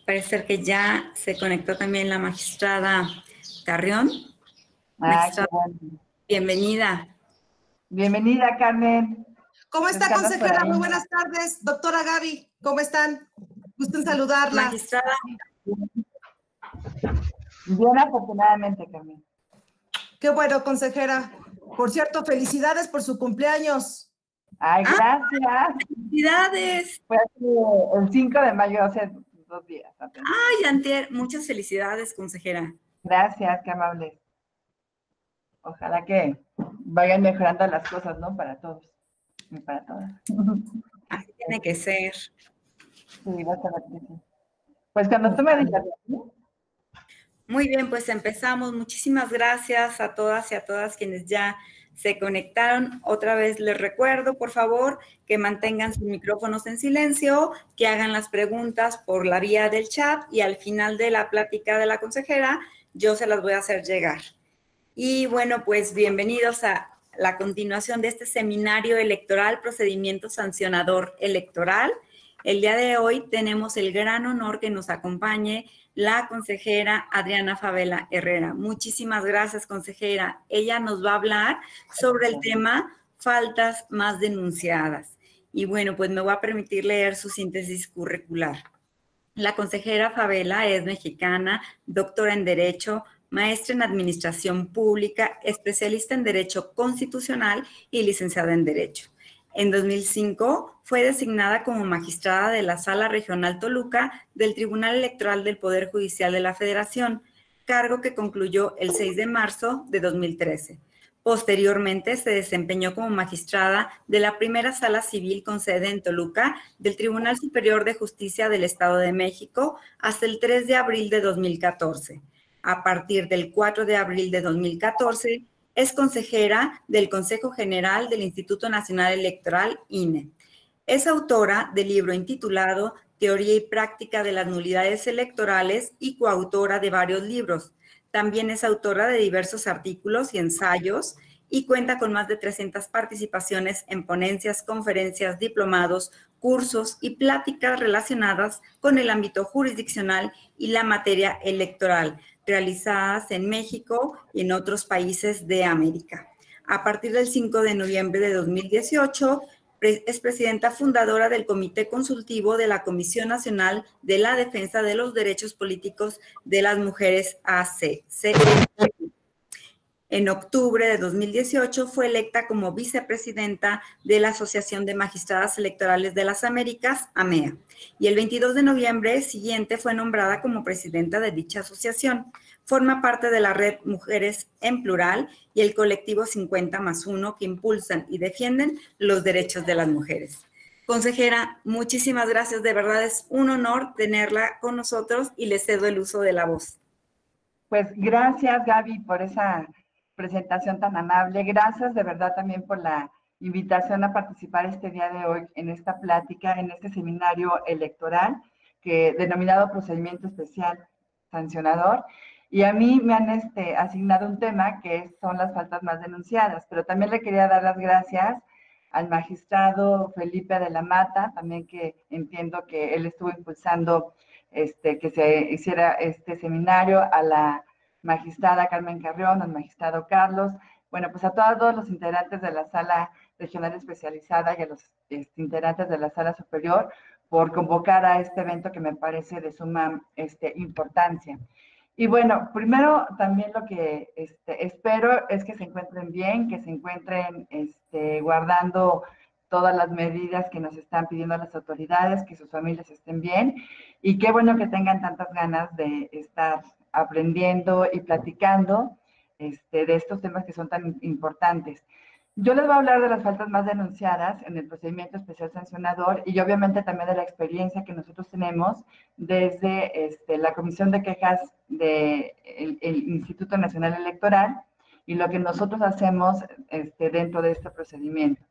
Parece ser que ya se conectó también la magistrada Carrión. Ah, qué Magistrada, bueno. bienvenida. Bienvenida, Carmen. ¿Cómo está, ¿Qué andas por consejera? ahí? Muy buenas tardes. Doctora Gaby, ¿cómo están? Gusto en saludarla. Magistrada, Bien, afortunadamente, Carmen. Qué bueno, consejera. Por cierto, felicidades por su cumpleaños. Ay, gracias. felicidades. Fue así, el 5 de mayo, hace 2 días apenas. Ay, antier, muchas felicidades, consejera. Gracias, qué amables. Ojalá que vayan mejorando las cosas, ¿no? Para todos y para todas. Así tiene que ser. Sí, vas a ver que sí. Pues cuando tú me digas, ¿no? Muy bien, pues empezamos. Muchísimas gracias a todas y a todas quienes ya se conectaron. Otra vez les recuerdo, por favor, que mantengan sus micrófonos en silencio, que hagan las preguntas por la vía del chat y al final de la plática de la consejera yo se las voy a hacer llegar. Y bueno, pues bienvenidos a la continuación de este seminario electoral, procedimiento sancionador electoral. El día de hoy tenemos el gran honor que nos acompañe la consejera Adriana Favela Herrera. Muchísimas gracias, consejera. Ella nos va a hablar sobre el tema faltas más denunciadas. Y bueno, pues me voy a permitir leer su síntesis curricular. La consejera Favela es mexicana, doctora en Derecho, maestra en Administración Pública, especialista en Derecho Constitucional y licenciada en Derecho. En 2005 fue designada como magistrada de la Sala Regional Toluca del Tribunal Electoral del Poder Judicial de la Federación, cargo que concluyó el 6 de marzo de 2013. Posteriormente se desempeñó como magistrada de la primera sala civil con sede en Toluca del Tribunal Superior de Justicia del Estado de México hasta el 3 de abril de 2014. A partir del 4 de abril de 2014 es consejera del Consejo General del Instituto Nacional Electoral, INE. Es autora del libro intitulado Teoría y Práctica de las Nulidades Electorales y coautora de varios libros. También es autora de diversos artículos y ensayos y cuenta con más de 300 participaciones en ponencias, conferencias, diplomados, cursos y pláticas relacionadas con el ámbito jurisdiccional y la materia electoral, realizadas en México y en otros países de América. A partir del 5 de noviembre de 2018, es presidenta fundadora del Comité Consultivo de la Comisión Nacional de la Defensa de los Derechos Políticos de las Mujeres, AC. En octubre de 2018 fue electa como vicepresidenta de la Asociación de Magistradas Electorales de las Américas, AMEA, y el 22 de noviembre siguiente fue nombrada como presidenta de dicha asociación. Forma parte de la red Mujeres en Plural y el colectivo 50+1 que impulsan y defienden los derechos de las mujeres. Consejera, muchísimas gracias, de verdad es un honor tenerla con nosotros y le cedo el uso de la voz. Pues gracias, Gaby, por esa presentación tan amable. Gracias de verdad también por la invitación a participar este día de hoy en esta plática, en este seminario electoral que denominado Procedimiento Especial Sancionador. Y a mí me han asignado un tema que son las faltas más denunciadas, pero también le quería dar las gracias al magistrado Felipe de la Mata, también que entiendo que él estuvo impulsando que se hiciera este seminario, a la magistrada Carmen Carrión, al magistrado Carlos, bueno, pues a todos los integrantes de la sala regional especializada y a los integrantes de la sala superior por convocar a este evento que me parece de suma importancia. Y bueno, primero también lo que espero es que se encuentren bien, que se encuentren guardando todas las medidas que nos están pidiendo las autoridades, que sus familias estén bien y qué bueno que tengan tantas ganas de estar aprendiendo y platicando de estos temas que son tan importantes. Yo les voy a hablar de las faltas más denunciadas en el procedimiento especial sancionador y obviamente también de la experiencia que nosotros tenemos desde la Comisión de Quejas del Instituto Nacional Electoral y lo que nosotros hacemos dentro de este procedimiento.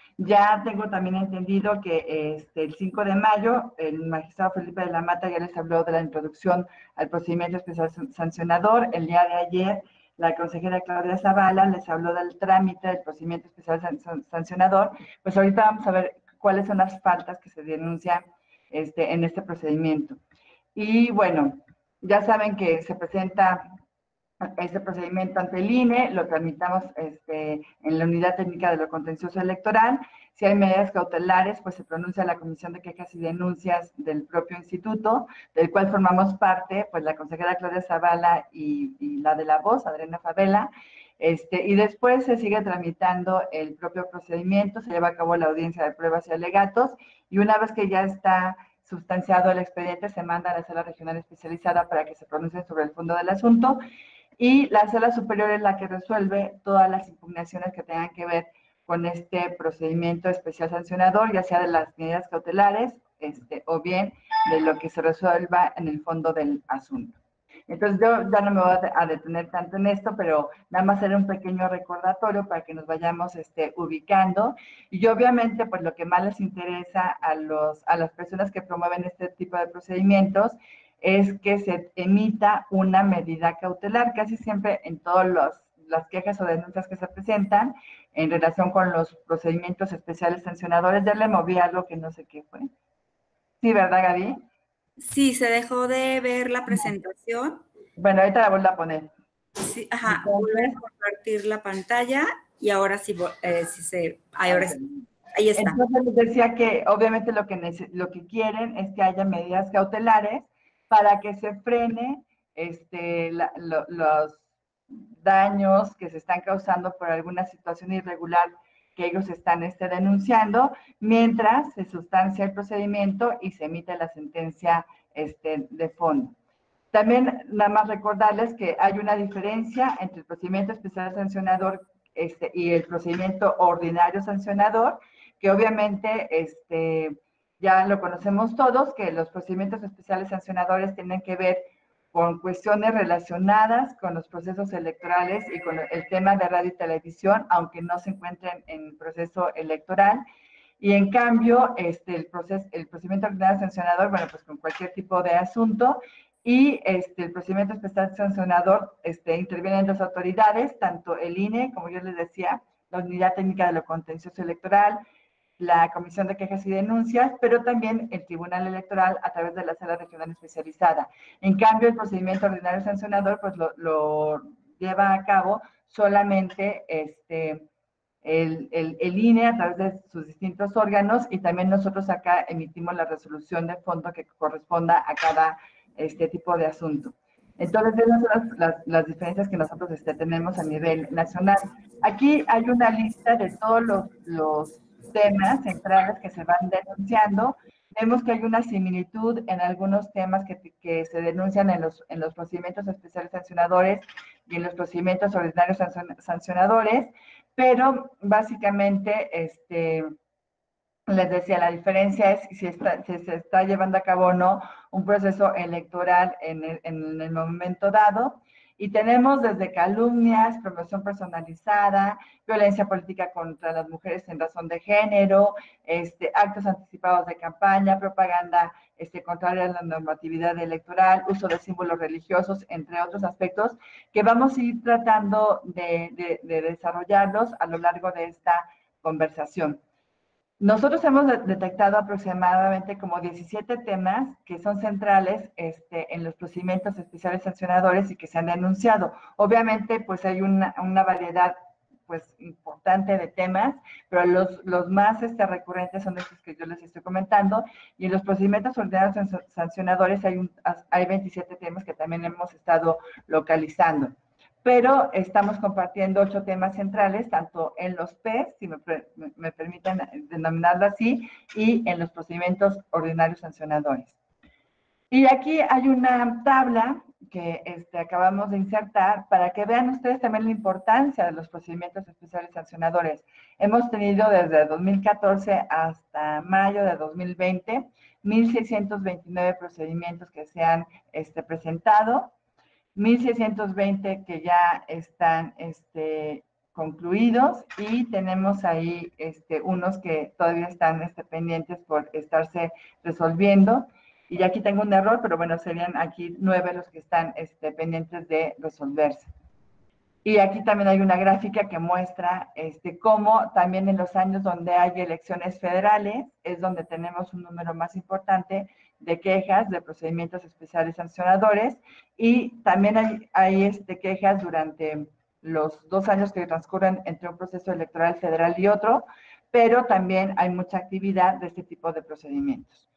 Ya tengo también entendido que el 5 de mayo el magistrado Felipe de la Mata ya les habló de la introducción al procedimiento especial sancionador. El día de ayer la consejera Claudia Zavala les habló del trámite del procedimiento especial sancionador. Pues ahorita vamos a ver cuáles son las faltas que se denuncian en este procedimiento. Y bueno, ya saben que se presenta este procedimiento ante el INE, lo tramitamos en la Unidad Técnica de lo Contencioso Electoral. Si hay medidas cautelares, pues se pronuncia la Comisión de Quejas y Denuncias del propio instituto, del cual formamos parte, pues la consejera Claudia Zavala y la de la voz, Adriana Favela. Y después se sigue tramitando el propio procedimiento, se lleva a cabo la audiencia de pruebas y alegatos, y una vez que ya está sustanciado el expediente, se manda a la sala regional especializada para que se pronuncie sobre el fondo del asunto, y la sala superior es la que resuelve todas las impugnaciones que tengan que ver con este procedimiento especial sancionador, ya sea de las medidas cautelares o bien de lo que se resuelva en el fondo del asunto. Entonces yo ya no me voy a detener tanto en esto, pero nada más hacer un pequeño recordatorio para que nos vayamos ubicando. Y obviamente, pues lo que más les interesa a las personas que promueven este tipo de procedimientos es que se emita una medida cautelar, casi siempre en todas las quejas o denuncias que se presentan en relación con los procedimientos especiales sancionadores. Ya le moví algo que no sé qué fue. Sí, ¿verdad, Gaby? Sí, se dejó de ver la presentación. Bueno, ahorita la vuelvo a poner. Sí, ajá, volver a compartir la pantalla y ahora sí, ahí está. Entonces les decía que obviamente lo que quieren es que haya medidas cautelares para que se frene los daños que se están causando por alguna situación irregular que ellos están denunciando, mientras se sustancia el procedimiento y se emite la sentencia de fondo. También nada más recordarles que hay una diferencia entre el procedimiento especial sancionador y el procedimiento ordinario sancionador, que obviamente ya lo conocemos todos, que los procedimientos especiales sancionadores tienen que ver con cuestiones relacionadas con los procesos electorales y con el tema de radio y televisión, aunque no se encuentren en proceso electoral. Y en cambio, el procedimiento ordinario sancionador, bueno, pues con cualquier tipo de asunto, y el procedimiento especial sancionador intervienen dos autoridades, tanto el INE, como yo les decía, la Unidad Técnica de lo Contencioso Electoral, la Comisión de Quejas y Denuncias, pero también el Tribunal Electoral a través de la Sala Regional Especializada. En cambio, el procedimiento ordinario sancionador pues lo lleva a cabo solamente el INE a través de sus distintos órganos, y también nosotros acá emitimos la resolución de fondo que corresponda a cada tipo de asunto. Entonces, esas son las diferencias que nosotros tenemos a nivel nacional. Aquí hay una lista de todos los temas centrales que se van denunciando. Vemos que hay una similitud en algunos temas que se denuncian en los procedimientos especiales sancionadores y en los procedimientos ordinarios sancionadores, pero básicamente, les decía, la diferencia es si se está llevando a cabo o no un proceso electoral en el momento dado. Y tenemos desde calumnias, promoción personalizada, violencia política contra las mujeres en razón de género, actos anticipados de campaña, propaganda contraria a la normatividad electoral, uso de símbolos religiosos, entre otros aspectos que vamos a ir tratando de desarrollarlos a lo largo de esta conversación. Nosotros hemos detectado aproximadamente como 17 temas que son centrales en los procedimientos especiales sancionadores y que se han denunciado. Obviamente, pues hay una variedad pues importante de temas, pero los más recurrentes son estos que yo les estoy comentando, y en los procedimientos ordinarios sancionadores hay 27 temas que también hemos estado localizando. Pero estamos compartiendo 8 temas centrales, tanto en los PES, si me permiten denominarlo así, y en los procedimientos ordinarios sancionadores. Y aquí hay una tabla que acabamos de insertar para que vean ustedes también la importancia de los procedimientos especiales sancionadores. Hemos tenido desde 2014 hasta mayo de 2020 1,629 procedimientos que se han presentado, 1,620 que ya están concluidos, y tenemos ahí unos que todavía están pendientes por estarse resolviendo. Y aquí tengo un error, pero bueno, serían aquí 9 los que están pendientes de resolverse. Y aquí también hay una gráfica que muestra cómo también en los años donde hay elecciones federales es donde tenemos un número más importante de quejas de procedimientos especiales sancionadores, y también hay quejas durante los 2 años que transcurren entre un proceso electoral federal y otro, pero también hay mucha actividad de este tipo de procedimientos.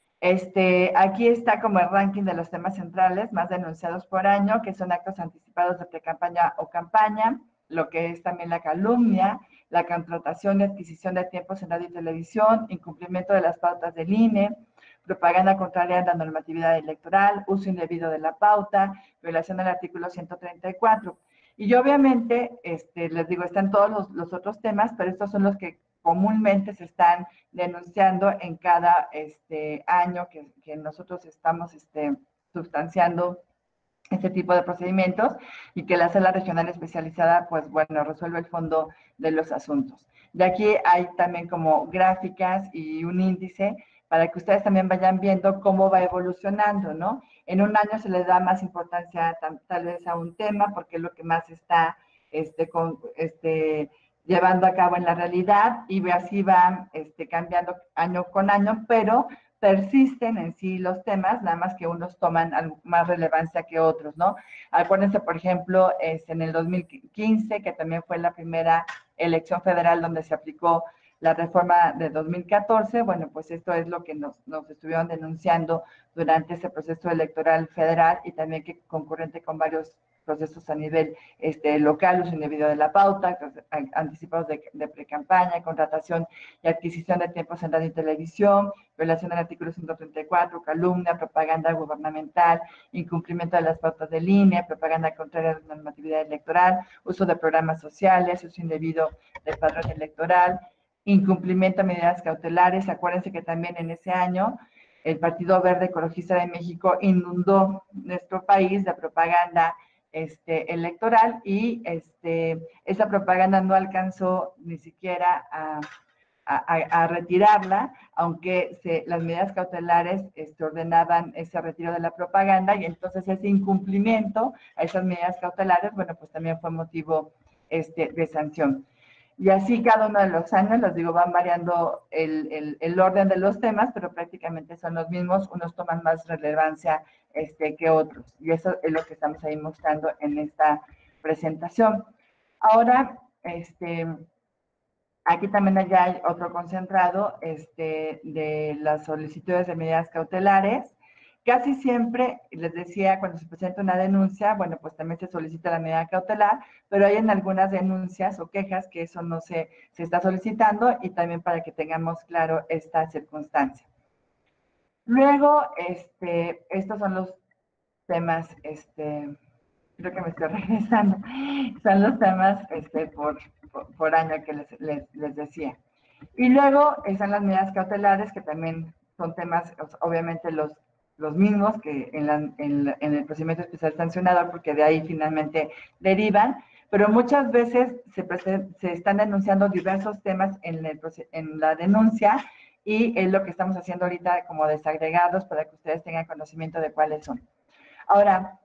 Aquí está como el ranking de los temas centrales más denunciados por año, que son actos anticipados de precampaña o campaña, lo que es también la calumnia, la contratación y adquisición de tiempos en radio y televisión, incumplimiento de las pautas del INE, propaganda contraria a la normatividad electoral, uso indebido de la pauta, violación del artículo 134. Y obviamente, les digo, están todos los otros temas, pero estos son los que comúnmente se están denunciando en cada año que nosotros estamos sustanciando este tipo de procedimientos, y que la sala regional especializada, pues bueno, resuelve el fondo de los asuntos. De aquí hay también como gráficas y un índice para que ustedes también vayan viendo cómo va evolucionando, ¿no? En un año se le da más importancia tal vez a un tema porque es lo que más está llevando a cabo en la realidad, y así van cambiando año con año, pero persisten en sí los temas, nada más que unos toman más relevancia que otros, ¿no? Acuérdense, por ejemplo, en el 2015, que también fue la primera elección federal donde se aplicó la reforma de 2014, bueno, pues esto es lo que nos estuvieron denunciando durante ese proceso electoral federal, y también que concurrente con varios procesos a nivel local, uso indebido de la pauta, anticipados de pre-campaña, contratación y adquisición de tiempos en radio y televisión, violación del artículo 134, calumnia, propaganda gubernamental, incumplimiento de las pautas de línea, propaganda contraria a la normatividad electoral, uso de programas sociales, uso indebido del padrón electoral, incumplimiento de medidas cautelares. Acuérdense que también en ese año el Partido Verde Ecologista de México inundó nuestro país de propaganda electoral, y esa propaganda no alcanzó ni siquiera a retirarla, aunque las medidas cautelares ordenaban ese retiro de la propaganda, y entonces ese incumplimiento a esas medidas cautelares, bueno, pues también fue motivo de sanción. Y así cada uno de los años, les digo, van variando el orden de los temas, pero prácticamente son los mismos, unos toman más relevancia que otros. Y eso es lo que estamos ahí mostrando en esta presentación. Ahora, aquí también ya hay otro concentrado de las solicitudes de medidas cautelares. Casi siempre, les decía, cuando se presenta una denuncia, bueno, pues también se solicita la medida cautelar, pero hay en algunas denuncias o quejas que eso no se está solicitando, y también para que tengamos claro esta circunstancia. Luego, estos son los temas, creo que me estoy regresando, son los temas por año que les decía. Y luego están las medidas cautelares, que también son temas, obviamente, los mismos que en el procedimiento especial sancionador, porque de ahí finalmente derivan, pero muchas veces se están denunciando diversos temas en la denuncia, y es lo que estamos haciendo ahorita como desagregados para que ustedes tengan conocimiento de cuáles son. Ahora,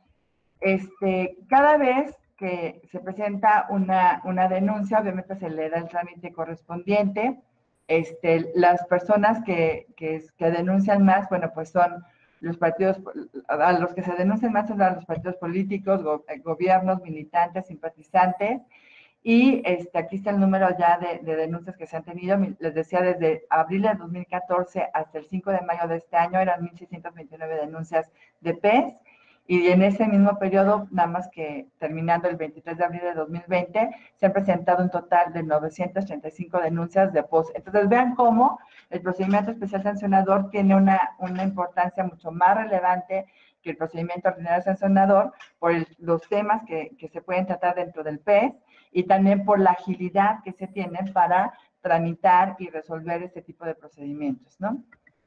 cada vez que se presenta una denuncia, obviamente se le da el trámite correspondiente. Las personas que denuncian más, bueno, pues son los partidos, a los que se denuncian más son a los partidos políticos, gobiernos, militantes, simpatizantes, y aquí está el número ya de denuncias que se han tenido. Les decía, desde abril de 2014 hasta el 5 de mayo de este año eran 1,629 denuncias de PES, y en ese mismo periodo, nada más que terminando el 23 de abril de 2020, se han presentado un total de 935 denuncias de POS. Entonces, vean cómo el procedimiento especial sancionador tiene una importancia mucho más relevante que el procedimiento ordinario sancionador, por los temas que se pueden tratar dentro del PES, y también por la agilidad que se tiene para tramitar y resolver este tipo de procedimientos, ¿no?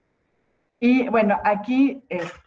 Y bueno, aquí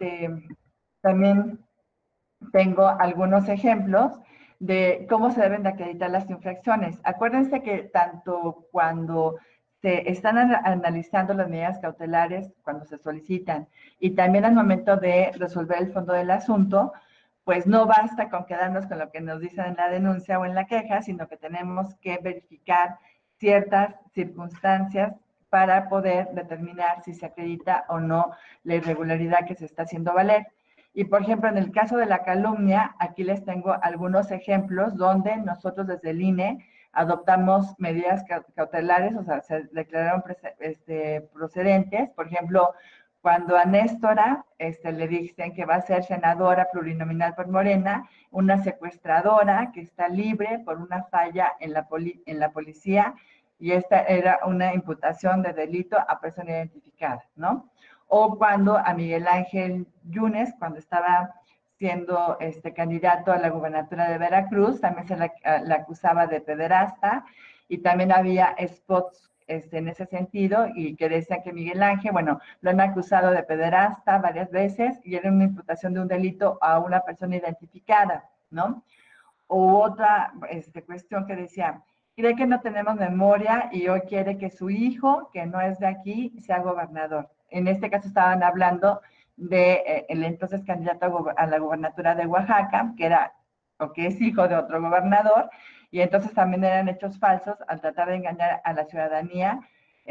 también tengo algunos ejemplos de cómo se deben de acreditar las infracciones. Acuérdense que tanto cuando se están analizando las medidas cautelares, cuando se solicitan, y también al momento de resolver el fondo del asunto, pues no basta con quedarnos con lo que nos dicen en la denuncia o en la queja, sino que tenemos que verificar ciertas circunstancias para poder determinar si se acredita o no la irregularidad que se está haciendo valer. Y, por ejemplo, en el caso de la calumnia, aquí les tengo algunos ejemplos donde nosotros desde el INE adoptamos medidas cautelares, o sea, se declararon procedentes. Por ejemplo, cuando a Néstora le dicen que va a ser senadora plurinominal por Morena, una secuestradora que está libre por una falla en la policía, y esta era una imputación de delito a persona identificada, ¿no? O cuando a Miguel Ángel Yunes, cuando estaba siendo candidato a la gubernatura de Veracruz, también se le acusaba de pederasta, y también había spots en ese sentido, y que decían que Miguel Ángel, bueno, lo han acusado de pederasta varias veces, y era una imputación de un delito a una persona identificada, ¿no? O otra cuestión que decía, cree que no tenemos memoria y hoy quiere que su hijo, que no es de aquí, sea gobernador. En este caso estaban hablando de el entonces candidato a la gubernatura de Oaxaca, que era o que es hijo de otro gobernador, y entonces también eran hechos falsos al tratar de engañar a la ciudadanía,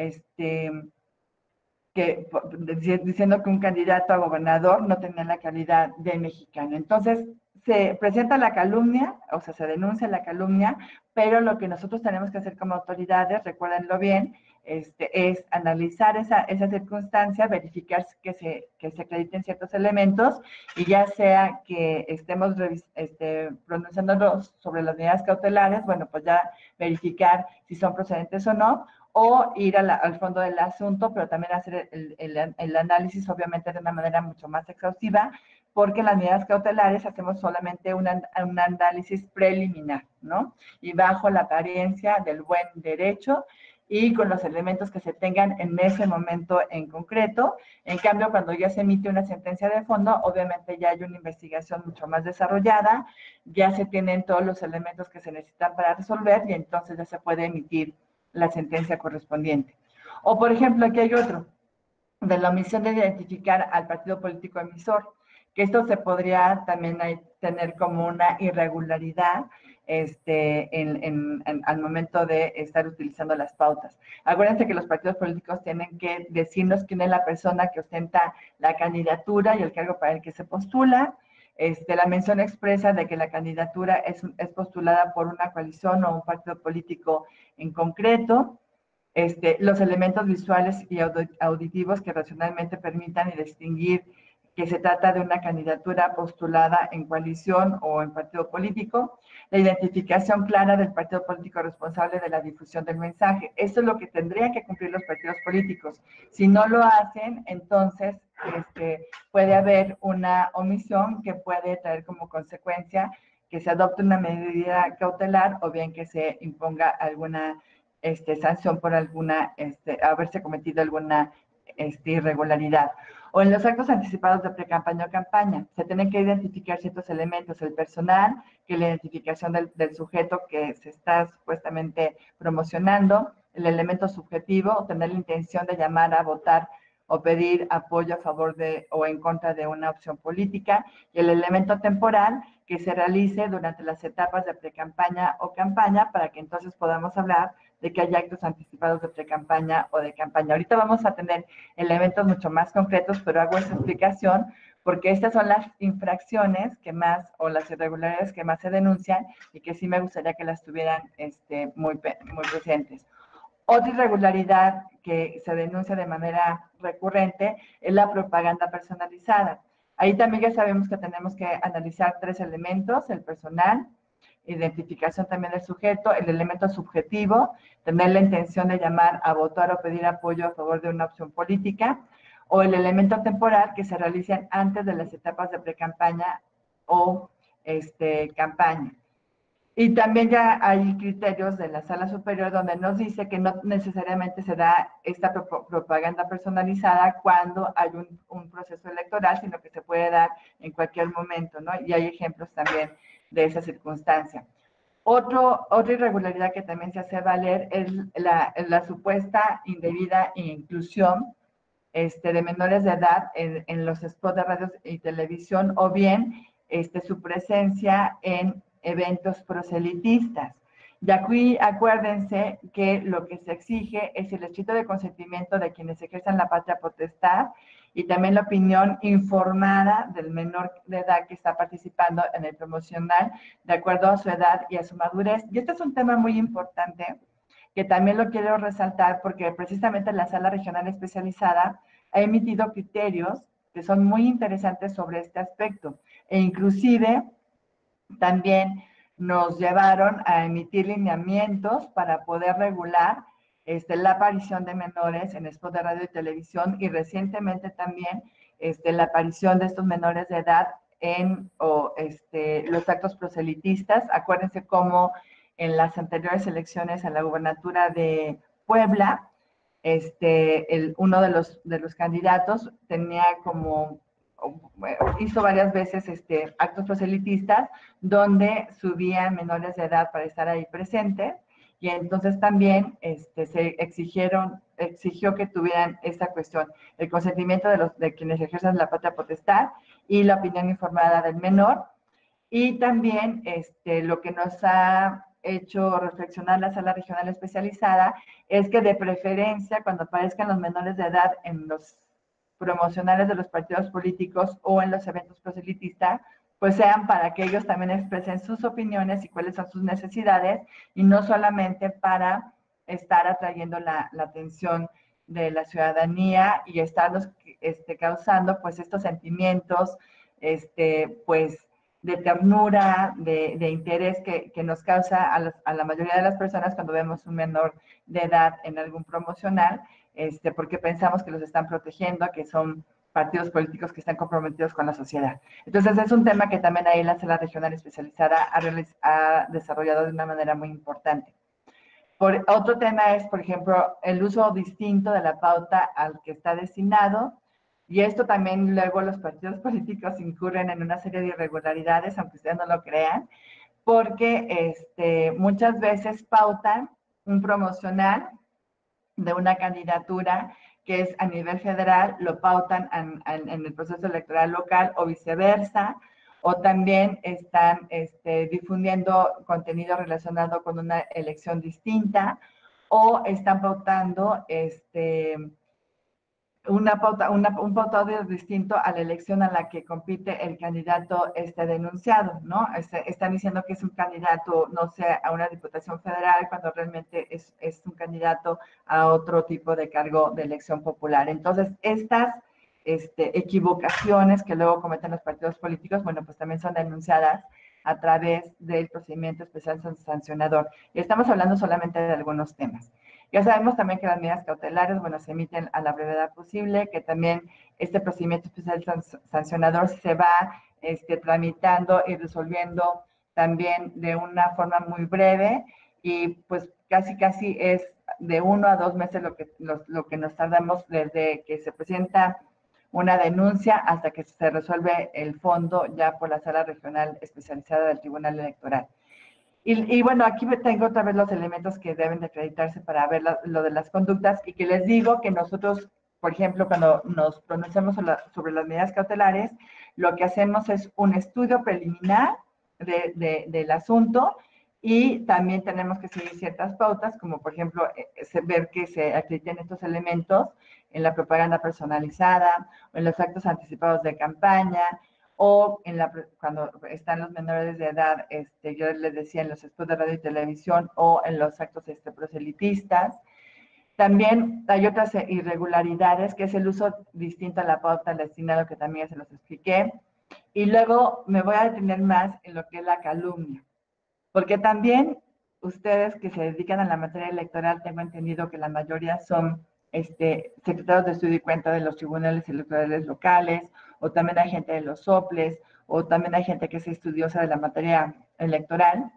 diciendo que un candidato a gobernador no tenía la calidad de mexicano. Entonces, se presenta la calumnia, o sea, se denuncia la calumnia, pero lo que nosotros tenemos que hacer como autoridades, recuérdenlo bien, es analizar esa circunstancia, verificar que se acrediten ciertos elementos, y ya sea que estemos pronunciándonos sobre las medidas cautelares, bueno, pues ya verificar si son procedentes o no, o ir al fondo del asunto, pero también hacer el análisis, obviamente, de una manera mucho más exhaustiva, porque en las medidas cautelares hacemos solamente un análisis preliminar, ¿no? Y bajo la apariencia del buen derecho y con los elementos que se tengan en ese momento en concreto. En cambio, cuando ya se emite una sentencia de fondo, obviamente ya hay una investigación mucho más desarrollada, ya se tienen todos los elementos que se necesitan para resolver, y entonces ya se puede emitir la sentencia correspondiente. O, por ejemplo, aquí hay otro, de la omisión de identificar al partido político emisor, que esto se podría también tener como una irregularidad al momento de estar utilizando las pautas. Acuérdense que los partidos políticos tienen que decirnos quién es la persona que ostenta la candidatura y el cargo para el que se postula. La mención expresa de que la candidatura es postulada por una coalición o un partido político en concreto, los elementos visuales y auditivos que racionalmente permitan distinguir que se trata de una candidatura postulada en coalición o en partido político, la identificación clara del partido político responsable de la difusión del mensaje. Eso es lo que tendrían que cumplir los partidos políticos. Si no lo hacen, entonces puede haber una omisión que puede traer como consecuencia que se adopte una medida cautelar, o bien que se imponga alguna sanción por haberse cometido alguna irregularidad. O en los actos anticipados de pre-campaña o campaña, se tienen que identificar ciertos elementos, el personal, que es la identificación del sujeto que se está supuestamente promocionando, el elemento subjetivo, tener la intención de llamar a votar o pedir apoyo a favor de o en contra de una opción política, y el elemento temporal, que se realice durante las etapas de pre-campaña o campaña, para que entonces podamos hablar de que hay actos anticipados de pre-campaña o de campaña. Ahorita vamos a tener elementos mucho más concretos, pero hago esa explicación porque estas son las infracciones que más, o las irregularidades que más se denuncian, y que sí me gustaría que las tuvieran muy presentes. Otra irregularidad que se denuncia de manera recurrente es la propaganda personalizada. Ahí también ya sabemos que tenemos que analizar 3 elementos: el personal, identificación también del sujeto, el elemento subjetivo, tener la intención de llamar a votar o pedir apoyo a favor de una opción política, o el elemento temporal, que se realicen antes de las etapas de pre-campaña o campaña. Y también ya hay criterios de la Sala Superior donde nos dice que no necesariamente se da esta propaganda personalizada cuando hay un proceso electoral, sino que se puede dar en cualquier momento, ¿no? Y hay ejemplos también de esa circunstancia. Otra irregularidad que también se hace valer es la supuesta indebida inclusión de menores de edad en los spots de radio y televisión, o bien su presencia en eventos proselitistas. Y aquí acuérdense que lo que se exige es el escrito de consentimiento de quienes ejercen la patria potestad y también la opinión informada del menor de edad que está participando en el promocional de acuerdo a su edad y a su madurez. Y este es un tema muy importante que también lo quiero resaltar porque precisamente la Sala Regional Especializada ha emitido criterios que son muy interesantes sobre este aspecto e inclusive también nos llevaron a emitir lineamientos para poder regular la aparición de menores en spots de radio y televisión y recientemente también la aparición de estos menores de edad en los actos proselitistas. Acuérdense cómo en las anteriores elecciones a la gubernatura de Puebla, uno de los candidatos tenía como hizo varias veces actos proselitistas donde subían menores de edad para estar ahí presentes y entonces también se exigió que tuvieran esta cuestión, el consentimiento de quienes ejercen la patria potestad y la opinión informada del menor. Y también lo que nos ha hecho reflexionar la Sala Regional Especializada es que de preferencia cuando aparezcan los menores de edad en los promocionales de los partidos políticos o en los eventos proselitistas, pues sean para que ellos también expresen sus opiniones y cuáles son sus necesidades y no solamente para estar atrayendo la atención de la ciudadanía y estarnos causando pues estos sentimientos pues de ternura, de interés que nos causa a la mayoría de las personas cuando vemos un menor de edad en algún promocional, porque pensamos que los están protegiendo, que son partidos políticos que están comprometidos con la sociedad. Entonces, es un tema que también ahí la Sala Regional Especializada ha desarrollado de una manera muy importante. Otro tema es, por ejemplo, el uso distinto de la pauta al que está destinado, y esto también luego los partidos políticos incurren en una serie de irregularidades, aunque ustedes no lo crean, porque muchas veces pautan un promocional de una candidatura que es a nivel federal, lo pautan en el proceso electoral local o viceversa, o también están difundiendo contenido relacionado con una elección distinta, o están pautando un pautado distinto a la elección a la que compite el candidato denunciado, ¿no? Están diciendo que es un candidato, no sé, a una diputación federal, cuando realmente es un candidato a otro tipo de cargo de elección popular. Entonces, estas equivocaciones que luego cometen los partidos políticos, bueno, pues también son denunciadas a través del procedimiento especial sancionador. Y estamos hablando solamente de algunos temas. Ya sabemos también que las medidas cautelares, bueno, se emiten a la brevedad posible, que también este procedimiento especial sancionador se va tramitando y resolviendo también de una forma muy breve y pues casi es de 1 a 2 meses lo que nos tardamos desde que se presenta una denuncia hasta que se resuelve el fondo ya por la Sala Regional Especializada del Tribunal Electoral. Y bueno, aquí tengo otra vez los elementos que deben de acreditarse para ver lo de las conductas y que les digo que nosotros, por ejemplo, cuando nos pronunciamos sobre las medidas cautelares, lo que hacemos es un estudio preliminar del asunto y también tenemos que seguir ciertas pautas, como por ejemplo, ver que se acrediten estos elementos en la propaganda personalizada o en los actos anticipados de campaña, o cuando están los menores de edad, yo les decía, en los spots de radio y televisión o en los actos proselitistas. También hay otras irregularidades, que es el uso distinto a la pauta al destinado, que también se los expliqué. Y luego me voy a detener más en lo que es la calumnia, porque también ustedes que se dedican a la materia electoral, tengo entendido que la mayoría son secretarios de estudio y cuenta de los tribunales electorales locales, o también hay gente de los soples, o también hay gente que es estudiosa de la materia electoral.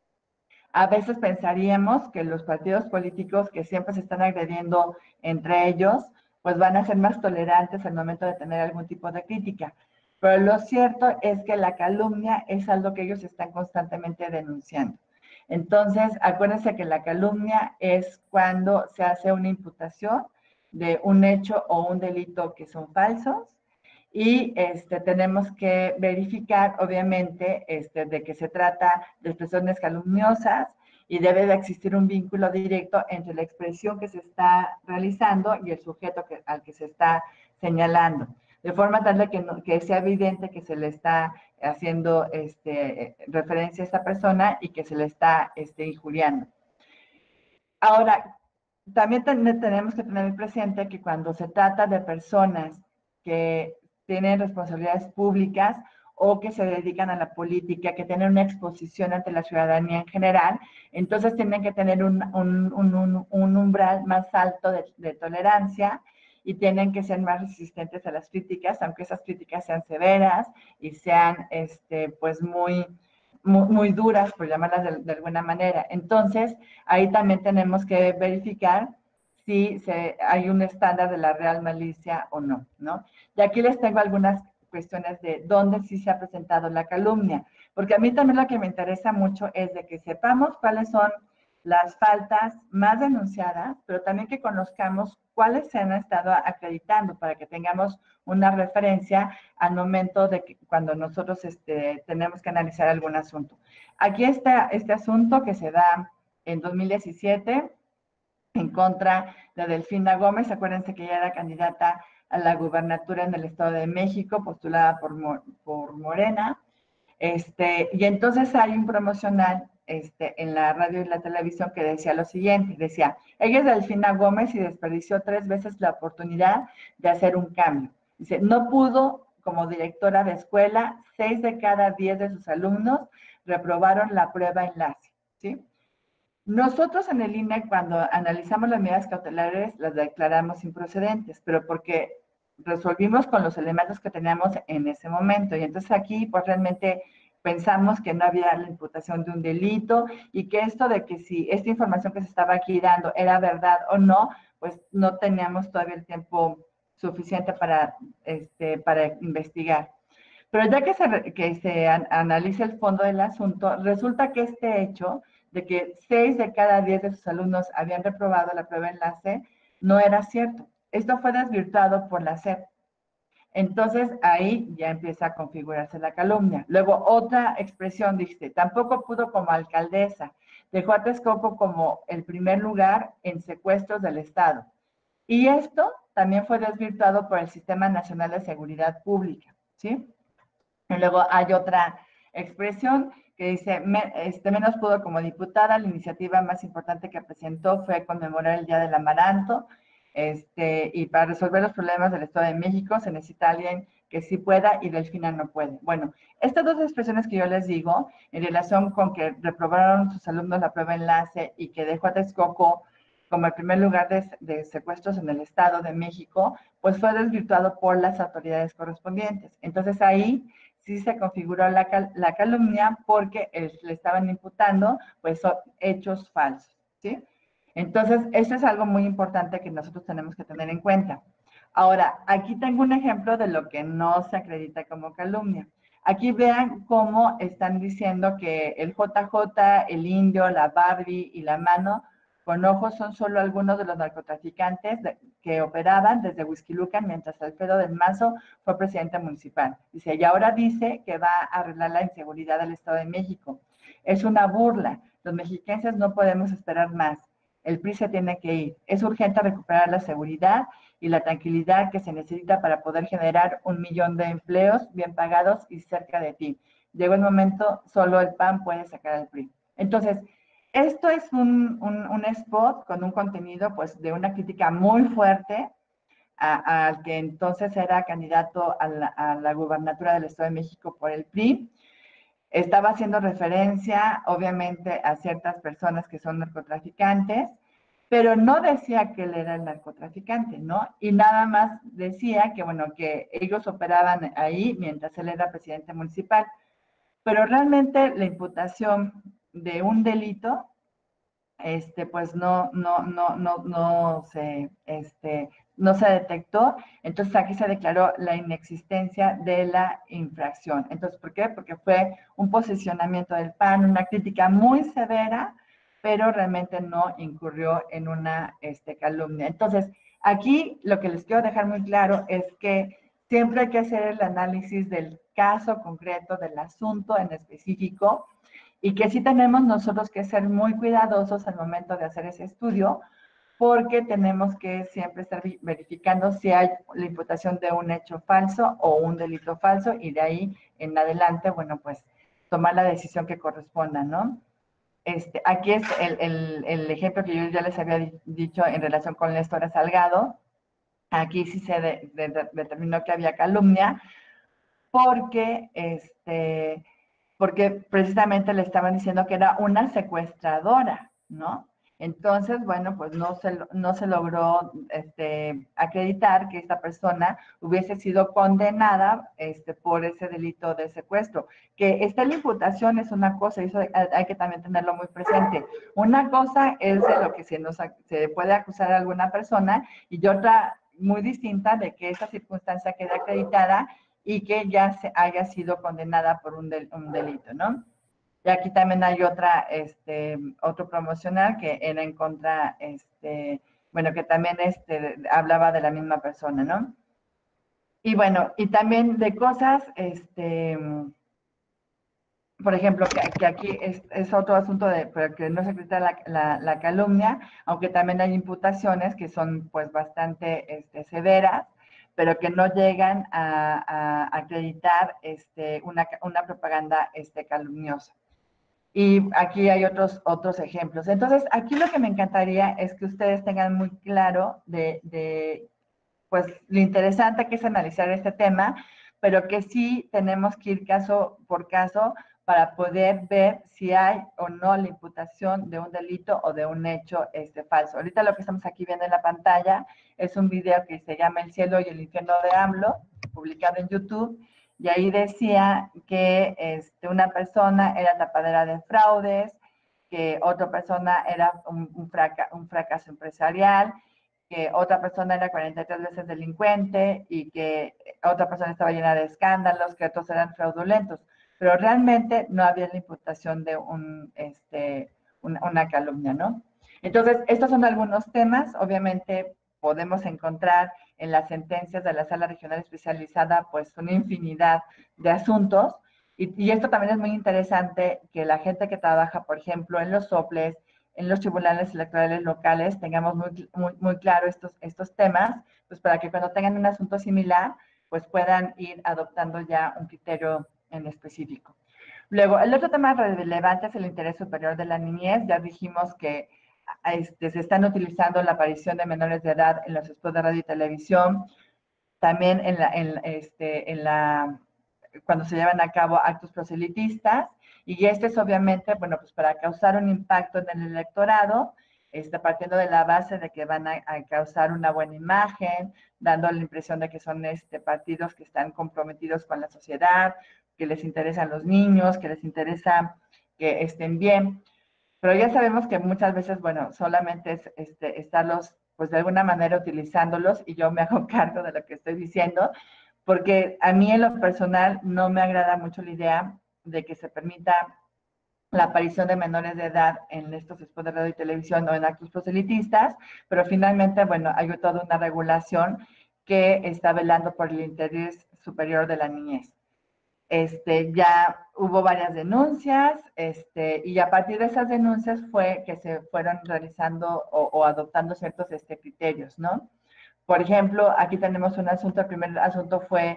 A veces pensaríamos que los partidos políticos que siempre se están agrediendo entre ellos, pues van a ser más tolerantes al momento de tener algún tipo de crítica. Pero lo cierto es que la calumnia es algo que ellos están constantemente denunciando. Entonces, acuérdense que la calumnia es cuando se hace una imputación de un hecho o un delito que son falsos y tenemos que verificar, obviamente, de que se trata de expresiones calumniosas y debe de existir un vínculo directo entre la expresión que se está realizando y el sujeto al que se está señalando, de forma tal de que sea evidente que se le está haciendo referencia a esta persona y que se le está injuriando. Ahora, también tenemos que tener presente que cuando se trata de personas que tienen responsabilidades públicas o que se dedican a la política, que tienen una exposición ante la ciudadanía en general, entonces tienen que tener un umbral más alto de tolerancia y tienen que ser más resistentes a las críticas, aunque esas críticas sean severas y sean pues muy duras, por llamarlas de alguna manera. Entonces, ahí también tenemos que verificar si hay un estándar de la real malicia o no, ¿no? Y aquí les tengo algunas cuestiones de dónde sí se ha presentado la calumnia, porque a mí también lo que me interesa mucho es de que sepamos cuáles son las faltas más denunciadas, pero también que conozcamos cuáles se han estado acreditando para que tengamos una referencia al momento de que cuando nosotros tenemos que analizar algún asunto. Aquí está este asunto que se da en 2017 en contra de Delfina Gómez. Acuérdense que ella era candidata a la gubernatura en el Estado de México, postulada por Morena. Y entonces hay un promocional en la radio y la televisión que decía lo siguiente, decía, ella es Delfina Gómez y desperdició 3 veces la oportunidad de hacer un cambio. Dice, no pudo como directora de escuela, 6 de cada 10 de sus alumnos reprobaron la prueba enlace, ¿sí? Nosotros en el INE, cuando analizamos las medidas cautelares, las declaramos improcedentes, pero porque resolvimos con los elementos que teníamos en ese momento. Y entonces aquí, pues realmente pensamos que no había la imputación de un delito y que esto de que si esta información que se estaba aquí dando era verdad o no, pues no teníamos todavía el tiempo suficiente para investigar. Pero ya que se analiza el fondo del asunto, resulta que este hecho de que 6 de cada 10 de sus alumnos habían reprobado la prueba enlace no era cierto. Esto fue desvirtuado por la SEP. Entonces, ahí ya empieza a configurarse la calumnia. Luego, otra expresión dice, tampoco pudo como alcaldesa. Dejó a Texcoco como el primer lugar en secuestros del Estado. Y esto también fue desvirtuado por el Sistema Nacional de Seguridad Pública, ¿sí? Y luego hay otra expresión que dice, menos pudo como diputada, la iniciativa más importante que presentó fue conmemorar el Día del Amaranto, y para resolver los problemas del Estado de México se necesita alguien que sí pueda y Delfina no puede. Bueno, estas dos expresiones que yo les digo, en relación con que reprobaron sus alumnos la prueba enlace y que dejó a Texcoco como el primer lugar de secuestros en el Estado de México, pues fue desvirtuado por las autoridades correspondientes. Entonces ahí sí se configuró la calumnia porque le estaban imputando pues hechos falsos, ¿sí? Entonces, eso es algo muy importante que nosotros tenemos que tener en cuenta. Ahora, aquí tengo un ejemplo de lo que no se acredita como calumnia. Aquí vean cómo están diciendo que el JJ, el Indio, la Barbie y la Mano con ojos son solo algunos de los narcotraficantes que operaban desde Huixquilucan mientras Alfredo del Mazo fue presidente municipal. Dice, y ahora dice que va a arreglar la inseguridad del Estado de México. Es una burla. Los mexiquenses no podemos esperar más. El PRI se tiene que ir. Es urgente recuperar la seguridad y la tranquilidad que se necesita para poder generar 1 millón de empleos bien pagados y cerca de ti. Llegó el momento, solo el PAN puede sacar al PRI. Entonces, esto es un spot con un contenido pues de una crítica muy fuerte al que entonces era candidato a la gubernatura del Estado de México por el PRI. Estaba haciendo referencia, obviamente, a ciertas personas que son narcotraficantes, pero no decía que él era el narcotraficante, ¿no? Y nada más decía que, bueno, que ellos operaban ahí mientras él era presidente municipal. Pero realmente la imputación de un delito, pues no se detectó, entonces aquí se declaró la inexistencia de la infracción. Entonces, ¿por qué? Porque fue un posicionamiento del PAN, una crítica muy severa, pero realmente no incurrió en una calumnia. Entonces, aquí lo que les quiero dejar muy claro es que siempre hay que hacer el análisis del caso concreto, del asunto en específico, y que sí tenemos nosotros que ser muy cuidadosos al momento de hacer ese estudio, porque tenemos que siempre estar verificando si hay la imputación de un hecho falso o un delito falso, y de ahí en adelante, bueno, pues tomar la decisión que corresponda, ¿no? Aquí es el ejemplo que yo ya les había dicho en relación con Néstor Salgado. Aquí sí se determinó que había calumnia, porque, porque precisamente le estaban diciendo que era una secuestradora, ¿no? Entonces, bueno, pues no se logró acreditar que esta persona hubiese sido condenada por ese delito de secuestro. Que esté la imputación es una cosa, y eso hay que también tenerlo muy presente. Una cosa es de lo que se puede acusar a alguna persona, y otra muy distinta de que esa circunstancia quede acreditada y que ya haya sido condenada por un delito, ¿no? Y aquí también hay otro promocional que era en contra, bueno, que también hablaba de la misma persona, ¿no? Y bueno, y también de cosas, por ejemplo, que aquí es otro asunto pero que no se acredita la calumnia, aunque también hay imputaciones que son pues bastante severas, pero que no llegan a acreditar una propaganda calumniosa. Y aquí hay otros ejemplos. Entonces, aquí lo que me encantaría es que ustedes tengan muy claro pues, lo interesante que es analizar este tema, pero que sí tenemos que ir caso por caso para poder ver si hay o no la imputación de un delito o de un hecho falso. Ahorita lo que estamos aquí viendo en la pantalla es un video que se llama El cielo y el infierno de AMLO, publicado en YouTube, y ahí decía que una persona era tapadera de fraudes, que otra persona era un fracaso empresarial, que otra persona era 43 veces delincuente y que otra persona estaba llena de escándalos, que otros eran fraudulentos, pero realmente no había la imputación de una calumnia, ¿no? Entonces, estos son algunos temas. Obviamente podemos encontrar en las sentencias de la Sala Regional Especializada pues una infinidad de asuntos, y esto también es muy interesante, que la gente que trabaja, por ejemplo, en los soples, en los tribunales electorales locales, tengamos muy claro estos temas, pues para que cuando tengan un asunto similar, pues puedan ir adoptando ya un criterio en específico. Luego, el otro tema relevante es el interés superior de la niñez. Ya dijimos que se están utilizando la aparición de menores de edad en los spots de radio y televisión, también cuando se llevan a cabo actos proselitistas, y este es obviamente, bueno, pues para causar un impacto en el electorado, partiendo de la base de que van a causar una buena imagen, dando la impresión de que son partidos que están comprometidos con la sociedad, que les interesan los niños, que les interesa que estén bien. Pero ya sabemos que muchas veces, bueno, solamente es estarlos, pues de alguna manera utilizándolos, y yo me hago cargo de lo que estoy diciendo, porque a mí en lo personal no me agrada mucho la idea de que se permita la aparición de menores de edad en estos spots de radio y televisión o en actos proselitistas, pero finalmente, bueno, hay toda una regulación que está velando por el interés superior de la niñez. Ya hubo varias denuncias, y a partir de esas denuncias fue que se fueron realizando o adoptando ciertos criterios, ¿no? Por ejemplo, aquí tenemos un asunto. El primer asunto fue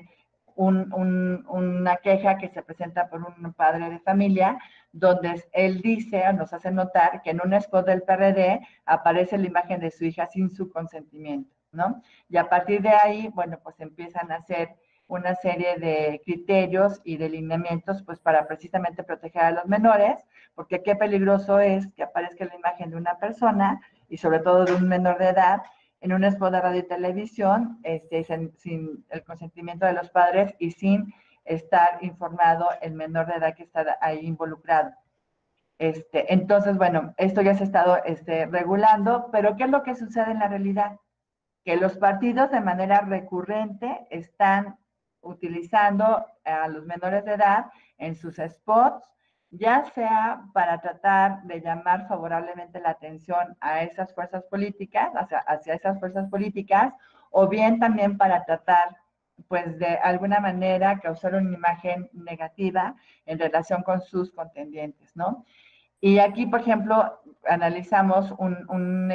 una queja que se presenta por un padre de familia, donde él dice, o nos hace notar, que en un spot del PRD aparece la imagen de su hija sin su consentimiento, ¿no? Y a partir de ahí, bueno, pues empiezan a hacer una serie de criterios y de lineamientos, pues para precisamente proteger a los menores, porque qué peligroso es que aparezca la imagen de una persona, y sobre todo de un menor de edad, en un spot de radio y televisión, sin el consentimiento de los padres y sin estar informado el menor de edad que está ahí involucrado. Entonces, bueno, esto ya se ha estado regulando, pero ¿qué es lo que sucede en la realidad? Que los partidos de manera recurrente están utilizando a los menores de edad en sus spots, ya sea para tratar de llamar favorablemente la atención a esas fuerzas políticas, hacia esas fuerzas políticas, o bien también para tratar pues de alguna manera causar una imagen negativa en relación con sus contendientes, ¿no? Y aquí, por ejemplo, analizamos un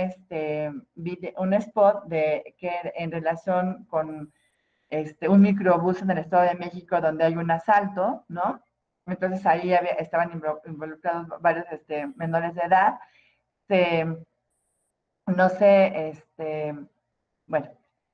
spot que en relación con un microbús en el Estado de México donde hay un asalto, ¿no? Entonces ahí estaban involucrados varios menores de edad. No sé, bueno,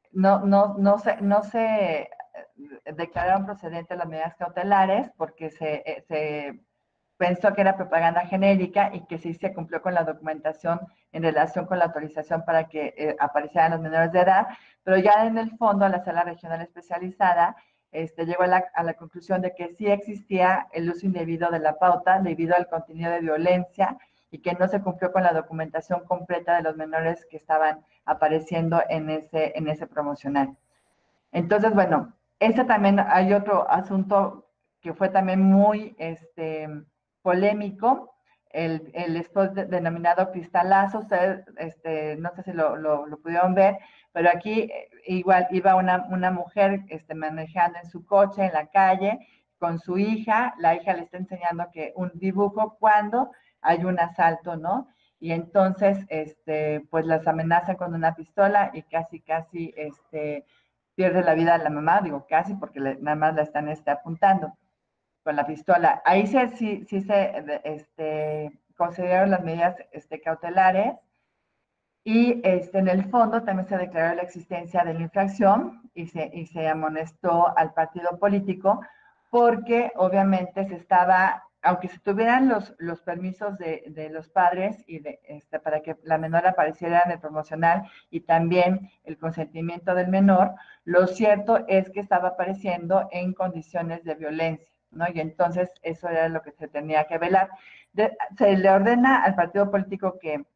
no se declararon procedentes las medidas cautelares porque se pensó que era propaganda genérica y que sí se cumplió con la documentación en relación con la autorización para que aparecieran los menores de edad, pero ya en el fondo la sala regional especializada llegó a la conclusión de que sí existía el uso indebido de la pauta debido al contenido de violencia y que no se cumplió con la documentación completa de los menores que estaban apareciendo en ese promocional. Entonces, bueno, también hay otro asunto que fue también muy polémico, el spot denominado Cristalazo. Ustedes, no sé si lo pudieron ver, pero aquí igual iba una mujer manejando en su coche en la calle con su hija. La hija le está enseñando que un dibujo cuando hay un asalto, ¿no? Y entonces, pues las amenazan con una pistola y casi, pierde la vida la mamá, digo casi, porque nada más la están apuntando con la pistola. Ahí sí se consideraron las medidas cautelares y en el fondo también se declaró la existencia de la infracción y se amonestó al partido político porque obviamente aunque se tuvieran los permisos de los padres y para que la menor apareciera en el promocional y también el consentimiento del menor, lo cierto es que estaba apareciendo en condiciones de violencia, ¿no? Y entonces eso era lo que se tenía que velar. Se le ordena al partido político que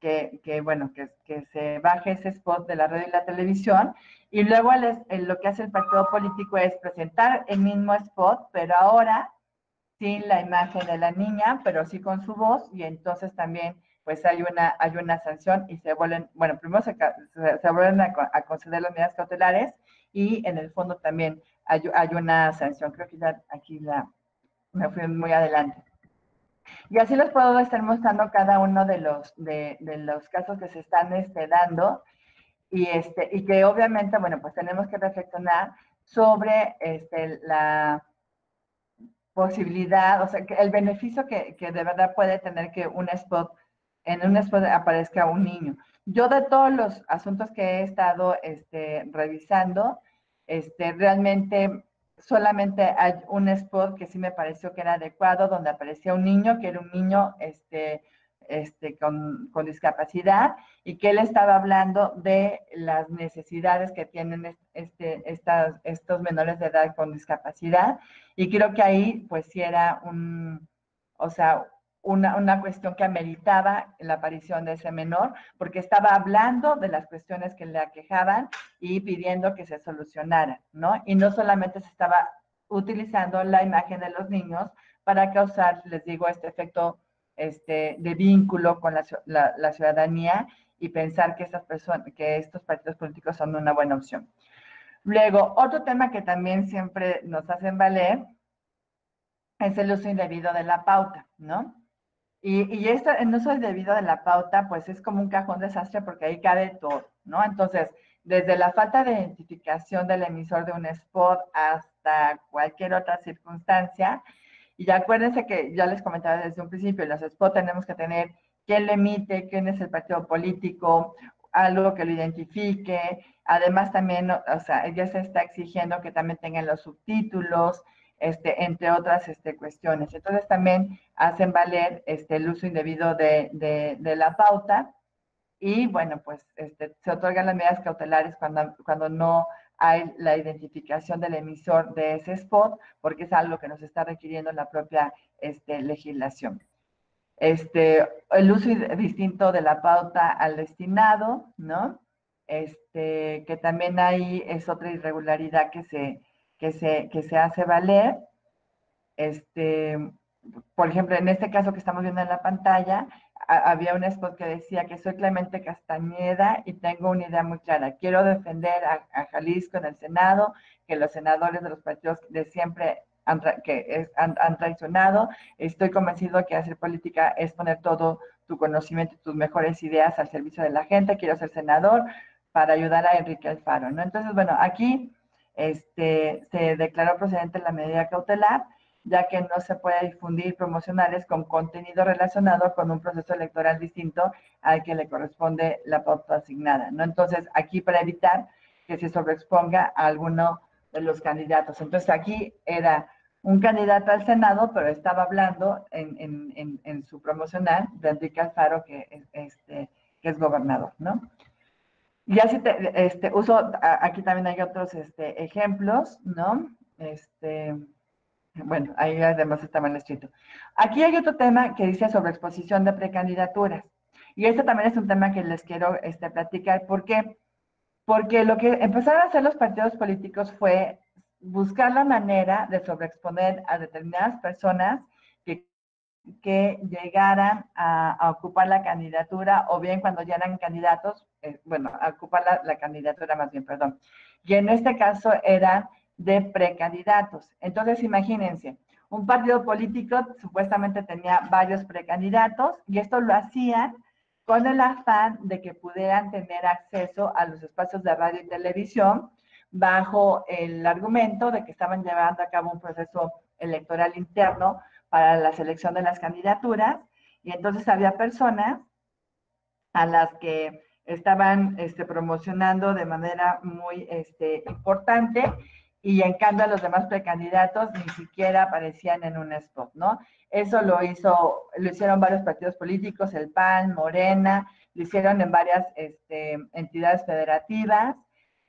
se baje ese spot de la radio y la televisión, y luego lo que hace el partido político es presentar el mismo spot, pero ahora sin la imagen de la niña, pero sí con su voz, y entonces también pues hay una sanción y primero se vuelven a conceder las medidas cautelares y en el fondo también hay una sanción. Creo que ya aquí me fui muy adelante. Y así les puedo estar mostrando cada uno de los casos que se están dando y que obviamente, bueno, pues tenemos que reflexionar sobre la posibilidad, o sea, que el beneficio que de verdad puede tener que en un spot aparezca un niño. Yo de todos los asuntos que he estado revisando, realmente solamente hay un spot que sí me pareció que era adecuado, donde aparecía un niño, que era un niño con discapacidad, y que él estaba hablando de las necesidades que tienen estos menores de edad con discapacidad, y creo que ahí pues sí era una cuestión que ameritaba la aparición de ese menor, porque estaba hablando de las cuestiones que le aquejaban y pidiendo que se solucionaran, ¿no? Y no solamente se estaba utilizando la imagen de los niños para causar, les digo, este efecto de vínculo con la ciudadanía y pensar que estos partidos políticos son una buena opción. Luego, otro tema que también siempre nos hacen valer es el uso indebido de la pauta, ¿no? Y el uso indebido de la pauta, pues es como un cajón desastre porque ahí cabe todo, ¿no? Entonces, desde la falta de identificación del emisor de un spot hasta cualquier otra circunstancia. Y ya acuérdense que ya les comentaba desde un principio, en los spots tenemos que tener quién lo emite, quién es el partido político, algo que lo identifique. Además también, o sea, ya se está exigiendo que también tengan los subtítulos, entre otras cuestiones. Entonces también hacen valer el uso indebido de la pauta y bueno, pues se otorgan las medidas cautelares cuando no hay la identificación del emisor de ese spot, porque es algo que nos está requiriendo la propia legislación. El uso distinto de la pauta al destinado, ¿no? Que también ahí es otra irregularidad que se hace valer. Por ejemplo, en este caso que estamos viendo en la pantalla, había un spot que decía que soy Clemente Castañeda y tengo una idea muy clara. Quiero defender a Jalisco en el Senado, que los senadores de los partidos de siempre han traicionado. Estoy convencido que hacer política es poner todo tu conocimiento y tus mejores ideas al servicio de la gente. Quiero ser senador para ayudar a Enrique Alfaro, ¿no? Entonces, bueno, aquí se declaró procedente la medida cautelar, ya que no se puede difundir promocionales con contenido relacionado con un proceso electoral distinto al que le corresponde la pauta asignada, ¿no? Entonces, aquí para evitar que se sobreexponga a alguno de los candidatos. Entonces, aquí era un candidato al Senado, pero estaba hablando en su promocional de Enrique Alfaro, que es gobernador, ¿no? Y así uso, aquí también hay otros ejemplos, ¿no? Bueno, ahí además está mal escrito. Aquí hay otro tema que dice sobre exposición de precandidaturas. Y este también es un tema que les quiero platicar. ¿Por qué? Porque lo que empezaron a hacer los partidos políticos fue buscar la manera de sobreexponer a determinadas personas que llegaran a ocupar la candidatura, o bien cuando ya eran candidatos, bueno, a ocupar la candidatura más bien, perdón. Y en este caso eran de precandidatos. Entonces, imagínense, un partido político supuestamente tenía varios precandidatos y esto lo hacían con el afán de que pudieran tener acceso a los espacios de radio y televisión bajo el argumento de que estaban llevando a cabo un proceso electoral interno para la selección de las candidaturas, y entonces había personas a las que estaban promocionando de manera muy importante, y en cambio a los demás precandidatos ni siquiera aparecían en un spot, ¿no? Eso lo hicieron varios partidos políticos, el PAN, Morena, lo hicieron en varias entidades federativas,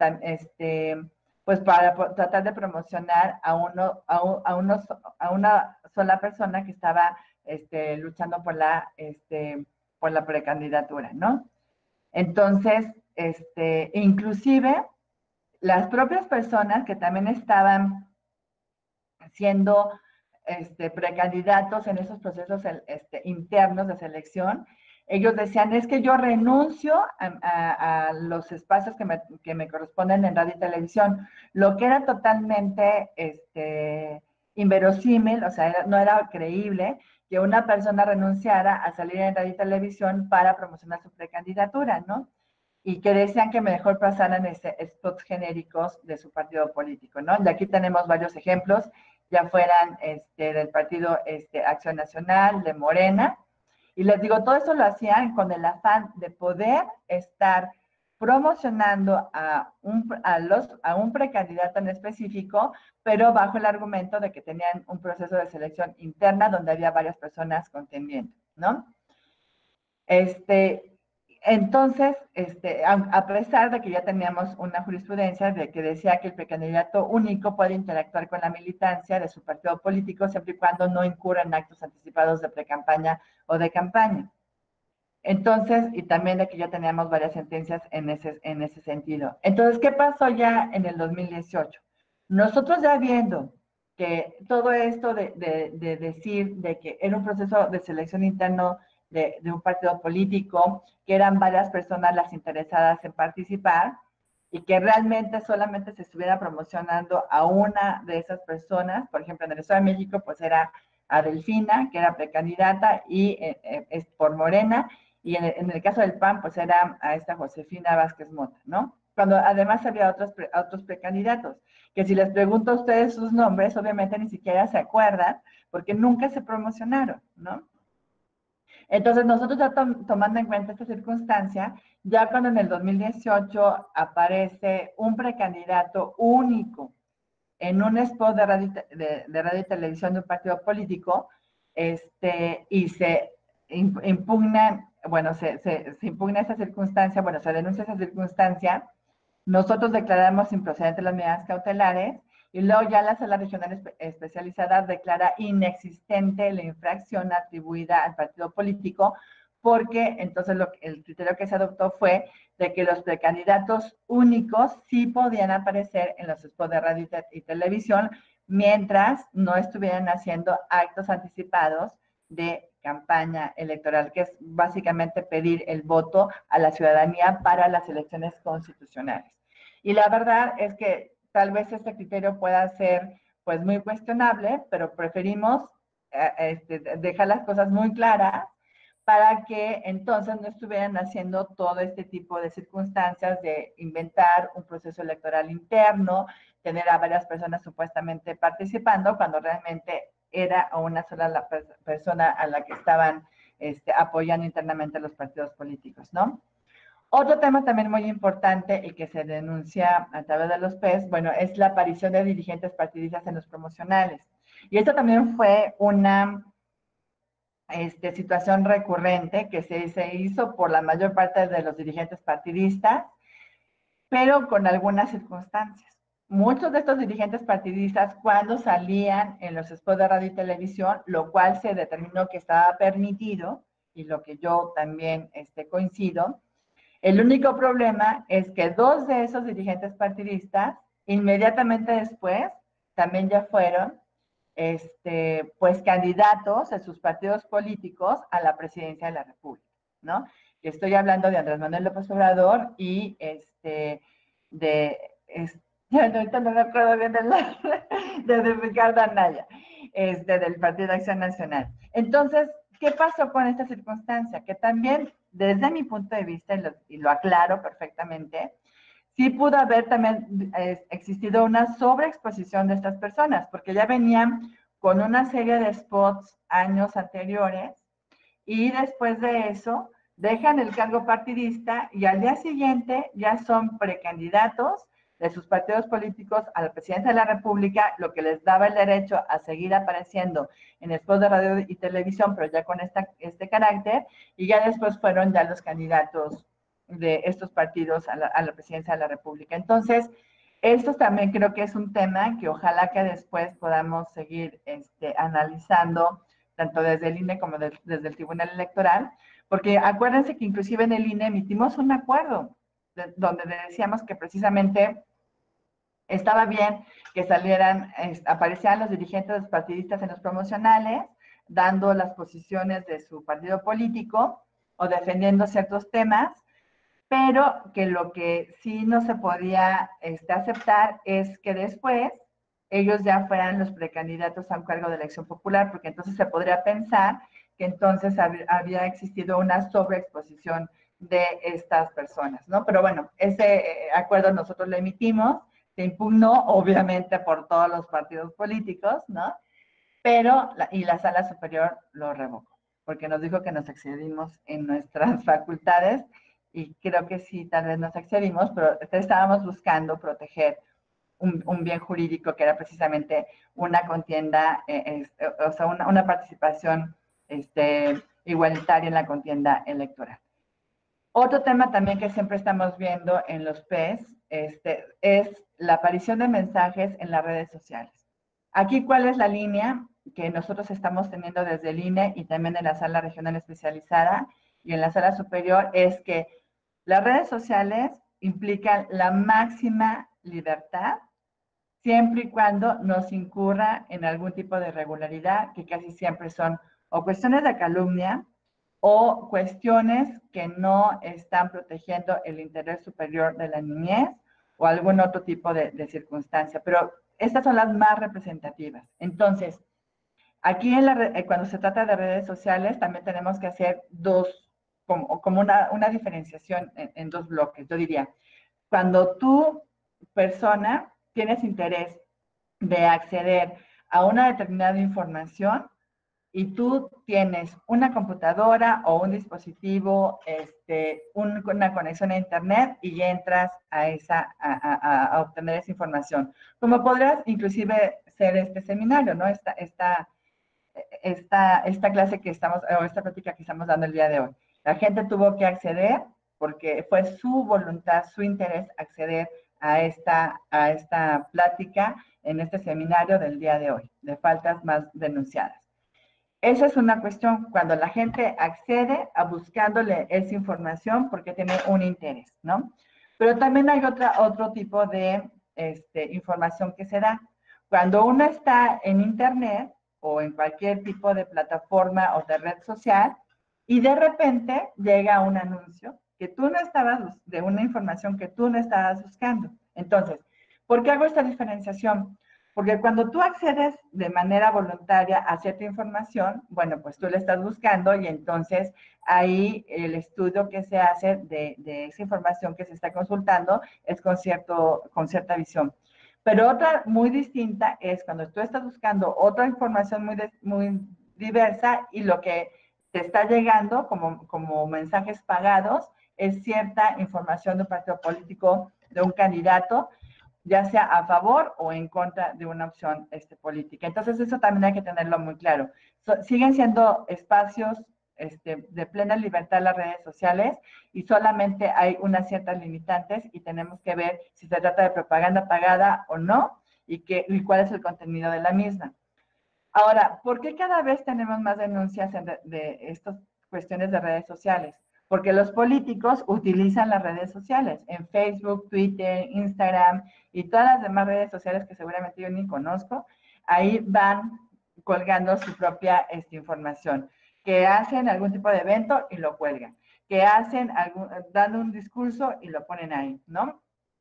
pues para tratar de promocionar a una sola persona que estaba luchando por la precandidatura, ¿no? Entonces, inclusive las propias personas que también estaban siendo precandidatos en esos procesos internos de selección, ellos decían, es que yo renuncio a los espacios que me corresponden en radio y televisión, lo que era totalmente inverosímil, o sea, no era creíble que una persona renunciara a salir en radio y televisión para promocionar su precandidatura, ¿no? Y que decían que mejor pasaran spots genéricos de su partido político, ¿no? Y aquí tenemos varios ejemplos, ya fueran del partido Acción Nacional, de Morena, y les digo, todo eso lo hacían con el afán de poder estar promocionando a un precandidato en específico, pero bajo el argumento de que tenían un proceso de selección interna donde había varias personas contendiendo, ¿no? Entonces, a pesar de que ya teníamos una jurisprudencia de que decía que el precandidato único puede interactuar con la militancia de su partido político siempre y cuando no incurra en actos anticipados de precampaña o de campaña. Entonces, y también de que ya teníamos varias sentencias en ese sentido. Entonces, ¿qué pasó ya en el 2018? Nosotros ya viendo que todo esto de decir de que era un proceso de selección interno de un partido político, que eran varias personas las interesadas en participar y que realmente solamente se estuviera promocionando a una de esas personas, por ejemplo, en el Estado de México, pues era a Delfina, que era precandidata y es por Morena, y en el caso del PAN, pues era a esta Josefina Vázquez Mota, ¿no? Cuando además había otros precandidatos, que si les pregunto a ustedes sus nombres, obviamente ni siquiera se acuerdan, porque nunca se promocionaron, ¿no? Entonces, nosotros ya tomando en cuenta esta circunstancia, ya cuando en el 2018 aparece un precandidato único en un spot de radio y televisión de un partido político, y se impugna, bueno, se impugna esa circunstancia, bueno, se denuncia esa circunstancia, nosotros declaramos improcedentes las medidas cautelares y luego ya la Sala Regional Especializada declara inexistente la infracción atribuida al partido político, porque entonces el criterio que se adoptó fue de que los precandidatos únicos sí podían aparecer en los spots de radio y televisión mientras no estuvieran haciendo actos anticipados de campaña electoral, que es básicamente pedir el voto a la ciudadanía para las elecciones constitucionales. Y la verdad es que tal vez este criterio pueda ser pues muy cuestionable, pero preferimos dejar las cosas muy claras para que entonces no estuvieran haciendo todo este tipo de circunstancias de inventar un proceso electoral interno, tener a varias personas supuestamente participando, cuando realmente era una sola persona a la que estaban apoyando internamente los partidos políticos, ¿no? Otro tema también muy importante y que se denuncia a través de los PES, bueno, es la aparición de dirigentes partidistas en los promocionales. Y esto también fue una situación recurrente que se hizo por la mayor parte de los dirigentes partidistas, pero con algunas circunstancias. Muchos de estos dirigentes partidistas, cuando salían en los spots de radio y televisión, lo cual se determinó que estaba permitido, y lo que yo también coincido, el único problema es que dos de esos dirigentes partidistas, inmediatamente después, también ya fueron pues candidatos de sus partidos políticos a la presidencia de la República, ¿no? Y estoy hablando de Andrés Manuel López Obrador y ahorita no me acuerdo bien de Ricardo Anaya, del Partido de Acción Nacional. Entonces, ¿qué pasó con esta circunstancia? Que también, desde mi punto de vista, y lo aclaro perfectamente, sí pudo haber también existido una sobreexposición de estas personas, porque ya venían con una serie de spots años anteriores y después de eso dejan el cargo partidista y al día siguiente ya son precandidatos de sus partidos políticos a la presidencia de la República, lo que les daba el derecho a seguir apareciendo en spots de radio y televisión, pero ya con este carácter, y ya después fueron ya los candidatos de estos partidos a la presidencia de la República. Entonces, esto también creo que es un tema que ojalá que después podamos seguir analizando, tanto desde el INE como desde el Tribunal Electoral, porque acuérdense que inclusive en el INE emitimos un acuerdo donde decíamos que precisamente estaba bien que salieran, aparecieran los dirigentes partidistas en los promocionales, dando las posiciones de su partido político o defendiendo ciertos temas, pero que lo que sí no se podía aceptar es que después ellos ya fueran los precandidatos a un cargo de elección popular, porque entonces se podría pensar que entonces había existido una sobreexposición de estas personas, ¿no? Pero bueno, ese acuerdo nosotros lo emitimos, se impugnó obviamente por todos los partidos políticos, ¿no? Pero, y la Sala Superior lo revocó, porque nos dijo que nos excedimos en nuestras facultades, y creo que sí, tal vez nos excedimos, pero estábamos buscando proteger un bien jurídico que era precisamente una contienda, o sea, una participación igualitaria en la contienda electoral. Otro tema también que siempre estamos viendo en los PES es la aparición de mensajes en las redes sociales. Aquí, ¿cuál es la línea que nosotros estamos teniendo desde el INE y también en la sala regional especializada y en la sala superior? Es que las redes sociales implican la máxima libertad siempre y cuando no se incurra en algún tipo de irregularidad, que casi siempre son o cuestiones de calumnia o cuestiones que no están protegiendo el interés superior de la niñez o algún otro tipo de circunstancia. Pero estas son las más representativas. Entonces, aquí cuando se trata de redes sociales, también tenemos que hacer como una diferenciación en dos bloques. Yo diría, cuando tú, persona, tienes interés de acceder a una determinada información y tú tienes una computadora o un dispositivo, una conexión a internet y entras a obtener esa información. Como podrás inclusive ser este seminario, ¿no? Esta clase que estamos, o esta práctica que estamos dando el día de hoy. La gente tuvo que acceder porque fue su voluntad, su interés acceder a esta plática en este seminario del día de hoy, de faltas más denunciadas. Esa es una cuestión cuando la gente accede a buscándole esa información porque tiene un interés, ¿no? Pero también hay otro tipo de información que se da. Cuando uno está en internet, o en cualquier tipo de plataforma o de red social, y de repente llega un anuncio que tú no estabas, de una información que tú no estabas buscando. Entonces, ¿por qué hago esta diferenciación? Porque cuando tú accedes de manera voluntaria a cierta información, bueno, pues tú la estás buscando y entonces ahí el estudio que se hace de esa información que se está consultando es con cierta visión. Pero otra muy distinta es cuando tú estás buscando otra información muy diversa y lo que te está llegando como mensajes pagados es cierta información de un partido político, de un candidato, ya sea a favor o en contra de una opción política. Entonces, eso también hay que tenerlo muy claro. Siguen siendo espacios de plena libertad las redes sociales y solamente hay unas ciertas limitantes y tenemos que ver si se trata de propaganda pagada o no y cuál es el contenido de la misma. Ahora, ¿por qué cada vez tenemos más denuncias de estas cuestiones de redes sociales? Porque los políticos utilizan las redes sociales, en Facebook, Twitter, Instagram y todas las demás redes sociales que seguramente yo ni conozco, ahí van colgando su propia información, que hacen algún tipo de evento y lo cuelgan, que hacen dando un discurso y lo ponen ahí, ¿no?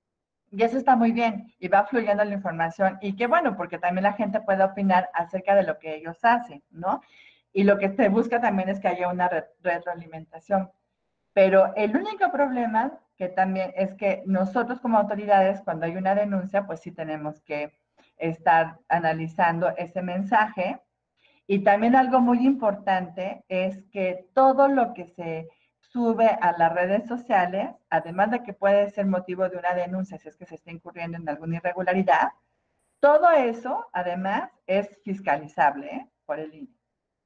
Y eso está muy bien y va fluyendo la información y qué bueno, porque también la gente puede opinar acerca de lo que ellos hacen, ¿no? Y lo que se busca también es que haya una retroalimentación. Pero el único problema que también es que nosotros como autoridades, cuando hay una denuncia, pues sí tenemos que estar analizando ese mensaje. Y también algo muy importante es que todo lo que se sube a las redes sociales, además de que puede ser motivo de una denuncia si es que se está incurriendo en alguna irregularidad, todo eso, además, es fiscalizable, por el INE.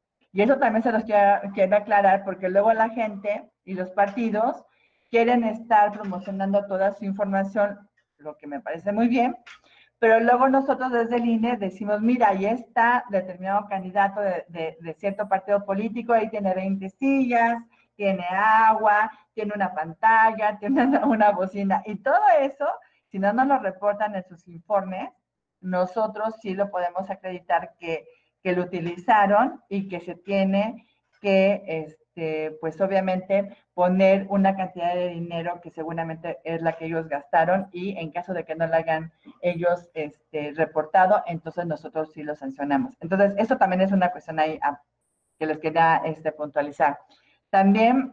Y eso también se los quiero aclarar porque luego la gente y los partidos quieren estar promocionando toda su información, lo que me parece muy bien, pero luego nosotros desde el INE decimos, mira, ahí está determinado candidato de cierto partido político, ahí tiene 20 sillas, tiene agua, tiene una pantalla, tiene una bocina, y todo eso, si no nos lo reportan en sus informes, nosotros sí lo podemos acreditar que lo utilizaron y que se tiene que, pues obviamente, poner una cantidad de dinero que seguramente es la que ellos gastaron y en caso de que no la hayan ellos reportado, entonces nosotros sí lo sancionamos. Entonces, esto también es una cuestión ahí que les quería puntualizar. También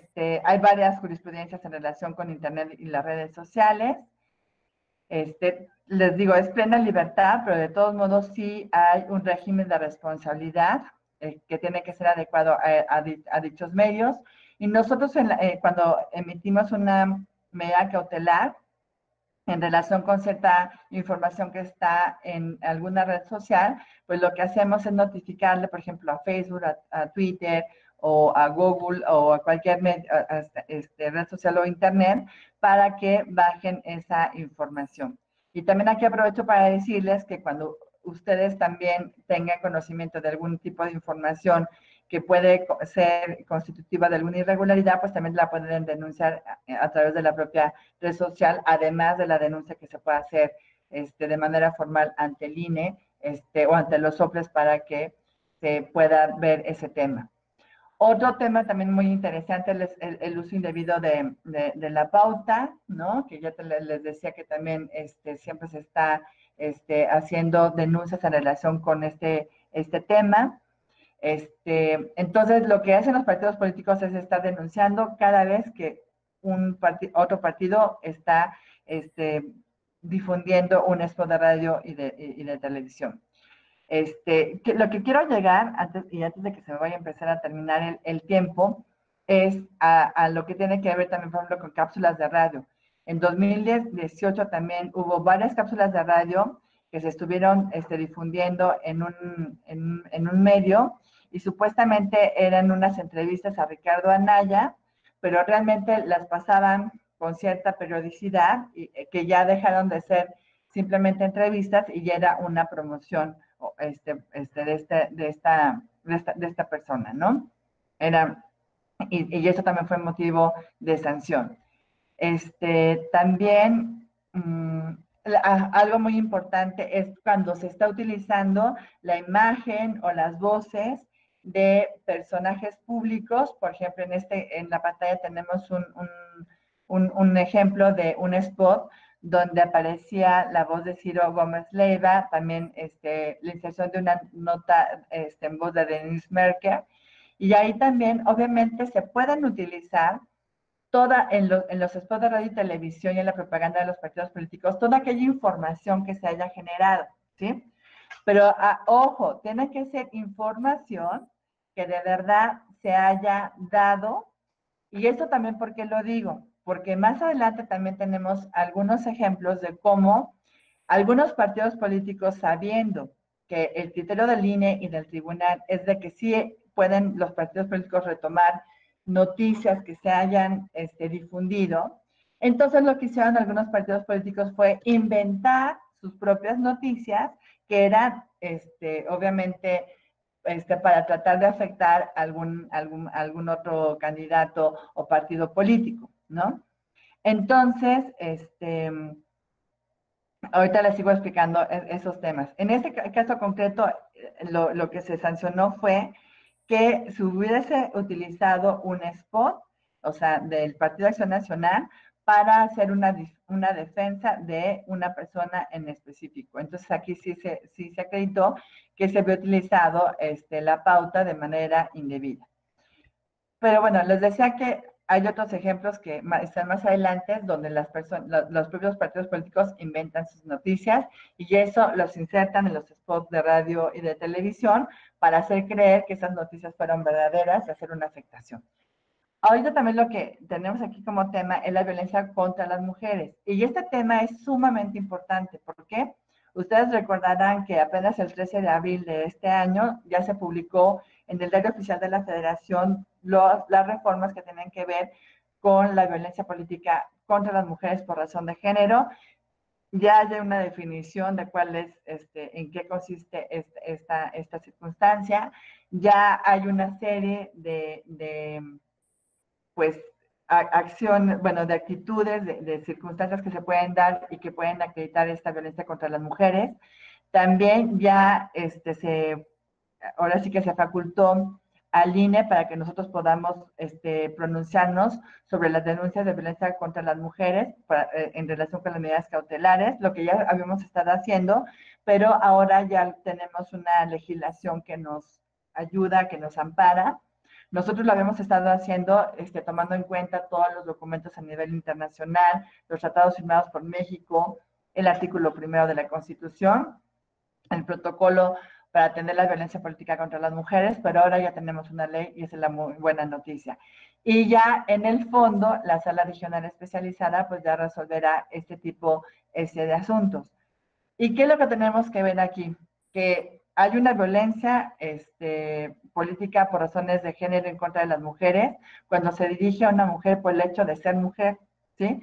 hay varias jurisprudencias en relación con Internet y las redes sociales. Les digo, es plena libertad, pero de todos modos sí hay un régimen de responsabilidad que tiene que ser adecuado a dichos medios. Y nosotros cuando emitimos una medida cautelar en relación con cierta información que está en alguna red social, pues lo que hacemos es notificarle, por ejemplo, a Facebook, a Twitter o a Google o a cualquier red social o internet para que bajen esa información. Y también aquí aprovecho para decirles que cuando ustedes también tengan conocimiento de algún tipo de información que puede ser constitutiva de alguna irregularidad, pues también la pueden denunciar a través de la propia red social, además de la denuncia que se puede hacer de manera formal ante el INE o ante los OPLES para que se pueda ver ese tema. Otro tema también muy interesante es el uso indebido de la pauta, ¿no? Que ya les decía que también siempre se está haciendo denuncias en relación con este tema. Entonces, lo que hacen los partidos políticos es estar denunciando cada vez que otro partido está difundiendo un spot de radio y de televisión. Lo que quiero llegar, antes de que se me vaya a empezar a terminar el tiempo, es a lo que tiene que ver también, por ejemplo, con cápsulas de radio. En 2018 también hubo varias cápsulas de radio que se estuvieron difundiendo en un medio y supuestamente eran unas entrevistas a Ricardo Anaya, pero realmente las pasaban con cierta periodicidad y que ya dejaron de ser simplemente entrevistas y ya era una promoción de esta persona, ¿no? Y eso también fue motivo de sanción. También algo muy importante es cuando se está utilizando la imagen o las voces de personajes públicos. Por ejemplo, en la pantalla tenemos un ejemplo de un spot donde aparecía la voz de Ciro Gómez Leiva, también la inserción de una nota en voz de Denise Merker. Y ahí también, obviamente, se pueden utilizar en los spots de radio y televisión y en la propaganda de los partidos políticos, toda aquella información que se haya generado, ¿sí? Pero, ojo, tiene que ser información que de verdad se haya dado. Y esto también, ¿por qué lo digo? Porque más adelante también tenemos algunos ejemplos de cómo algunos partidos políticos, sabiendo que el criterio del INE y del tribunal es de que sí pueden los partidos políticos retomar noticias que se hayan difundido, entonces lo que hicieron algunos partidos políticos fue inventar sus propias noticias que eran, obviamente, para tratar de afectar algún otro candidato o partido político, ¿no? Entonces, ahorita les sigo explicando esos temas. En este caso concreto, lo que se sancionó fue que se hubiese utilizado un spot, o sea, del Partido de Acción Nacional, para hacer una defensa de una persona en específico. Entonces, aquí sí se acreditó que se había utilizado la pauta de manera indebida. Pero bueno, les decía que hay otros ejemplos que están más adelante, donde los propios partidos políticos inventan sus noticias y eso los insertan en los spots de radio y de televisión para hacer creer que esas noticias fueron verdaderas y hacer una afectación. Ahorita también lo que tenemos aquí como tema es la violencia contra las mujeres. Y este tema es sumamente importante. ¿Por qué? Ustedes recordarán que apenas el 13 de abril de este año ya se publicó en el Diario Oficial de la Federación las reformas que tienen que ver con la violencia política contra las mujeres por razón de género. Ya hay una definición de cuál es, en qué consiste esta circunstancia. Ya hay una serie pues, de actitudes, de circunstancias que se pueden dar y que pueden acreditar esta violencia contra las mujeres. También ya ahora sí que se facultó al INE para que nosotros podamos pronunciarnos sobre las denuncias de violencia contra las mujeres en relación con las medidas cautelares, lo que ya habíamos estado haciendo, pero ahora ya tenemos una legislación que nos ayuda, que nos ampara. Nosotros lo habíamos estado haciendo tomando en cuenta todos los documentos a nivel internacional, los tratados firmados por México, el artículo 1 de la Constitución, el protocolo para atender la violencia política contra las mujeres, pero ahora ya tenemos una ley y esa es la muy buena noticia. Y ya en el fondo, la sala regional especializada pues ya resolverá este tipo de asuntos. ¿Y qué es lo que tenemos que ver aquí? Que hay una violencia política por razones de género en contra de las mujeres, cuando se dirige a una mujer por el hecho de ser mujer, ¿sí?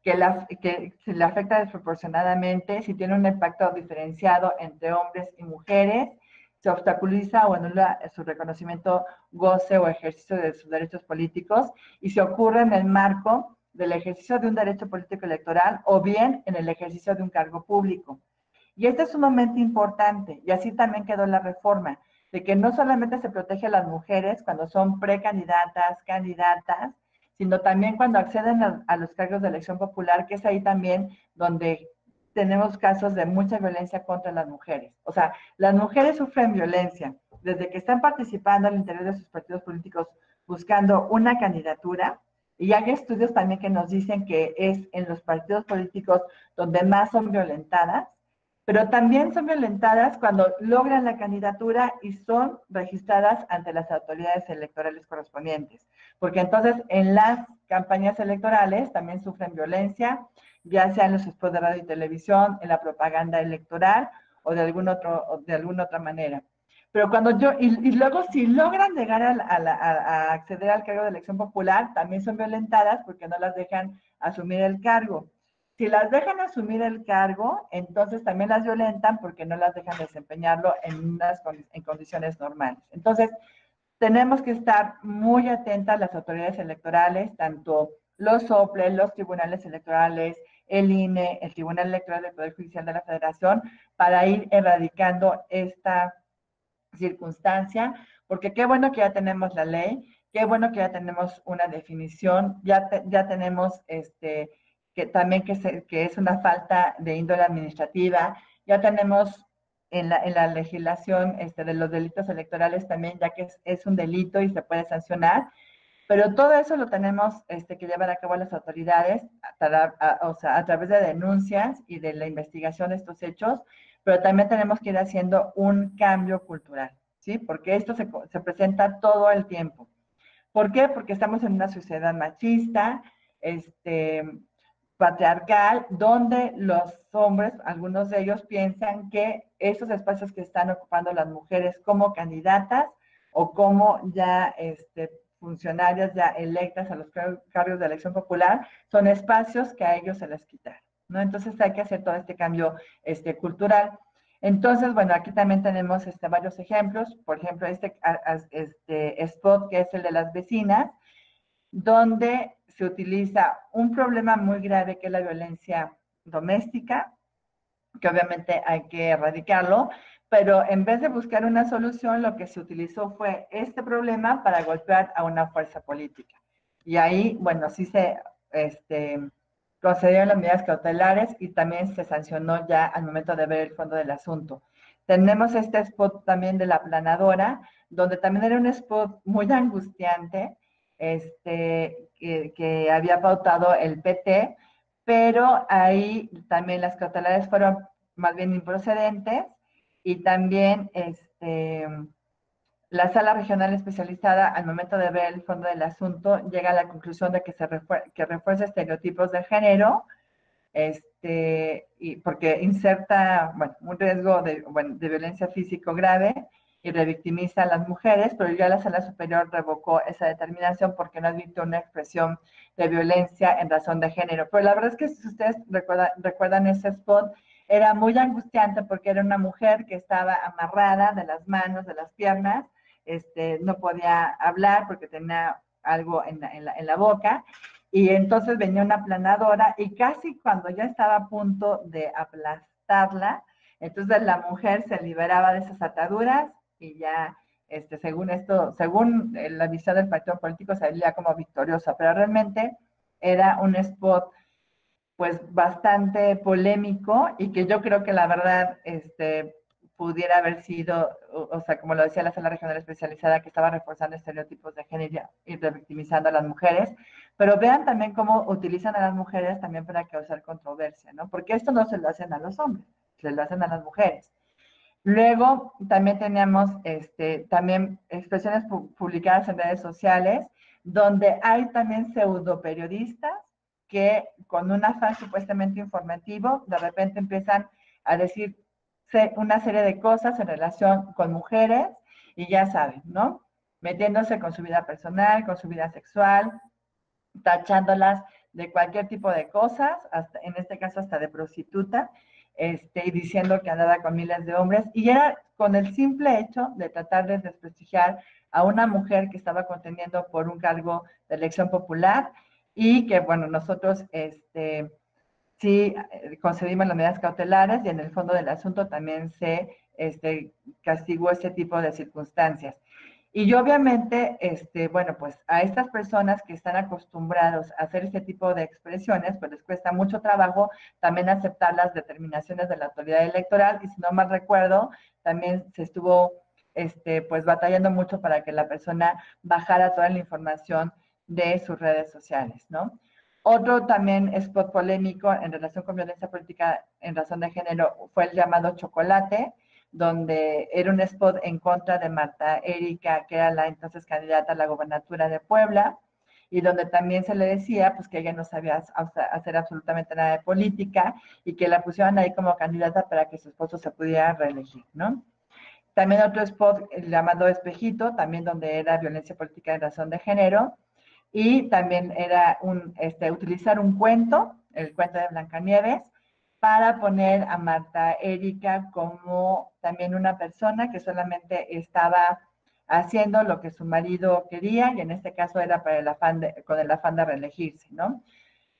Que se le afecta desproporcionadamente, si tiene un impacto diferenciado entre hombres y mujeres, se obstaculiza o anula su reconocimiento, goce o ejercicio de sus derechos políticos, y se ocurre en el marco del ejercicio de un derecho político electoral o bien en el ejercicio de un cargo público. Y esto es sumamente importante, y así también quedó la reforma, de que no solamente se protege a las mujeres cuando son precandidatas, candidatas, sino también cuando acceden a los cargos de elección popular, que es ahí también donde tenemos casos de mucha violencia contra las mujeres. O sea, las mujeres sufren violencia desde que están participando al interior de sus partidos políticos buscando una candidatura, y hay estudios también que nos dicen que es en los partidos políticos donde más son violentadas, pero también son violentadas cuando logran la candidatura y son registradas ante las autoridades electorales correspondientes, porque entonces en las campañas electorales también sufren violencia, ya sea en los spots de radio y televisión, en la propaganda electoral o de alguna otra manera. Pero y luego si logran llegar a acceder al cargo de elección popular, también son violentadas porque no las dejan asumir el cargo. Si las dejan asumir el cargo, entonces también las violentan porque no las dejan desempeñarlo en condiciones normales. Entonces, tenemos que estar muy atentas las autoridades electorales, tanto los OPLE, los tribunales electorales, el INE, el Tribunal Electoral del Poder Judicial de la Federación, para ir erradicando esta circunstancia, porque qué bueno que ya tenemos la ley, qué bueno que ya tenemos una definición, ya tenemos que también que es una falta de índole administrativa, ya tenemos en la legislación de los delitos electorales también, ya que es un delito y se puede sancionar, pero todo eso lo tenemos que llevar a cabo las autoridades o sea, a través de denuncias y de la investigación de estos hechos, pero también tenemos que ir haciendo un cambio cultural, ¿sí? Porque esto se presenta todo el tiempo. ¿Por qué? Porque estamos en una sociedad machista, patriarcal, donde los hombres, algunos de ellos, piensan que esos espacios que están ocupando las mujeres como candidatas o como ya funcionarias ya electas a los cargos de elección popular, son espacios que a ellos se les quitaron, ¿no? Entonces hay que hacer todo este cambio cultural. Entonces, bueno, aquí también tenemos varios ejemplos. Por ejemplo, este spot que es el de las vecinas, donde se utiliza un problema muy grave que es la violencia doméstica, que obviamente hay que erradicarlo, pero en vez de buscar una solución, lo que se utilizó fue este problema para golpear a una fuerza política. Y ahí, bueno, sí se concedieron las medidas cautelares y también se sancionó ya al momento de ver el fondo del asunto. Tenemos este spot también de la aplanadora, donde también era un spot muy angustiante, que había pautado el PT, pero ahí también las cautelares fueron más bien improcedentes y también la sala regional especializada, al momento de ver el fondo del asunto, llega a la conclusión de que refuerza estereotipos de género, y porque inserta, bueno, un riesgo de violencia físico grave y revictimiza a las mujeres, pero ya la sala superior revocó esa determinación porque no admite una expresión de violencia en razón de género. Pero la verdad es que si ustedes recuerdan ese spot, era muy angustiante porque era una mujer que estaba amarrada de las manos, de las piernas, no podía hablar porque tenía algo en la boca, y entonces venía una aplanadora y casi cuando ya estaba a punto de aplastarla, entonces la mujer se liberaba de esas ataduras y ya, según la visión del partido político, salía como victoriosa, pero realmente era un spot pues bastante polémico y que yo creo que la verdad pudiera haber sido, o sea, como lo decía la sala regional especializada, que estaba reforzando estereotipos de género y revictimizando a las mujeres, pero vean también cómo utilizan a las mujeres también para causar controversia, ¿no? Porque esto no se lo hacen a los hombres, se lo hacen a las mujeres. Luego también teníamos también expresiones publicadas en redes sociales, donde hay también pseudo periodistas que con un afán supuestamente informativo, de repente empiezan a decir una serie de cosas en relación con mujeres y ya saben, ¿no? Metiéndose con su vida personal, con su vida sexual, tachándolas de cualquier tipo de cosas, hasta, en este caso hasta de prostituta, y diciendo que andaba con miles de hombres, y era con el simple hecho de tratar de desprestigiar a una mujer que estaba contendiendo por un cargo de elección popular, y que, bueno, nosotros sí concedimos las medidas cautelares, y en el fondo del asunto también se castigó este tipo de circunstancias. Y yo obviamente, bueno, pues a estas personas que están acostumbrados a hacer este tipo de expresiones, pues les cuesta mucho trabajo también aceptar las determinaciones de la autoridad electoral, y si no mal recuerdo, también se estuvo pues batallando mucho para que la persona bajara toda la información de sus redes sociales, ¿no? Otro también spot polémico en relación con violencia política en razón de género fue el llamado Chocolate, donde era un spot en contra de Marta Erika, que era la entonces candidata a la gobernatura de Puebla, y donde también se le decía pues que ella no sabía hacer absolutamente nada de política y que la pusieron ahí como candidata para que su esposo se pudiera reelegir, ¿no? También otro spot llamado Espejito, también donde era violencia política en razón de género, y también era utilizar un cuento, el cuento de Blancanieves, para poner a Marta Erika como también una persona que solamente estaba haciendo lo que su marido quería, y en este caso era para con el afán de reelegirse, ¿no?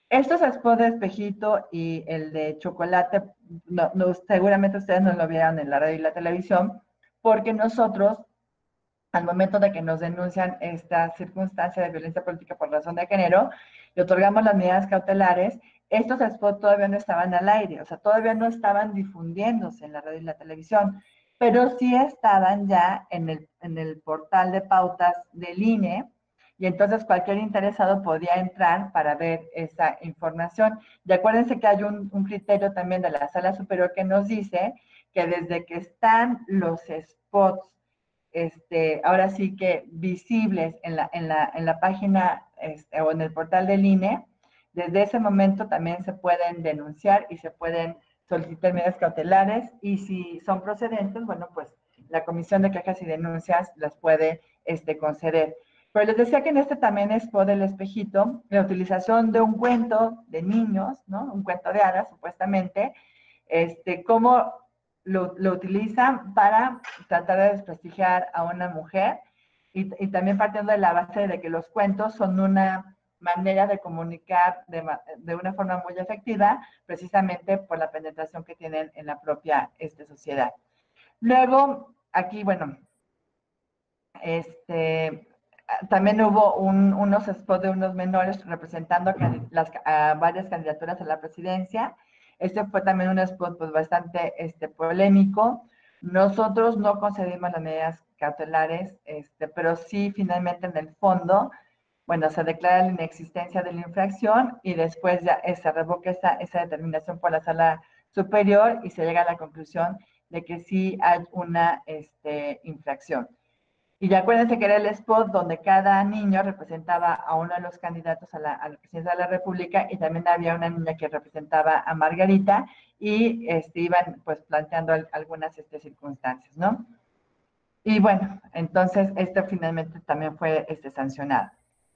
Estos spots de espejito y el de chocolate, seguramente ustedes no lo vieron en la radio y la televisión, porque nosotros, al momento de que nos denuncian esta circunstancia de violencia política por razón de género, le otorgamos las medidas cautelares. Estos spots todavía no estaban al aire, o sea, todavía no estaban difundiéndose en la radio y la televisión, pero sí estaban ya en el portal de pautas del INE, y entonces cualquier interesado podía entrar para ver esa información. Y acuérdense que hay un criterio también de la Sala Superior que nos dice que desde que están los spots ahora sí que visibles en la página o en el portal del INE, desde ese momento también se pueden denunciar y se pueden solicitar medidas cautelares, y si son procedentes, bueno, pues la Comisión de Quejas y Denuncias las puede conceder. Pero les decía que en también spot del espejito, la utilización de un cuento de niños, ¿no? Un cuento de hadas, supuestamente, cómo lo utilizan para tratar de desprestigiar a una mujer, y también partiendo de la base de que los cuentos son una manera de comunicar de una forma muy efectiva, precisamente por la penetración que tienen en la propia sociedad. Luego, aquí, bueno, también hubo unos spots de unos menores representando a varias candidaturas a la presidencia. Este fue también un spot pues, bastante polémico. Nosotros no concedimos las medidas cautelares, pero sí finalmente en el fondo, bueno, se declara la inexistencia de la infracción y después ya se revoca esa determinación por la Sala Superior y se llega a la conclusión de que sí hay una infracción. Y ya acuérdense que era el spot donde cada niño representaba a uno de los candidatos a la presidencia de la República, y también había una niña que representaba a Margarita, y iban pues planteando algunas circunstancias, ¿no? Y bueno, entonces esto finalmente también fue sancionado.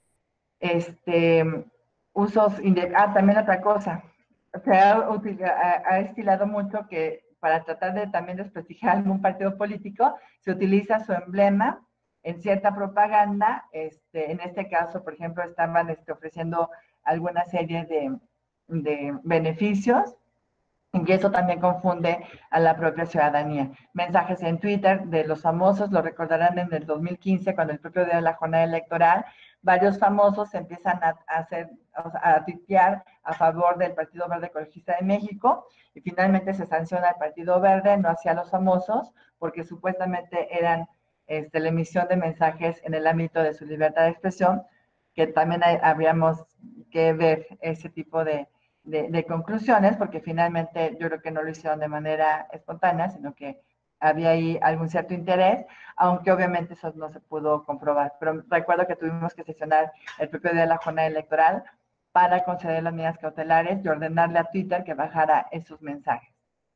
También otra cosa, se ha estilado mucho que para tratar de también desprestigiar algún partido político, se utiliza su emblema en cierta propaganda. En este caso, por ejemplo, estaban ofreciendo alguna serie de beneficios, y eso también confunde a la propia ciudadanía. Mensajes en Twitter de los famosos, lo recordarán en el 2015, cuando el propio día de la jornada electoral, varios famosos empiezan a tuitear a favor del Partido Verde Ecologista de México, y finalmente se sanciona al Partido Verde, no hacia los famosos, porque supuestamente eran la emisión de mensajes en el ámbito de su libertad de expresión, que también habríamos que ver ese tipo de conclusiones, porque finalmente yo creo que no lo hicieron de manera espontánea, sino que había ahí algún cierto interés, aunque obviamente eso no se pudo comprobar. Pero recuerdo que tuvimos que sesionar el propio día de la jornada electoral para conceder las medidas cautelares y ordenarle a Twitter que bajara esos mensajes.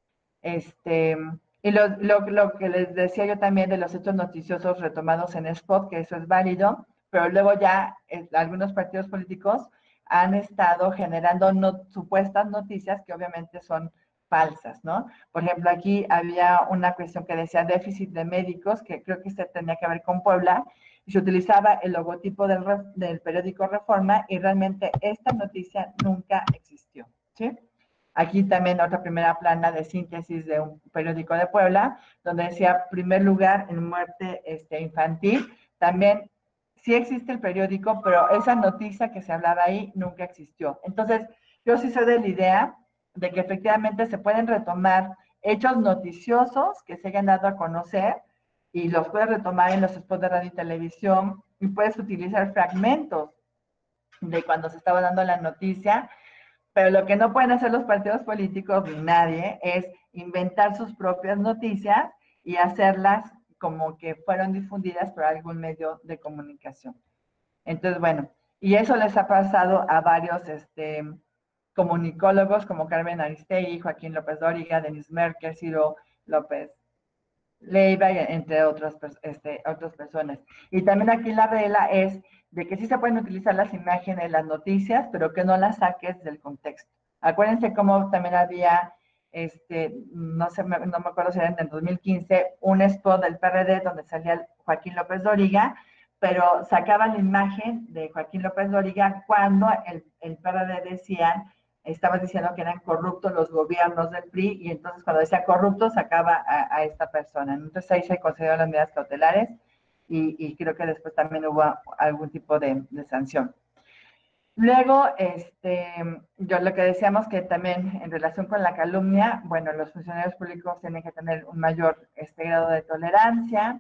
Y lo que les decía yo también de los hechos noticiosos retomados en Spot, que eso es válido, pero luego ya algunos partidos políticos han estado generando supuestas noticias que obviamente son falsas, ¿no? Por ejemplo, aquí había una cuestión que decía déficit de médicos, que creo que se tenía que ver con Puebla, y se utilizaba el logotipo del periódico Reforma, y realmente esta noticia nunca existió, ¿sí? Aquí también otra primera plana de síntesis de un periódico de Puebla, donde decía primer lugar en muerte infantil. También sí existe el periódico, pero esa noticia que se hablaba ahí nunca existió. Entonces, yo sí soy de la idea de que efectivamente se pueden retomar hechos noticiosos que se hayan dado a conocer, y los puedes retomar en los spots de radio y televisión, y puedes utilizar fragmentos de cuando se estaba dando la noticia, pero lo que no pueden hacer los partidos políticos ni nadie es inventar sus propias noticias y hacerlas como que fueron difundidas por algún medio de comunicación. Entonces, bueno, y eso les ha pasado a varios comunicólogos como Carmen Aristegui, Joaquín López Dóriga, Denis Merker, Ciro López Leiva, entre otras personas. Y también aquí la regla es de que sí se pueden utilizar las imágenes, las noticias, pero que no las saques del contexto. Acuérdense cómo también había, no me acuerdo si era en el 2015, un spot del PRD donde salía Joaquín López Dóriga, pero sacaba la imagen de Joaquín López Dóriga cuando el PRD estaba diciendo que eran corruptos los gobiernos del PRI, y entonces cuando decía corrupto sacaba a esta persona. Entonces ahí se concedieron las medidas cautelares y creo que después también hubo algún tipo de sanción. Luego, yo lo que decíamos que también en relación con la calumnia, bueno, los funcionarios públicos tienen que tener un mayor grado de tolerancia,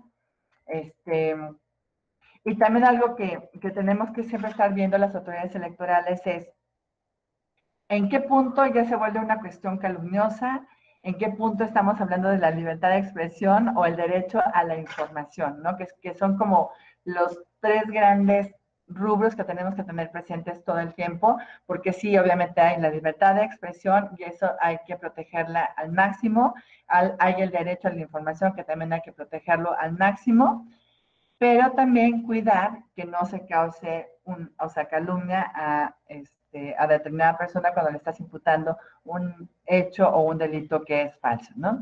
y también algo que tenemos que siempre estar viendo las autoridades electorales es en qué punto ya se vuelve una cuestión calumniosa, en qué punto estamos hablando de la libertad de expresión o el derecho a la información, ¿no? Que son como los tres grandes rubros que tenemos que tener presentes todo el tiempo, porque sí, obviamente hay la libertad de expresión y eso hay que protegerla al máximo, hay el derecho a la información que también hay que protegerlo al máximo, pero también cuidar que no se cause calumnia a determinada persona cuando le estás imputando un hecho o un delito que es falso, ¿no?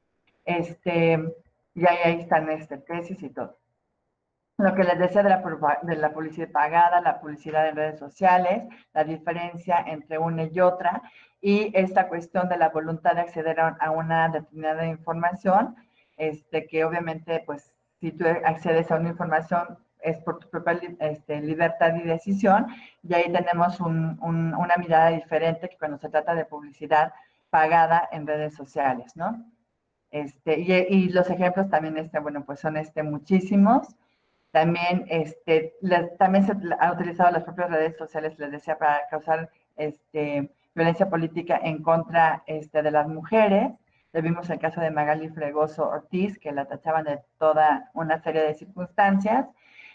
Y ahí están tesis y todo. Lo que les decía de la publicidad pagada, la publicidad en redes sociales, la diferencia entre una y otra, y esta cuestión de la voluntad de acceder a una determinada información, que obviamente, pues, si tú accedes a una información es por tu propia libertad y decisión, y ahí tenemos una mirada diferente que cuando se trata de publicidad pagada en redes sociales, ¿no? Y los ejemplos también, bueno, pues son muchísimos. También, también se ha utilizado las propias redes sociales, les decía, para causar violencia política en contra de las mujeres. Lo vimos en el caso de Magali Fregoso Ortiz, que la tachaban de toda una serie de circunstancias.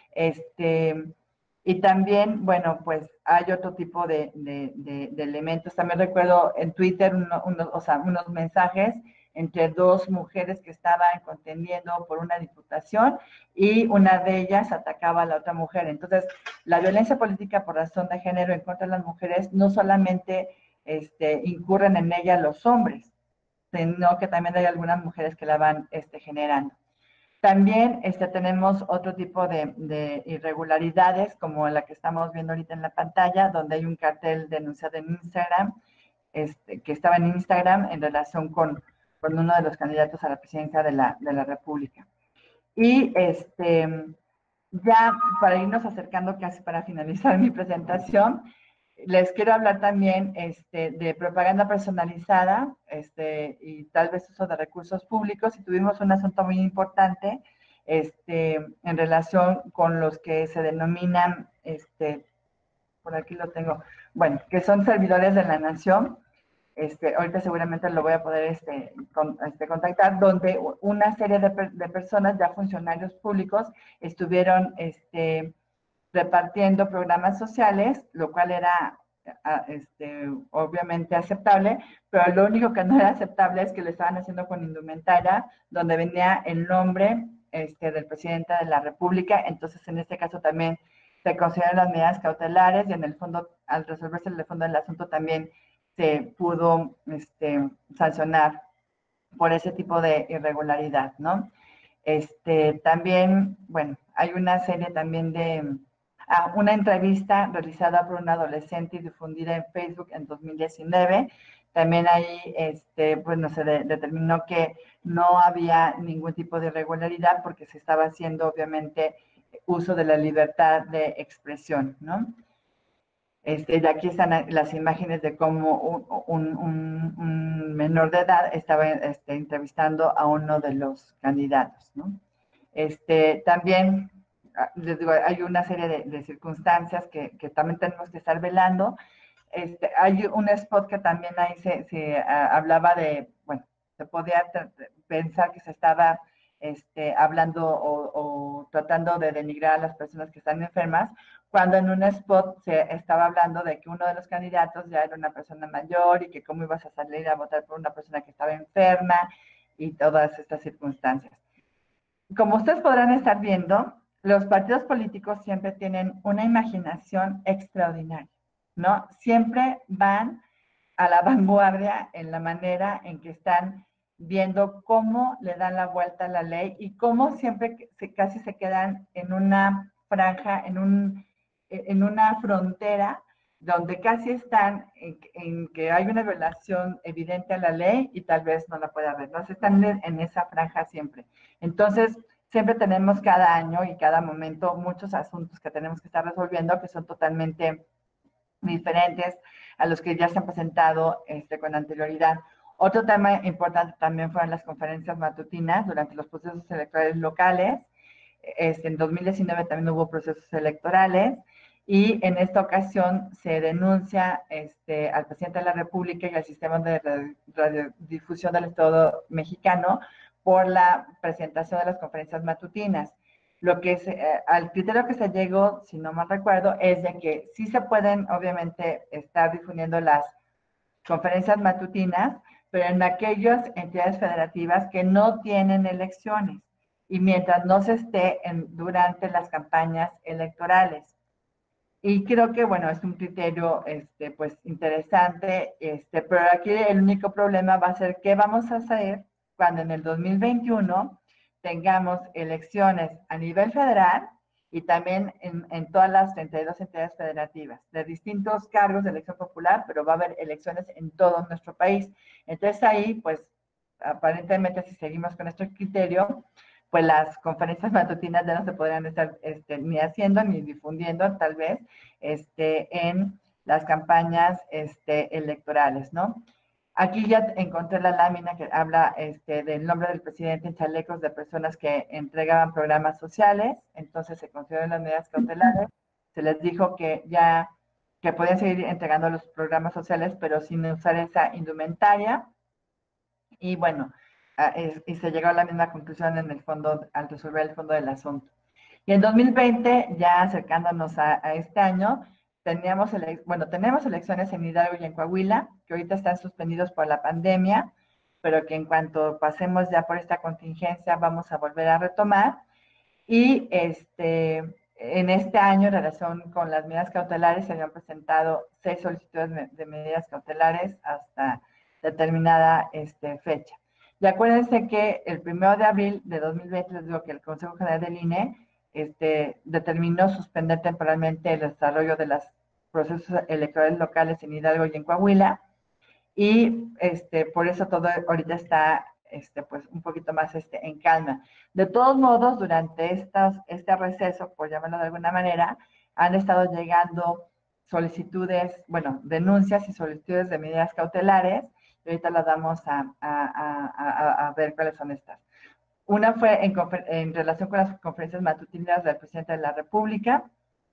Y también, bueno, pues hay otro tipo de elementos. También recuerdo en Twitter unos mensajes entre dos mujeres que estaban contendiendo por una diputación y una de ellas atacaba a la otra mujer. Entonces, la violencia política por razón de género en contra de las mujeres no solamente incurren en ella los hombres, sino que también hay algunas mujeres que la van generando. También tenemos otro tipo de irregularidades, como la que estamos viendo ahorita en la pantalla, donde hay un cartel denunciado en Instagram, que estaba en Instagram en relación con uno de los candidatos a la presidencia de la República. Y ya para irnos acercando casi para finalizar mi presentación, les quiero hablar también de propaganda personalizada y tal vez uso de recursos públicos. Y tuvimos un asunto muy importante en relación con los que se denominan, por aquí lo tengo, bueno, que son servidores de la nación. Ahorita seguramente lo voy a poder contactar, donde una serie de personas, ya funcionarios públicos, estuvieron repartiendo programas sociales, lo cual era obviamente aceptable, pero lo único que no era aceptable es que lo estaban haciendo con indumentaria, donde venía el nombre del presidente de la República. Entonces, en este caso también se consideran las medidas cautelares y en el fondo, al resolverse el fondo del asunto, también se pudo sancionar por ese tipo de irregularidad, ¿no? También, bueno, hay una serie también de una entrevista realizada por un adolescente y difundida en Facebook en 2019. También ahí, bueno, se determinó que no había ningún tipo de irregularidad porque se estaba haciendo, obviamente, uso de la libertad de expresión, ¿no? De aquí están las imágenes de cómo un menor de edad estaba entrevistando a uno de los candidatos, ¿no? También, les digo, hay una serie de circunstancias que también tenemos que estar velando. Hay un spot que también ahí se hablaba de, bueno, se podía pensar que se estaba hablando o tratando de denigrar a las personas que están enfermas, cuando en un spot se estaba hablando de que uno de los candidatos ya era una persona mayor y que cómo ibas a salir a votar por una persona que estaba enferma y todas estas circunstancias. Como ustedes podrán estar viendo, los partidos políticos siempre tienen una imaginación extraordinaria, ¿no? Siempre van a la vanguardia en la manera en que están viendo cómo le dan la vuelta a la ley y cómo siempre casi se quedan en una franja, en una frontera donde casi están en que hay una violación evidente a la ley y tal vez no la pueda haber, ¿no? Están en esa franja siempre. Entonces, siempre tenemos cada año y cada momento muchos asuntos que tenemos que estar resolviendo que son totalmente diferentes a los que ya se han presentado con anterioridad. Otro tema importante también fueron las conferencias matutinas durante los procesos electorales locales. En 2019 también hubo procesos electorales y en esta ocasión se denuncia al presidente de la República y al sistema de radiodifusión del Estado mexicano por la presentación de las conferencias matutinas. Lo que al criterio que se llegó, si no mal recuerdo, es de que sí se pueden, obviamente, estar difundiendo las conferencias matutinas, pero en aquellas entidades federativas que no tienen elecciones y mientras no se esté durante las campañas electorales. Y creo que, bueno, es un criterio, pues, interesante, pero aquí el único problema va a ser qué vamos a hacer cuando en el 2021 tengamos elecciones a nivel federal y también en todas las 32 entidades federativas, de distintos cargos de elección popular, pero va a haber elecciones en todo nuestro país. Entonces ahí, pues, aparentemente, si seguimos con este criterio, pues las conferencias matutinas ya no se podrán estar ni haciendo ni difundiendo, tal vez, en las campañas electorales, ¿no? Aquí ya encontré la lámina que habla del nombre del presidente en chalecos de personas que entregaban programas sociales, entonces se consideraron las medidas cautelares, se les dijo que ya que podían seguir entregando los programas sociales, pero sin usar esa indumentaria, y bueno, y se llegó a la misma conclusión en el fondo, al resolver el fondo del asunto. Y en 2020, ya acercándonos a este año, tenemos elecciones en Hidalgo y en Coahuila, que ahorita están suspendidos por la pandemia, pero que en cuanto pasemos ya por esta contingencia vamos a volver a retomar. Y en este año, en relación con las medidas cautelares, se habían presentado 6 solicitudes de medidas cautelares hasta determinada fecha. Y acuérdense que el 1 de abril de 2020, les digo que el Consejo General del INE determinó suspender temporalmente el desarrollo de los procesos electorales locales en Hidalgo y en Coahuila, y por eso todo ahorita está pues un poquito más en calma. De todos modos, durante este receso, por llamarlo de alguna manera, han estado llegando solicitudes, bueno, denuncias y solicitudes de medidas cautelares, y ahorita las vamos a ver cuáles son estas. Una fue en relación con las conferencias matutinas del presidente de la República.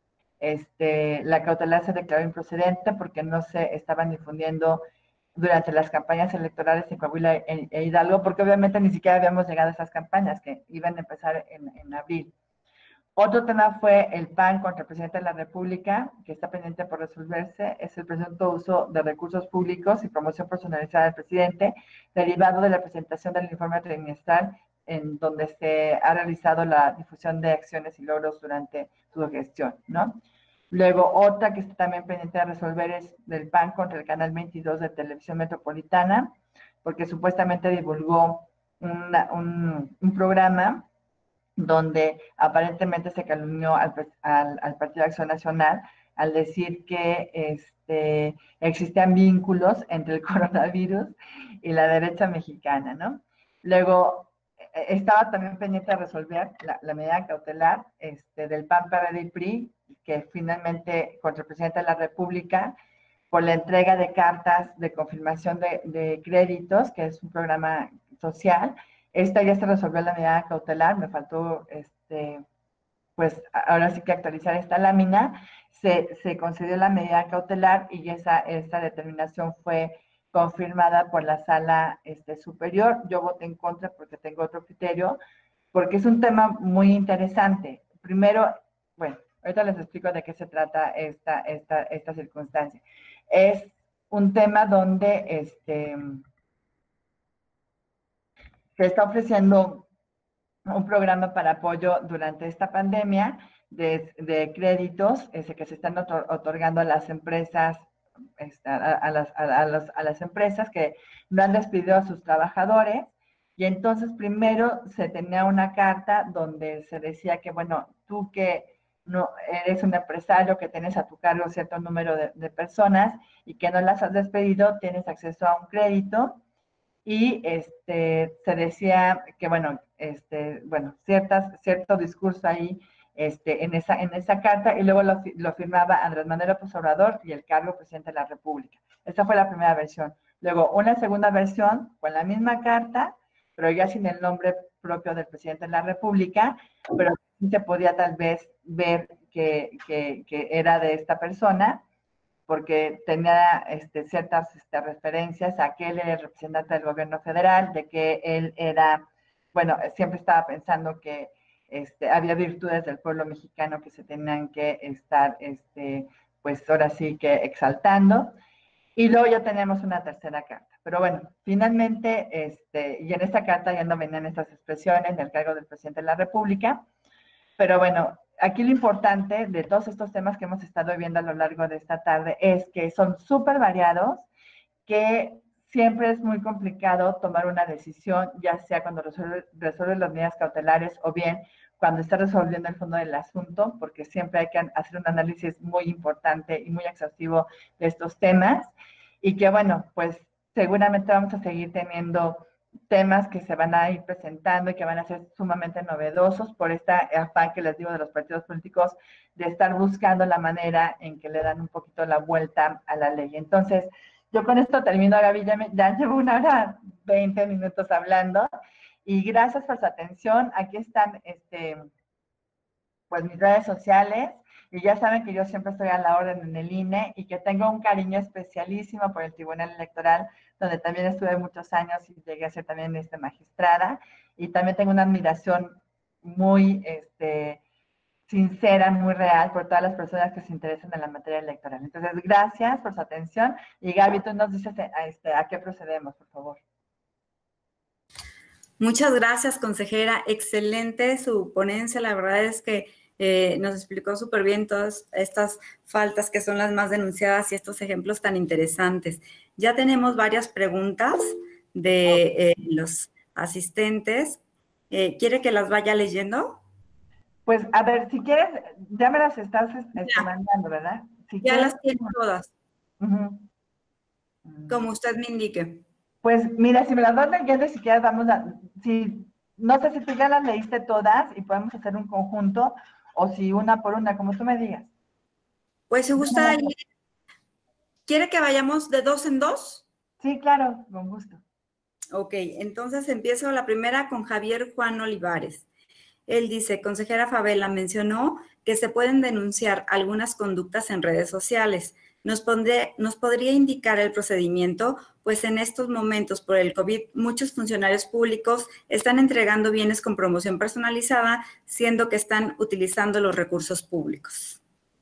La cautelar se declaró improcedente porque no se estaban difundiendo durante las campañas electorales en Coahuila e Hidalgo, porque obviamente ni siquiera habíamos llegado a esas campañas que iban a empezar en abril. Otro tema fue el PAN contra el presidente de la República, que está pendiente por resolverse, es el presunto uso de recursos públicos y promoción personalizada del presidente, derivado de la presentación del informe trimestral en donde se ha realizado la difusión de acciones y logros durante su gestión, ¿no? Luego, otra que está también pendiente de resolver es del PAN contra el Canal 22 de Televisión Metropolitana, porque supuestamente divulgó un programa donde aparentemente se calumnió al Partido Acción Nacional al decir que existían vínculos entre el coronavirus y la derecha mexicana, ¿no? Luego, estaba también pendiente de resolver la medida cautelar del PAN, PRD y PRI, que finalmente contra el presidente de la República, por la entrega de cartas de confirmación de créditos, que es un programa social. Esta ya se resolvió la medida cautelar, me faltó, pues ahora sí que actualizar esta lámina. Se concedió la medida cautelar y esta determinación fue confirmada por la sala superior. Yo voté en contra porque tengo otro criterio, porque es un tema muy interesante. Primero, bueno, ahorita les explico de qué se trata esta circunstancia. Es un tema donde se está ofreciendo un programa para apoyo durante esta pandemia de créditos que se están otorgando a las empresas, a las empresas que no han despedido a sus trabajadores. Y entonces primero se tenía una carta donde se decía que, bueno, tú que no, eres un empresario que tienes a tu cargo cierto número de personas y que no las has despedido, tienes acceso a un crédito. Y se decía que, bueno, cierto discurso ahí en esa carta, y luego lo firmaba Andrés Manuel López Obrador y el cargo presidente de la República. Esa fue la primera versión. Luego, una segunda versión con la misma carta, pero ya sin el nombre propio del presidente de la República, pero sí se podía tal vez ver que era de esta persona, porque tenía ciertas referencias a que él era el representante del gobierno federal, de que él era, bueno, siempre estaba pensando que había virtudes del pueblo mexicano que se tenían que estar, pues ahora sí que exaltando. Y luego ya tenemos una tercera carta. Pero bueno, finalmente, y en esta carta ya no venían estas expresiones del cargo del presidente de la República. Pero bueno, aquí lo importante de todos estos temas que hemos estado viendo a lo largo de esta tarde es que son súper variados, que siempre es muy complicado tomar una decisión, ya sea cuando resuelve las medidas cautelares o bien cuando está resolviendo el fondo del asunto, porque siempre hay que hacer un análisis muy importante y muy exhaustivo de estos temas. Y que bueno, pues seguramente vamos a seguir teniendo temas que se van a ir presentando y que van a ser sumamente novedosos por este afán que les digo de los partidos políticos de estar buscando la manera en que le dan un poquito la vuelta a la ley. Entonces, yo con esto termino, Gaby, ya llevo 1 hora 20 minutos hablando, y gracias por su atención. Aquí están pues mis redes sociales, y ya saben que yo siempre estoy a la orden en el INE y que tengo un cariño especialísimo por el Tribunal Electoral, donde también estuve muchos años y llegué a ser también magistrada, y también tengo una admiración muy sincera, muy real por todas las personas que se interesan en la materia electoral. Entonces, gracias por su atención, y Gaby, tú nos dices a qué procedemos, por favor. Muchas gracias, consejera. Excelente su ponencia. La verdad es que nos explicó súper bien todas estas faltas que son las más denunciadas y estos ejemplos tan interesantes. Ya tenemos varias preguntas de los asistentes. ¿Quiere que las vaya leyendo? Pues, a ver, si quieres, ya me las estás mandando, ¿verdad? Si Ya quieres, las tiene todas, uh-huh. como usted me indique. Pues mira, si me las vas leyendo y si quieres no sé si tú ya las leíste todas y podemos hacer un conjunto, o si una por una, como tú me digas. Pues si gusta, ¿quiere que vayamos de 2 en 2? Sí, claro, con gusto. Ok, entonces empiezo la primera con Javier Juan Olivares. Él dice, consejera Favela mencionó que se pueden denunciar algunas conductas en redes sociales. ¿Nos podría indicar el procedimiento? Pues en estos momentos por el COVID, muchos funcionarios públicos están entregando bienes con promoción personalizada, siendo que están utilizando los recursos públicos.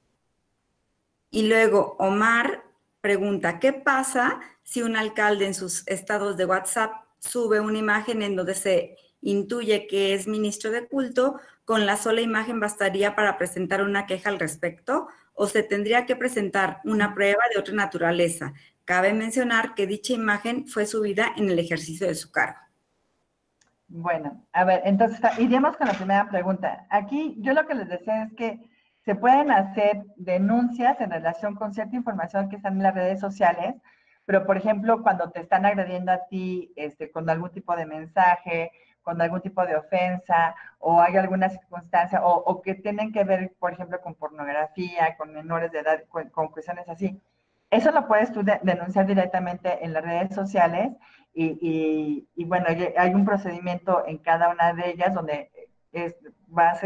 Y luego Omar pregunta, ¿qué pasa si un alcalde en sus estados de WhatsApp sube una imagen en donde se intuye que es ministro de culto? ¿Con la sola imagen bastaría para presentar una queja al respecto o se tendría que presentar una prueba de otra naturaleza? Cabe mencionar que dicha imagen fue subida en el ejercicio de su cargo. Bueno, a ver, entonces iremos con la primera pregunta. Aquí yo lo que les decía es que se pueden hacer denuncias en relación con cierta información que están en las redes sociales, pero por ejemplo, cuando te están agrediendo a ti con algún tipo de mensaje, con algún tipo de ofensa, o hay alguna circunstancia, o que tienen que ver, por ejemplo, con pornografía, con menores de edad, con cuestiones así. Eso lo puedes tú denunciar directamente en las redes sociales, y bueno, hay un procedimiento en cada una de ellas donde vas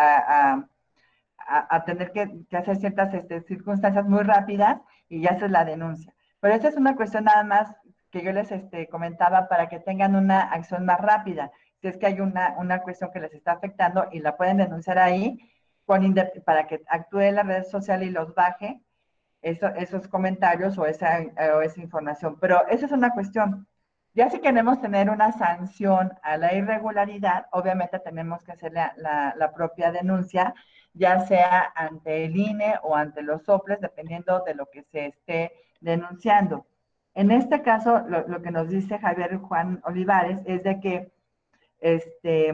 a tener que hacer ciertas circunstancias muy rápidas y ya haces la denuncia. Pero esta es una cuestión nada más que yo les comentaba para que tengan una acción más rápida. Si es que hay una cuestión que les está afectando y la pueden denunciar ahí para que actúe la red social y los baje esos comentarios o esa información. Pero esa es una cuestión. Ya si queremos tener una sanción a la irregularidad, obviamente tenemos que hacer la propia denuncia, ya sea ante el INE o ante los soples, dependiendo de lo que se esté denunciando. En este caso, lo que nos dice Javier Juan Olivares es de que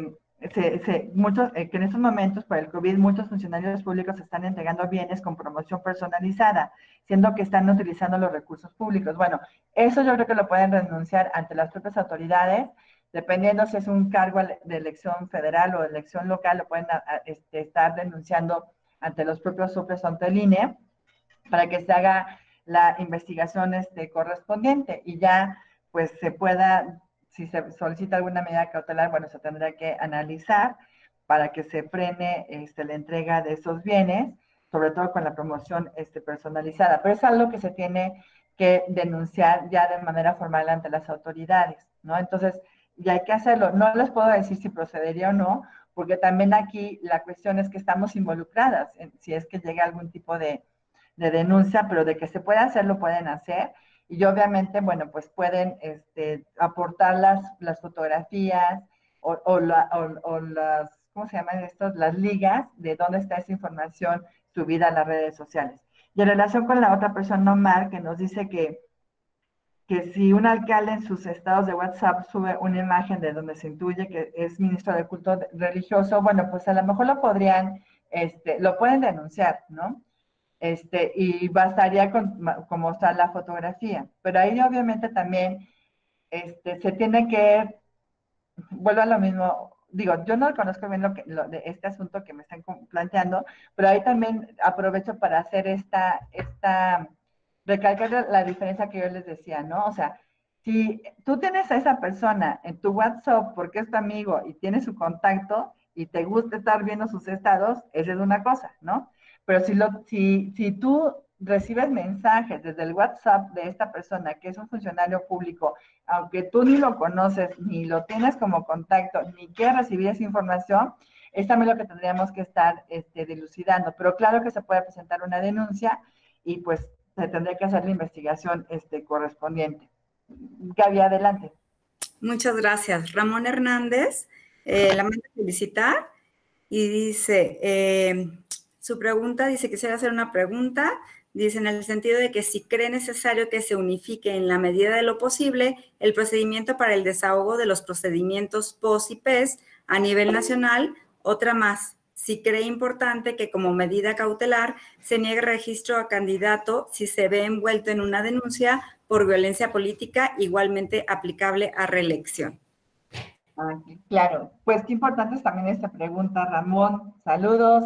que en estos momentos, por el COVID, muchos funcionarios públicos están entregando bienes con promoción personalizada, siendo que están utilizando los recursos públicos. Bueno, eso yo creo que lo pueden denunciar ante las propias autoridades, dependiendo si es un cargo de elección federal o de elección local, lo pueden estar denunciando ante los propios suples o ante el INE, para que se haga la investigación correspondiente y ya pues se pueda, si se solicita alguna medida cautelar, bueno, se tendrá que analizar para que se frene la entrega de esos bienes, sobre todo con la promoción personalizada. Pero es algo que se tiene que denunciar ya de manera formal ante las autoridades, ¿no? Entonces, ya hay que hacerlo. No les puedo decir si procedería o no, porque también aquí la cuestión es que estamos involucradas, si es que llega algún tipo de denuncia, pero de que se puede hacer, lo pueden hacer. Y obviamente, bueno, pues pueden aportar las fotografías o las, ¿cómo se llaman estos? Las ligas de dónde está esa información subida a las redes sociales. Y en relación con la otra persona, Omar, que nos dice que si un alcalde en sus estados de WhatsApp sube una imagen de donde se intuye que es ministro de culto religioso, bueno, pues a lo mejor lo podrían, lo pueden denunciar, ¿no? Y bastaría con mostrar la fotografía. Pero ahí obviamente también se tiene que, vuelvo a lo mismo, digo, yo no conozco bien lo de este asunto que me están planteando, pero ahí también aprovecho para hacer recalcar la diferencia que yo les decía, ¿no? O sea, si tú tienes a esa persona en tu WhatsApp porque es tu amigo y tienes su contacto y te gusta estar viendo sus estados, esa es una cosa, ¿no? Pero si tú recibes mensajes desde el WhatsApp de esta persona que es un funcionario público, aunque tú ni lo conoces, ni lo tienes como contacto, ni quieres recibir esa información, es también lo que tendríamos que estar dilucidando. Pero claro que se puede presentar una denuncia y pues se tendría que hacer la investigación correspondiente. Gaby, adelante. Muchas gracias. Ramón Hernández, la manda a felicitar y dice, su pregunta, dice, quisiera hacer una pregunta, dice, en el sentido de que si cree necesario que se unifique en la medida de lo posible el procedimiento para el desahogo de los procedimientos POS y PES a nivel nacional, otra más. Si cree importante que como medida cautelar se niegue registro a candidato si se ve envuelto en una denuncia por violencia política igualmente aplicable a reelección. Claro, pues qué importante es también esta pregunta, Ramón. Saludos.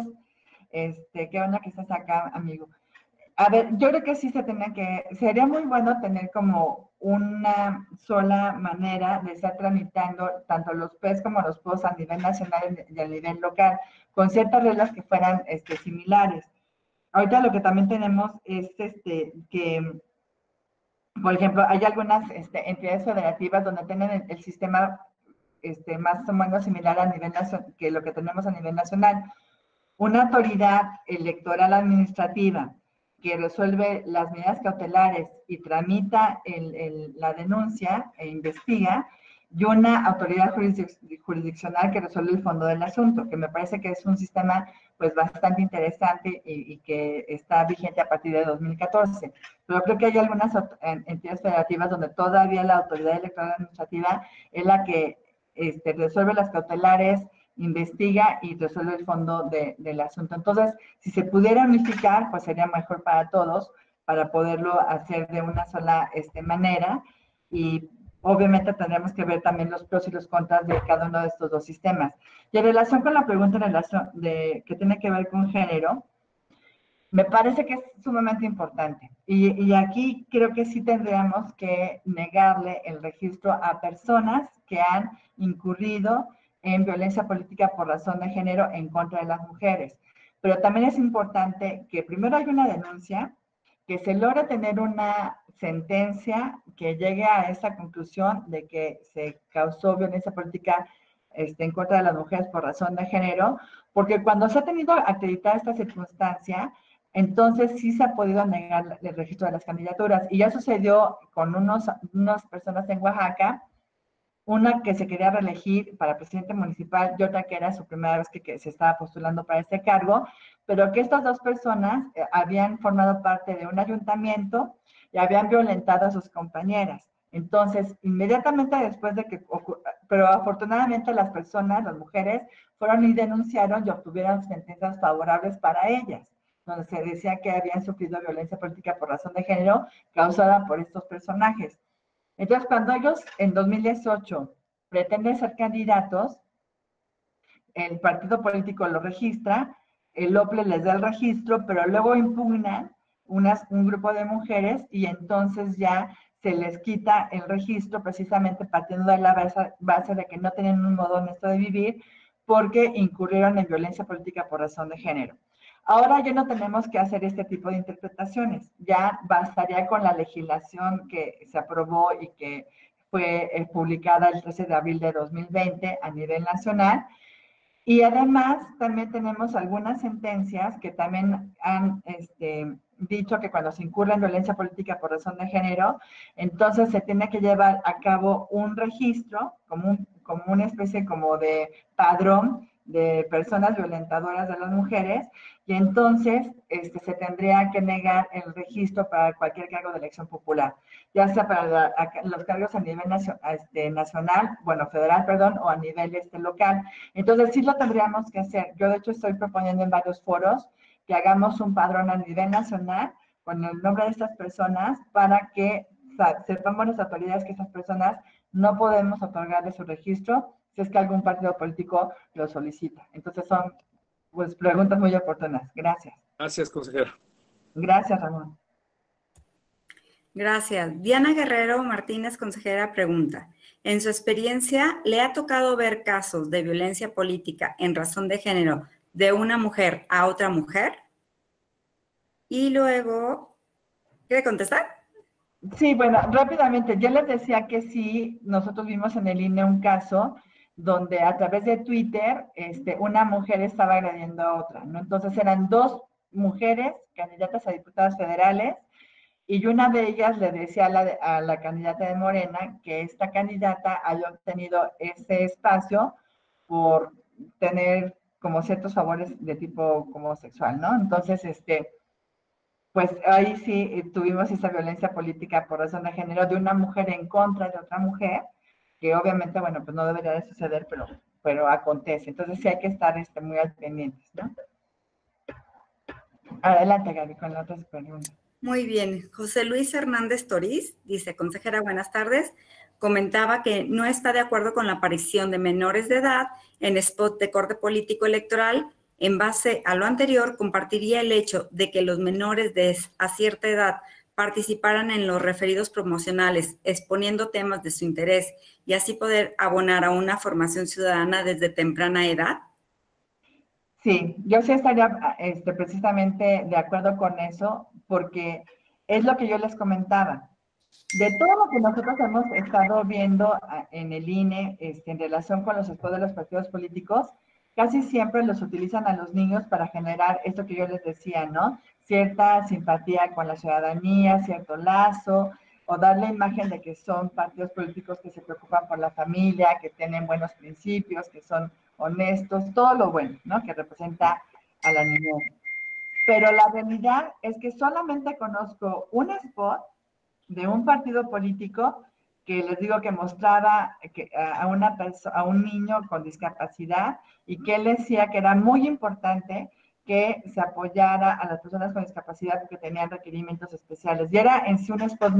Qué onda que estás acá, amigo. A ver, yo creo que sí sería muy bueno tener como una sola manera de estar tramitando tanto los PES como los POS a nivel nacional y a nivel local, con ciertas reglas que fueran similares. Ahorita lo que también tenemos es que, por ejemplo, hay algunas entidades federativas donde tienen el sistema más o menos similar a nivel nacional que lo que tenemos a nivel nacional. Una autoridad electoral administrativa que resuelve las medidas cautelares y tramita la denuncia e investiga, y una autoridad jurisdiccional que resuelve el fondo del asunto, que me parece que es un sistema pues bastante interesante y que está vigente a partir de 2014. Pero creo que hay algunas entidades federativas donde todavía la autoridad electoral administrativa es la que resuelve las cautelares, investiga y resuelve el fondo del asunto. Entonces, si se pudiera unificar, pues sería mejor para todos, para poderlo hacer de una sola manera. Y obviamente tendríamos que ver también los pros y los contras de cada uno de estos dos sistemas. Y en relación con la pregunta que tiene que ver con género, me parece que es sumamente importante. Y aquí creo que sí tendríamos que negarle el registro a personas que han incurrido en violencia política por razón de género en contra de las mujeres. Pero también es importante que primero haya una denuncia, que se logre tener una sentencia que llegue a esa conclusión de que se causó violencia política en contra de las mujeres por razón de género, porque cuando se ha tenido acreditada esta circunstancia, entonces sí se ha podido negar el registro de las candidaturas. Y ya sucedió con unas personas en Oaxaca, una que se quería reelegir para presidente municipal y otra que era su primera vez que se estaba postulando para este cargo, pero que estas dos personas habían formado parte de un ayuntamiento y habían violentado a sus compañeras. Entonces, inmediatamente después de que, pero afortunadamente las personas, las mujeres, fueron y denunciaron y obtuvieron sentencias favorables para ellas, donde se decía que habían sufrido violencia política por razón de género causada por estos personajes. Entonces, cuando ellos en 2018 pretenden ser candidatos, el partido político lo registra, el OPLE les da el registro, pero luego impugnan un grupo de mujeres y entonces ya se les quita el registro precisamente partiendo de la base de que no tienen un modo honesto de vivir porque incurrieron en violencia política por razón de género. Ahora ya no tenemos que hacer este tipo de interpretaciones, ya bastaría con la legislación que se aprobó y que fue publicada el 13 de abril de 2020 a nivel nacional. Y además también tenemos algunas sentencias que también han dicho que cuando se incurre en violencia política por razón de género, entonces se tiene que llevar a cabo un registro, como una especie como de padrón de personas violentadoras de las mujeres, y entonces se tendría que negar el registro para cualquier cargo de elección popular, ya sea para los cargos a nivel nacional, bueno, federal, perdón, o a nivel local. Entonces sí lo tendríamos que hacer. Yo de hecho estoy proponiendo en varios foros que hagamos un padrón a nivel nacional con el nombre de estas personas para que sepamos las autoridades que estas personas no podemos otorgarle su registro si es que algún partido político lo solicita. Entonces son pues preguntas muy oportunas. Gracias. Gracias, consejera. Gracias, Ramón. Gracias. Diana Guerrero Martínez, consejera, pregunta: en su experiencia, ¿le ha tocado ver casos de violencia política en razón de género de una mujer a otra mujer? Y luego, ¿quiere contestar? Sí, bueno, rápidamente, yo les decía que sí, nosotros vimos en el INE un caso donde a través de Twitter una mujer estaba agrediendo a otra, ¿no? Entonces eran dos mujeres candidatas a diputadas federales y una de ellas le decía a la candidata de Morena que esta candidata había obtenido ese espacio por tener como ciertos favores de tipo como sexual, ¿no? Entonces, pues ahí sí tuvimos esa violencia política por razón de género de una mujer en contra de otra mujer, que obviamente, bueno, pues no debería de suceder, pero acontece. Entonces sí hay que estar muy al pendientes, ¿no? Adelante, Gaby, con la otra pregunta. Muy bien. José Luis Hernández Toriz dice: consejera, buenas tardes. Comentaba que no está de acuerdo con la aparición de menores de edad en spot de corte político electoral. En base a lo anterior, compartiría el hecho de que los menores a cierta edad participaran en los referidos promocionales, exponiendo temas de su interés y así poder abonar a una formación ciudadana desde temprana edad. Sí, yo sí estaría precisamente de acuerdo con eso, porque es lo que yo les comentaba. De todo lo que nosotros hemos estado viendo en el INE en relación con los spots de los partidos políticos, casi siempre los utilizan a los niños para generar esto que yo les decía, ¿no? Cierta simpatía con la ciudadanía, cierto lazo, o dar la imagen de que son partidos políticos que se preocupan por la familia, que tienen buenos principios, que son honestos, todo lo bueno, ¿no? Que representa a la niñez. Pero la realidad es que solamente conozco un spot de un partido político que les digo que mostraba a un niño con discapacidad y que él decía que era muy importante que se apoyara a las personas con discapacidad porque tenían requerimientos especiales. Y era en sí un spot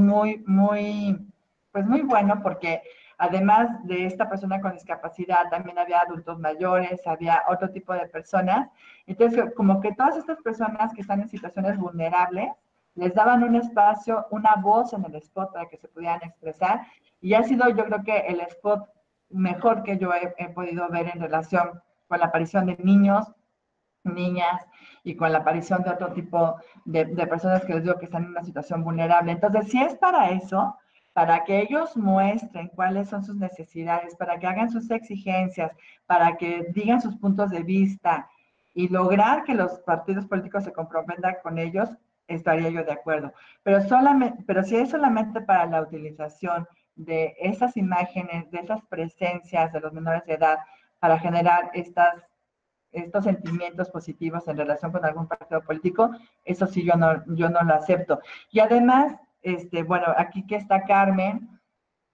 pues muy bueno porque además de esta persona con discapacidad, también había adultos mayores, había otro tipo de personas. Entonces, como que todas estas personas que están en situaciones vulnerables, les daban un espacio, una voz en el spot para que se pudieran expresar. Y ha sido, yo creo que el spot mejor que yo he podido ver en relación con la aparición de niños, niñas y con la aparición de otro tipo de personas que les digo que están en una situación vulnerable. Entonces, si es para eso, para que ellos muestren cuáles son sus necesidades, para que hagan sus exigencias, para que digan sus puntos de vista y lograr que los partidos políticos se comprometan con ellos, estaría yo de acuerdo. Pero si es solamente para la utilización de esas imágenes, de esas presencias de los menores de edad, para generar estos sentimientos positivos en relación con algún partido político, eso sí yo no lo acepto. Y además, bueno, aquí que está Carmen,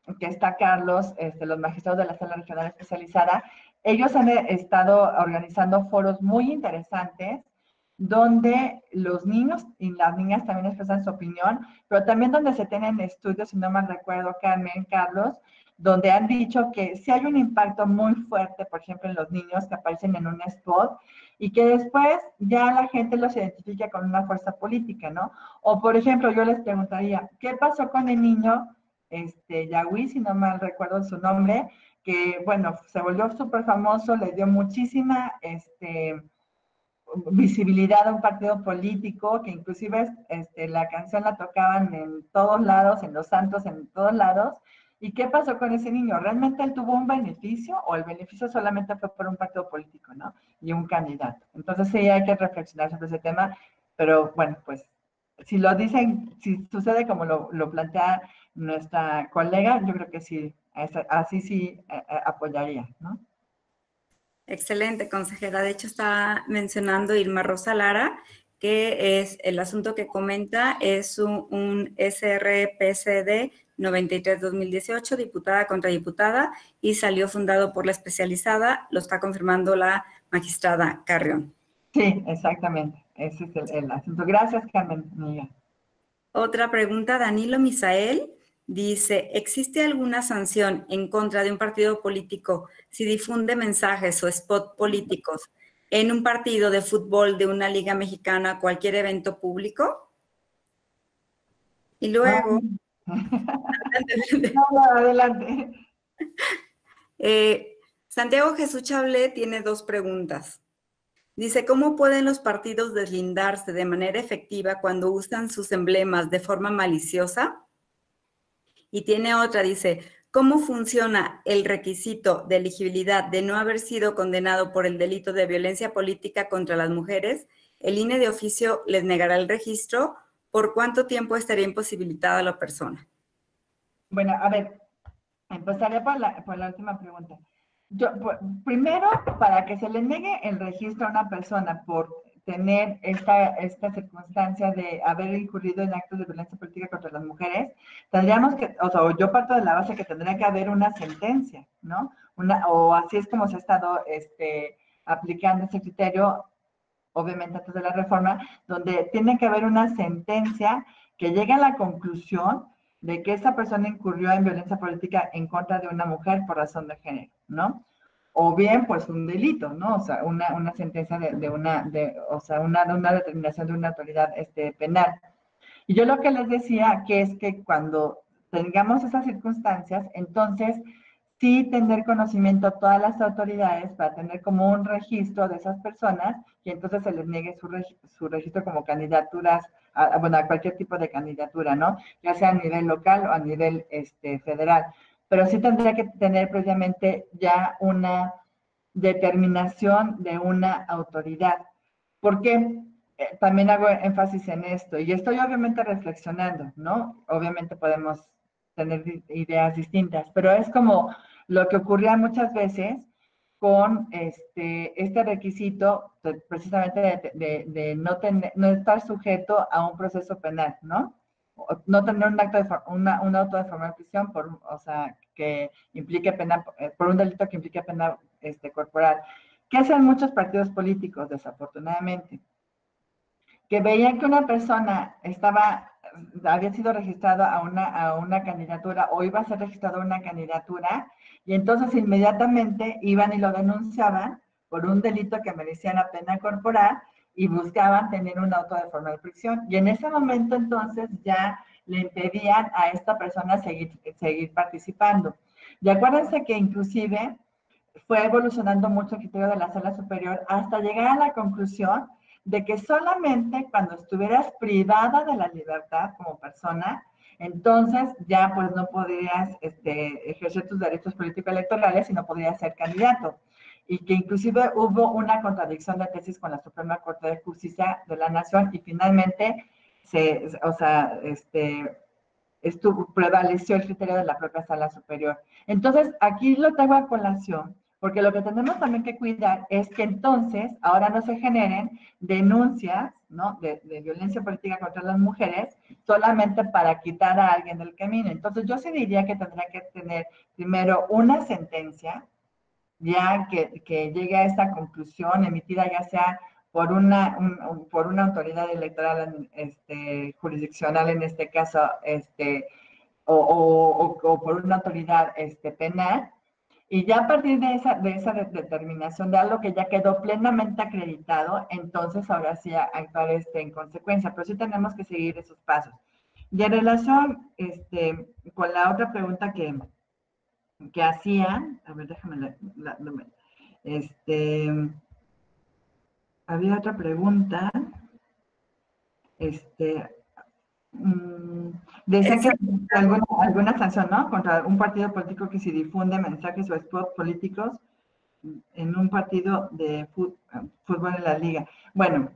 que está Carlos, los magistrados de la Sala Regional Especializada, ellos han estado organizando foros muy interesantes donde los niños y las niñas también expresan su opinión, pero también donde se tienen estudios, si no mal recuerdo, Carmen, Carlos, donde han dicho que sí hay un impacto muy fuerte, por ejemplo, en los niños que aparecen en un spot y que después ya la gente los identifica con una fuerza política, ¿no? O, por ejemplo, yo les preguntaría, ¿qué pasó con el niño, Yahweh, si no mal recuerdo su nombre, que, bueno, se volvió súper famoso, le dio muchísima, visibilidad a un partido político, que inclusive la canción la tocaban en todos lados, en los santos, en todos lados. ¿Y qué pasó con ese niño? ¿Realmente él tuvo un beneficio o el beneficio solamente fue por un partido político, ¿no? Y un candidato. Entonces sí hay que reflexionar sobre ese tema, pero bueno, pues si lo dicen, si sucede como lo plantea nuestra colega, yo creo que sí, así sí apoyaría, ¿no? Excelente, consejera. De hecho, está mencionando Irma Rosa Lara, que es el asunto que comenta, es un SRPCD 93-2018, diputada contra diputada, y salió fundado por la especializada, lo está confirmando la magistrada Carrión. Sí, exactamente. Ese es el asunto. Gracias, Carmen. Miguel. Otra pregunta, Danilo Misael. Dice, ¿existe alguna sanción en contra de un partido político si difunde mensajes o spot políticos en un partido de fútbol de una liga mexicana, cualquier evento público? Y luego... No, adelante. Santiago Jesús Chablé tiene dos preguntas. Dice, ¿cómo pueden los partidos deslindarse de manera efectiva cuando usan sus emblemas de forma maliciosa? Y tiene otra, dice, ¿cómo funciona el requisito de elegibilidad de no haber sido condenado por el delito de violencia política contra las mujeres? ¿El INE de oficio les negará el registro? ¿Por cuánto tiempo estaría imposibilitada la persona? Bueno, a ver, empezaré por la última pregunta. Primero, para que se le niegue el registro a una persona por tener esta circunstancia de haber incurrido en actos de violencia política contra las mujeres, tendríamos que, o sea, yo parto de la base que tendría que haber una sentencia, ¿no? O así es como se ha estado aplicando ese criterio, obviamente antes de la reforma, donde tiene que haber una sentencia que llegue a la conclusión de que esa persona incurrió en violencia política en contra de una mujer por razón de género, ¿no? O bien, pues, un delito, ¿no? O sea, una sentencia o sea, una determinación de una autoridad penal. Y yo lo que les decía que es que cuando tengamos esas circunstancias, entonces sí tener conocimiento a todas las autoridades para tener como un registro de esas personas y entonces se les niegue su registro como candidaturas, bueno, a cualquier tipo de candidatura, ¿no? Ya sea a nivel local o a nivel federal. Pero sí tendría que tener previamente ya una determinación de una autoridad. ¿Por qué? También hago énfasis en esto y estoy obviamente reflexionando, ¿no? Obviamente podemos tener ideas distintas, pero es como lo que ocurría muchas veces con este requisito precisamente de no estar sujeto a un proceso penal, ¿no? No tener un auto de formal prisión o sea, que implique pena, por un delito que implique pena corporal. ¿Qué hacen muchos partidos políticos, desafortunadamente? Que veían que una persona había sido registrada a una candidatura o iba a ser registrada a una candidatura y entonces inmediatamente iban y lo denunciaban por un delito que merecía la pena corporal y buscaban tener un auto de formal prisión. Y en ese momento entonces ya le impedían a esta persona seguir participando. Y acuérdense que inclusive fue evolucionando mucho el criterio de la sala superior hasta llegar a la conclusión de que solamente cuando estuvieras privada de la libertad como persona, entonces ya pues no podrías ejercer tus derechos políticos electorales y no podrías ser candidato. Y que inclusive hubo una contradicción de tesis con la Suprema Corte de Justicia de la Nación y finalmente prevaleció el criterio de la propia sala superior. Entonces, aquí lo tengo a colación, porque lo que tenemos también que cuidar es que entonces ahora no se generen denuncias, ¿no? de violencia política contra las mujeres, solamente para quitar a alguien del camino. Entonces yo sí diría que tendría que tener primero una sentencia, ya que llegue a esta conclusión emitida ya sea por por una autoridad electoral jurisdiccional en este caso, o por una autoridad penal, y ya a partir de esa determinación de algo que ya quedó plenamente acreditado, entonces ahora sí actuar en consecuencia, pero sí tenemos que seguir esos pasos. Y en relación con la otra pregunta que hacían, a ver, déjame había otra pregunta, decía que alguna sanción, ¿no? Contra un partido político que se difunde mensajes o spots políticos en un partido de fútbol en la liga. Bueno,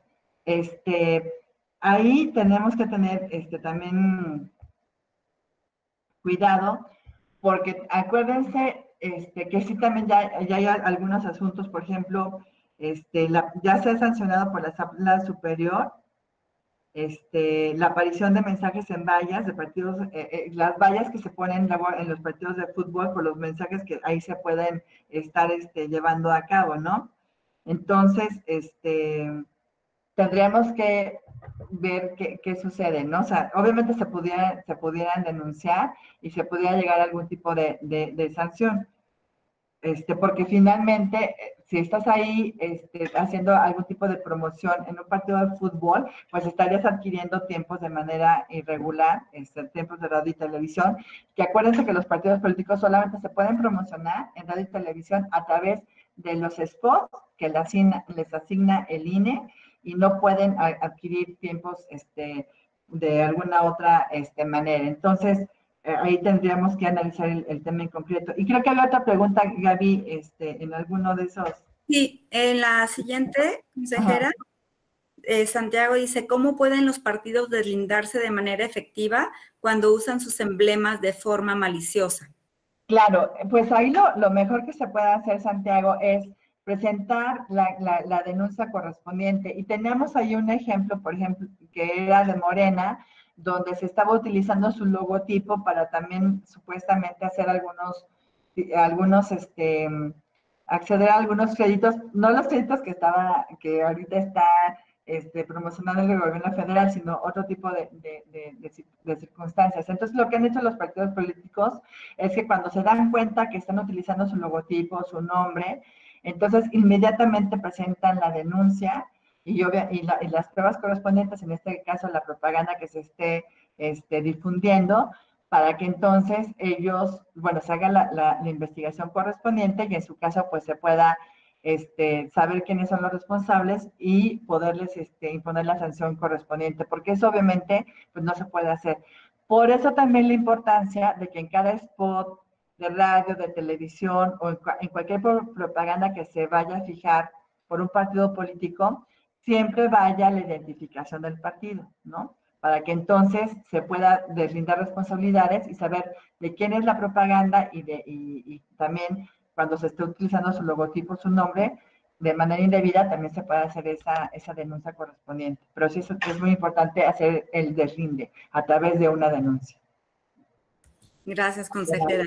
ahí tenemos que tener también cuidado, porque acuérdense que sí también ya hay algunos asuntos, por ejemplo, ya se ha sancionado por la sala superior la aparición de mensajes en vallas de partidos, las vallas que se ponen luego en los partidos de fútbol por los mensajes que ahí se pueden estar llevando a cabo, ¿no? Entonces, tendríamos que ver qué sucede, ¿no? O sea, obviamente se pudieran denunciar y se pudiera llegar a algún tipo de sanción. Porque finalmente, si estás ahí haciendo algún tipo de promoción en un partido de fútbol, pues estarías adquiriendo tiempos de manera irregular, tiempos de radio y televisión, que acuérdense que los partidos políticos solamente se pueden promocionar en radio y televisión a través de los spots que les asigna el INE, y no pueden adquirir tiempos de alguna otra manera. Entonces, ahí tendríamos que analizar el tema en concreto. Y creo que había otra pregunta, Gaby, en alguno de esos. Sí, en la siguiente, consejera, Santiago dice, ¿cómo pueden los partidos deslindarse de manera efectiva cuando usan sus emblemas de forma maliciosa? Claro, pues ahí lo mejor que se puede hacer, Santiago, es presentar la denuncia correspondiente. Y tenemos ahí un ejemplo, por ejemplo, que era de Morena, donde se estaba utilizando su logotipo para también supuestamente hacer acceder a algunos créditos, no los créditos que ahorita está promocionando el gobierno federal, sino otro tipo de circunstancias. Entonces, lo que han hecho los partidos políticos es que cuando se dan cuenta que están utilizando su logotipo, su nombre, entonces inmediatamente presentan la denuncia y las pruebas correspondientes, en este caso la propaganda que se esté difundiendo, para que entonces ellos, bueno, se haga la investigación correspondiente y en su caso pues se pueda saber quiénes son los responsables y poderles imponer la sanción correspondiente, porque eso obviamente pues no se puede hacer. Por eso también la importancia de que en cada spot de radio, de televisión o en cualquier propaganda que se vaya a fijar por un partido político, siempre vaya la identificación del partido, ¿no? Para que entonces se pueda deslindar responsabilidades y saber de quién es la propaganda y también cuando se esté utilizando su logotipo, su nombre, de manera indebida, también se puede hacer esa denuncia correspondiente. Pero sí es muy importante hacer el deslinde a través de una denuncia. Gracias, consejera.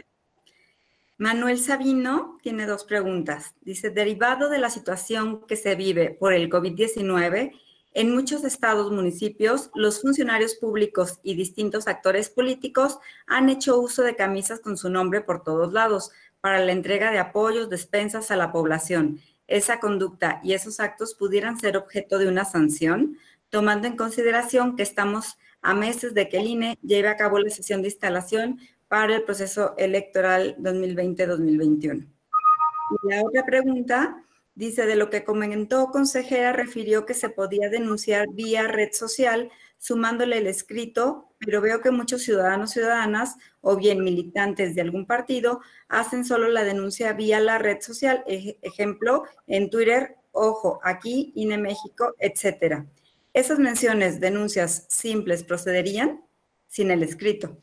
Manuel Sabino tiene 2 preguntas. Dice, derivado de la situación que se vive por el COVID-19, en muchos estados, municipios, los funcionarios públicos y distintos actores políticos han hecho uso de camisas con su nombre por todos lados para la entrega de apoyos, despensas a la población. Esa conducta y esos actos pudieran ser objeto de una sanción, tomando en consideración que estamos a meses de que el INE lleve a cabo la sesión de instalación para el proceso electoral 2020-2021. Y la otra pregunta dice, de lo que comentó, consejera, refirió que se podía denunciar vía red social sumándole el escrito, pero veo que muchos ciudadanos, ciudadanas o bien militantes de algún partido hacen solo la denuncia vía la red social, ejemplo, en Twitter, ojo, aquí, INE México, etcétera. ¿Esas menciones, denuncias simples procederían sin el escrito?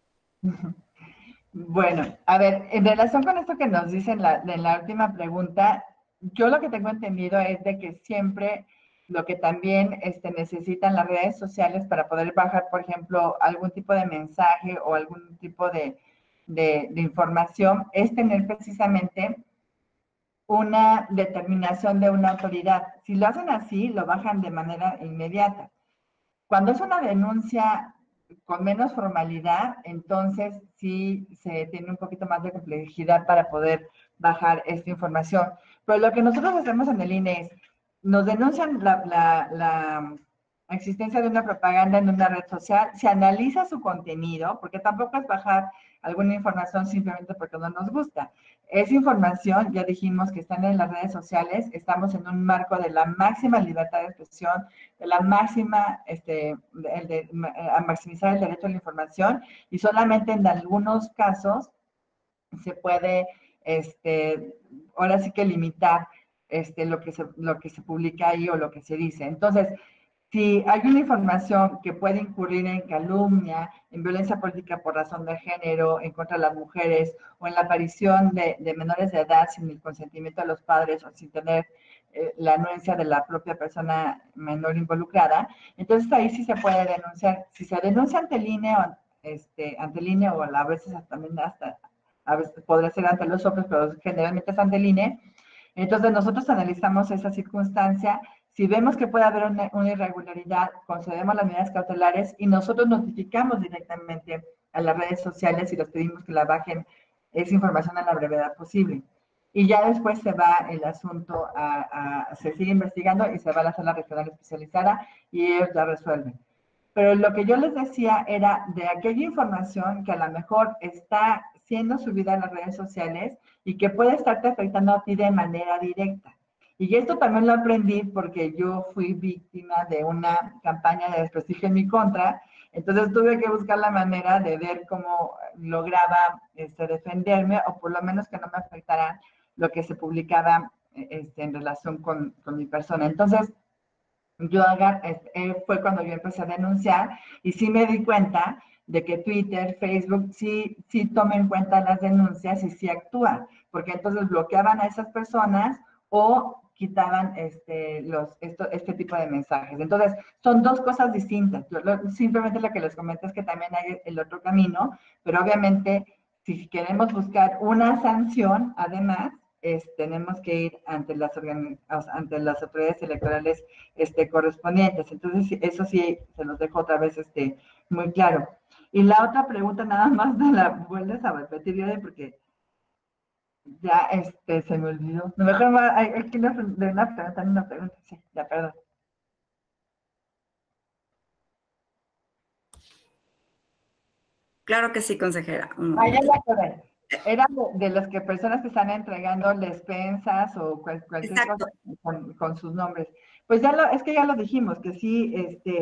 Bueno, a ver, en relación con esto que nos dicen en la última pregunta, yo lo que tengo entendido es de que siempre lo que también necesitan las redes sociales para poder bajar, por ejemplo, algún tipo de mensaje o algún tipo de información, es tener precisamente una determinación de una autoridad. Si lo hacen así, lo bajan de manera inmediata. Cuando es una denuncia con menos formalidad, entonces sí se tiene un poquito más de complejidad para poder bajar esta información. Pero lo que nosotros hacemos en el INE es, nos denuncian la existencia de una propaganda en una red social, se analiza su contenido, porque tampoco es bajar alguna información simplemente porque no nos gusta. Es información, ya dijimos que están en las redes sociales, estamos en un marco de la máxima libertad de expresión, de la máxima, a maximizar el derecho a la información, y solamente en algunos casos se puede, ahora sí que limitar lo que se publica ahí o lo que se dice. Entonces, si hay una información que puede incurrir en calumnia, en violencia política por razón de género, en contra de las mujeres, o en la aparición de menores de edad sin el consentimiento de los padres o sin tener la anuencia de la propia persona menor involucrada, entonces ahí sí se puede denunciar. Si se denuncia ante el INE o a veces también a veces podría ser ante los otros, pero generalmente es ante el INE, entonces nosotros analizamos esa circunstancia. Si vemos que puede haber una irregularidad, concedemos las medidas cautelares y nosotros notificamos directamente a las redes sociales y les pedimos que la bajen esa información a la brevedad posible. Y ya después se va el asunto se sigue investigando y se va a la sala regional especializada y ellos ya resuelven. Pero lo que yo les decía era de aquella información que a lo mejor está siendo subida a las redes sociales y que puede estarte afectando a ti de manera directa. Y esto también lo aprendí porque yo fui víctima de una campaña de desprestigio en mi contra, entonces tuve que buscar la manera de ver cómo lograba defenderme o por lo menos que no me afectara lo que se publicaba en relación con mi persona. Entonces, fue cuando yo empecé a denunciar y sí me di cuenta de que Twitter, Facebook, sí toma en cuenta las denuncias y sí actúa, porque entonces bloqueaban a esas personas o quitaban este tipo de mensajes. Entonces, son dos cosas distintas. Simplemente lo que les comento es que también hay el otro camino, pero obviamente si queremos buscar una sanción, además, tenemos que ir ante las autoridades electorales correspondientes. Entonces, eso sí, se los dejo otra vez muy claro. Y la otra pregunta, nada más me la vuelves a repetir, porque ya se me olvidó. Mejor hay que de una pregunta, sí, ya, perdón. Claro que sí, consejera. Ya la acordé. Era de las que personas que están entregando despensas o cualquier cosa con sus nombres. Pues es que ya lo dijimos, que sí,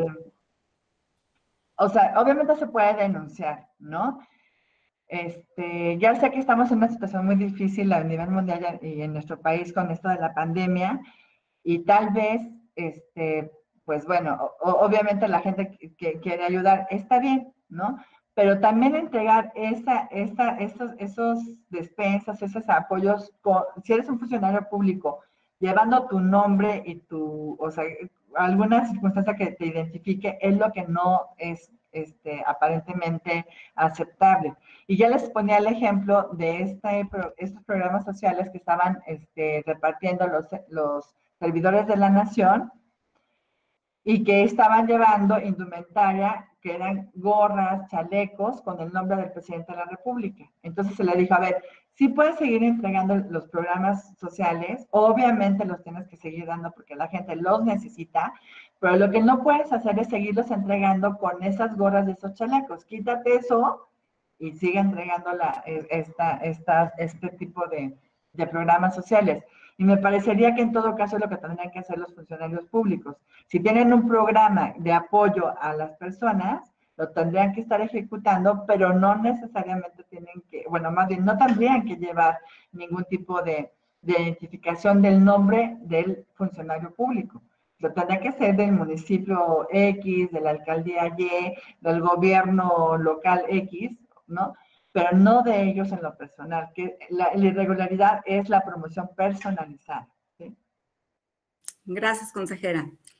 o sea, obviamente se puede denunciar, ¿no? Ya sé que estamos en una situación muy difícil a nivel mundial y en nuestro país con esto de la pandemia y tal vez, pues bueno, obviamente la gente que quiere ayudar está bien, ¿no? Pero también entregar esos despensas, esos apoyos, si eres un funcionario público, llevando tu nombre y o sea, alguna circunstancia que te identifique, es lo que no es aparentemente aceptable. Y ya les ponía el ejemplo de estos programas sociales que estaban repartiendo los servidores de la nación y que estaban llevando indumentaria que eran gorras, chalecos con el nombre del presidente de la República. Entonces se le dijo, a ver, sí puedes seguir entregando los programas sociales, obviamente los tienes que seguir dando porque la gente los necesita, pero lo que no puedes hacer es seguirlos entregando con esas gorras de esos chalecos. Quítate eso y sigue entregando este tipo de programas sociales. Y me parecería que en todo caso es lo que tendrían que hacer los funcionarios públicos. Si tienen un programa de apoyo a las personas, lo tendrían que estar ejecutando, pero no necesariamente tienen que, bueno, más bien no tendrían que llevar ningún tipo de identificación del nombre del funcionario público. Lo tendría que ser del municipio X, de la alcaldía Y, del gobierno local X, ¿no? Pero no de ellos en lo personal, que la irregularidad es la promoción personalizada. ¿Sí? Gracias, consejera.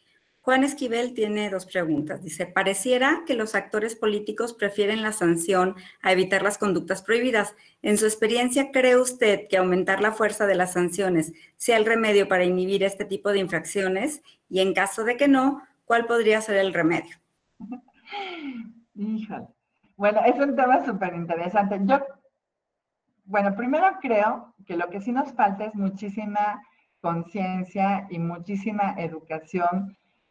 Juan Esquivel tiene 2 preguntas. Dice, pareciera que los actores políticos prefieren la sanción a evitar las conductas prohibidas. En su experiencia, ¿cree usted que aumentar la fuerza de las sanciones sea el remedio para inhibir este tipo de infracciones? Y en caso de que no, ¿cuál podría ser el remedio? Híjole. Bueno, es un tema súper interesante. Bueno, primero creo que lo que sí nos falta es muchísima conciencia y muchísima educación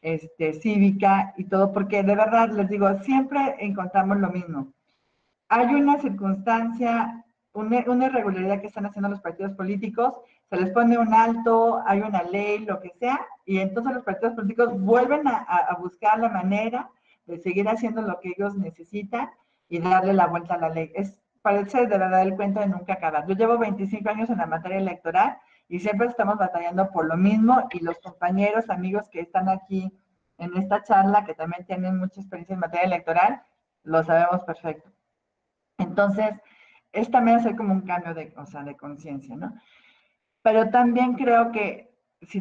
cívica y todo, porque de verdad les digo, siempre encontramos lo mismo. Hay una circunstancia, una irregularidad que están haciendo los partidos políticos, se les pone un alto, hay una ley, lo que sea, y entonces los partidos políticos vuelven a buscar la manera de seguir haciendo lo que ellos necesitan y darle la vuelta a la ley. Parece de verdad el cuento de nunca acabar. Yo llevo 25 años en la materia electoral y siempre estamos batallando por lo mismo, y los compañeros, amigos que están aquí en esta charla, que también tienen mucha experiencia en materia electoral, lo sabemos perfecto. Entonces, es también hacer como un cambio de conciencia, ¿no? Pero también creo que si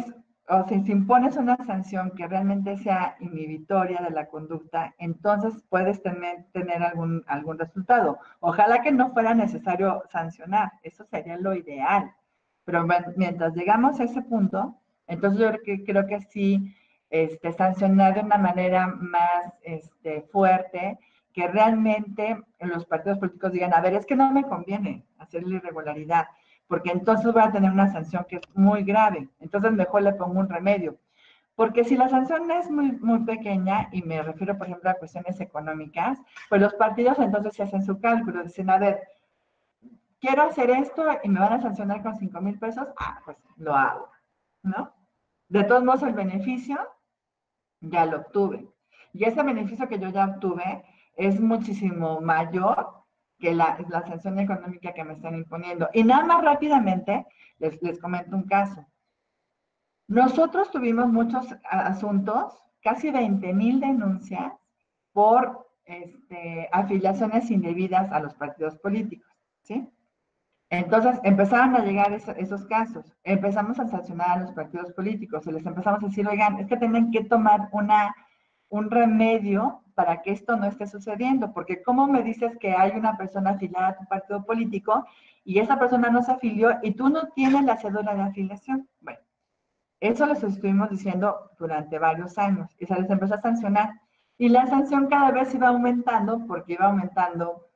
impones una sanción que realmente sea inhibitoria de la conducta, entonces puedes tener algún resultado. Ojalá que no fuera necesario sancionar, eso sería lo ideal. Pero mientras llegamos a ese punto, entonces yo creo que sí, sancionar de una manera más fuerte, que realmente los partidos políticos digan, a ver, es que no me conviene hacer la irregularidad, porque entonces voy a tener una sanción que es muy grave, entonces mejor le pongo un remedio. Porque si la sanción es muy, muy pequeña, y me refiero, por ejemplo, a cuestiones económicas, pues los partidos entonces se hacen su cálculo, dicen, a ver, quiero hacer esto y me van a sancionar con 5,000 pesos, pues lo hago, ¿no? De todos modos, el beneficio ya lo obtuve. Y ese beneficio que yo ya obtuve es muchísimo mayor que la sanción económica que me están imponiendo. Y nada más rápidamente les comento un caso. Nosotros tuvimos muchos asuntos, casi 20,000 denuncias por afiliaciones indebidas a los partidos políticos, ¿sí? Entonces empezaron a llegar esos casos, empezamos a sancionar a los partidos políticos y les empezamos a decir, oigan, es que tienen que tomar un remedio para que esto no esté sucediendo, porque ¿cómo me dices que hay una persona afiliada a tu partido político y esa persona no se afilió y tú no tienes la cédula de afiliación? Bueno, eso les estuvimos diciendo durante varios años y se les empezó a sancionar. Y la sanción cada vez iba aumentando porque iba aumentando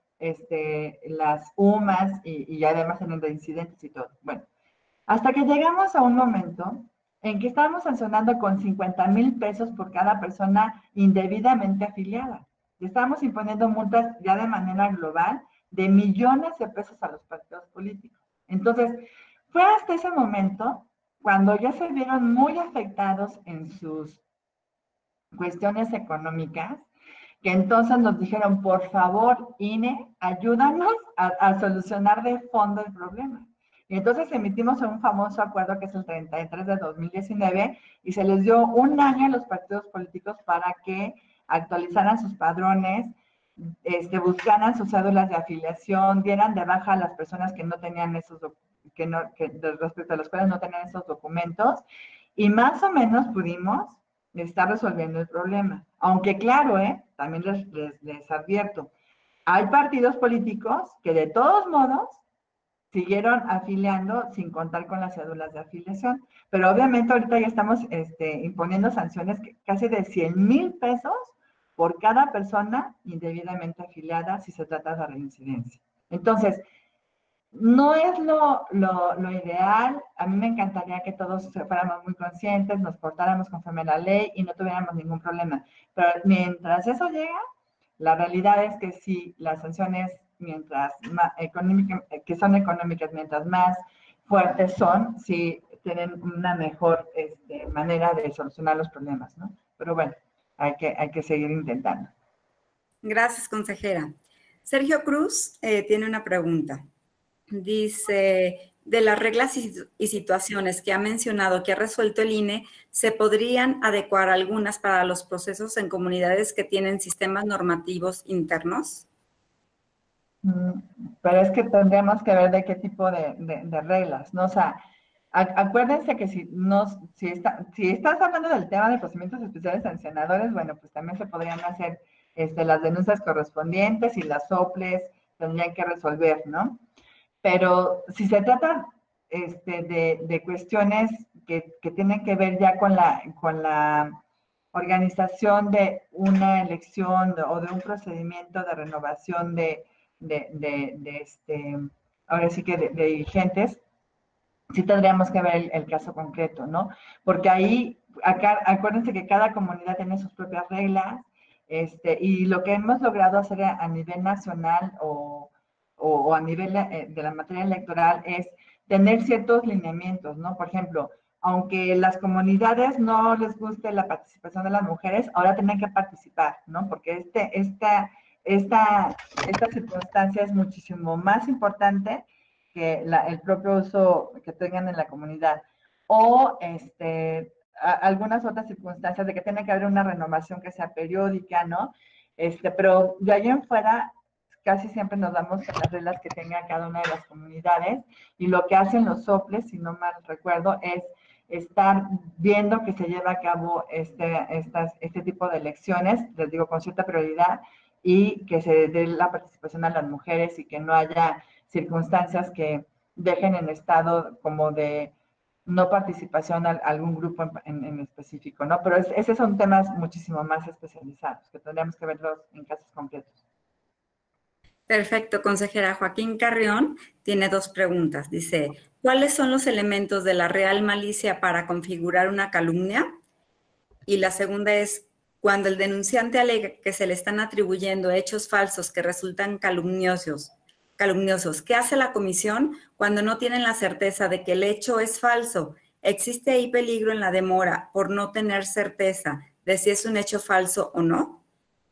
las UMAS y además en el de incidentes y todo. Bueno, hasta que llegamos a un momento en que estábamos sancionando con 50,000 pesos por cada persona indebidamente afiliada. Y estábamos imponiendo multas ya de manera global de millones de pesos a los partidos políticos. Entonces, fue hasta ese momento cuando ya se vieron muy afectados en sus cuestiones económicas, que entonces nos dijeron, por favor, INE, ayúdanos a solucionar de fondo el problema. Y entonces emitimos un famoso acuerdo que es el 33 de 2019 y se les dio un año a los partidos políticos para que actualizaran sus padrones, buscaran sus cédulas de afiliación, dieran de baja a las personas que no tenían respecto a los cuales no tenían esos documentos, y más o menos pudimos estar resolviendo el problema. Aunque claro, también les advierto, hay partidos políticos que de todos modos siguieron afiliando sin contar con las cédulas de afiliación. Pero obviamente ahorita ya estamos imponiendo sanciones casi de 100,000 pesos por cada persona indebidamente afiliada si se trata de reincidencia. Entonces, no es lo ideal. A mí me encantaría que todos fuéramos muy conscientes, nos portáramos conforme a la ley y no tuviéramos ningún problema. Pero mientras eso llega, la realidad es que sí, las sanciones, mientras que son económicas, mientras más fuertes son, sí tienen una mejor manera de solucionar los problemas, ¿no? Pero bueno, hay que seguir intentando. Gracias, consejera. Sergio Cruz tiene una pregunta. Dice, de las reglas y situaciones que ha mencionado, que ha resuelto el INE, ¿se podrían adecuar algunas para los procesos en comunidades que tienen sistemas normativos internos? Pero es que tendríamos que ver de qué tipo de reglas, ¿no? O sea, Acuérdense que si estás hablando del tema de procedimientos especiales sancionadores, bueno, pues también se podrían hacer las denuncias correspondientes y las soples tendrían que resolver, ¿no? Pero si se trata de cuestiones que tienen que ver ya con la organización de una elección o de un procedimiento de renovación ahora sí que de dirigentes, sí tendríamos que ver el caso concreto, ¿no? Porque ahí, acá, acuérdense que cada comunidad tiene sus propias reglas, y lo que hemos logrado hacer a nivel nacional o a nivel de la materia electoral es tener ciertos lineamientos, ¿no? Por ejemplo, aunque las comunidades no les guste la participación de las mujeres, ahora tienen que participar, ¿no? Porque esta circunstancia es muchísimo más importante que el propio uso que tengan en la comunidad. O algunas otras circunstancias de que tiene que haber una renovación que sea periódica, ¿no? Pero de ahí en fuera, casi siempre nos damos con las reglas que tenga cada una de las comunidades y lo que hacen los soples, si no mal recuerdo, es estar viendo que se lleva a cabo este tipo de elecciones, les digo, con cierta prioridad y que se dé la participación a las mujeres y que no haya circunstancias que dejen en estado como de no participación a algún grupo en específico, ¿no? Pero esos son temas muchísimo más especializados, que tendríamos que verlos en casos concretos. Perfecto, consejera. Joaquín Carrión tiene 2 preguntas. Dice, ¿cuáles son los elementos de la real malicia para configurar una calumnia? Y la segunda es, cuando el denunciante alega que se le están atribuyendo hechos falsos que resultan calumniosos, ¿qué hace la comisión cuando no tienen la certeza de que el hecho es falso? ¿Existe ahí peligro en la demora por no tener certeza de si es un hecho falso o no?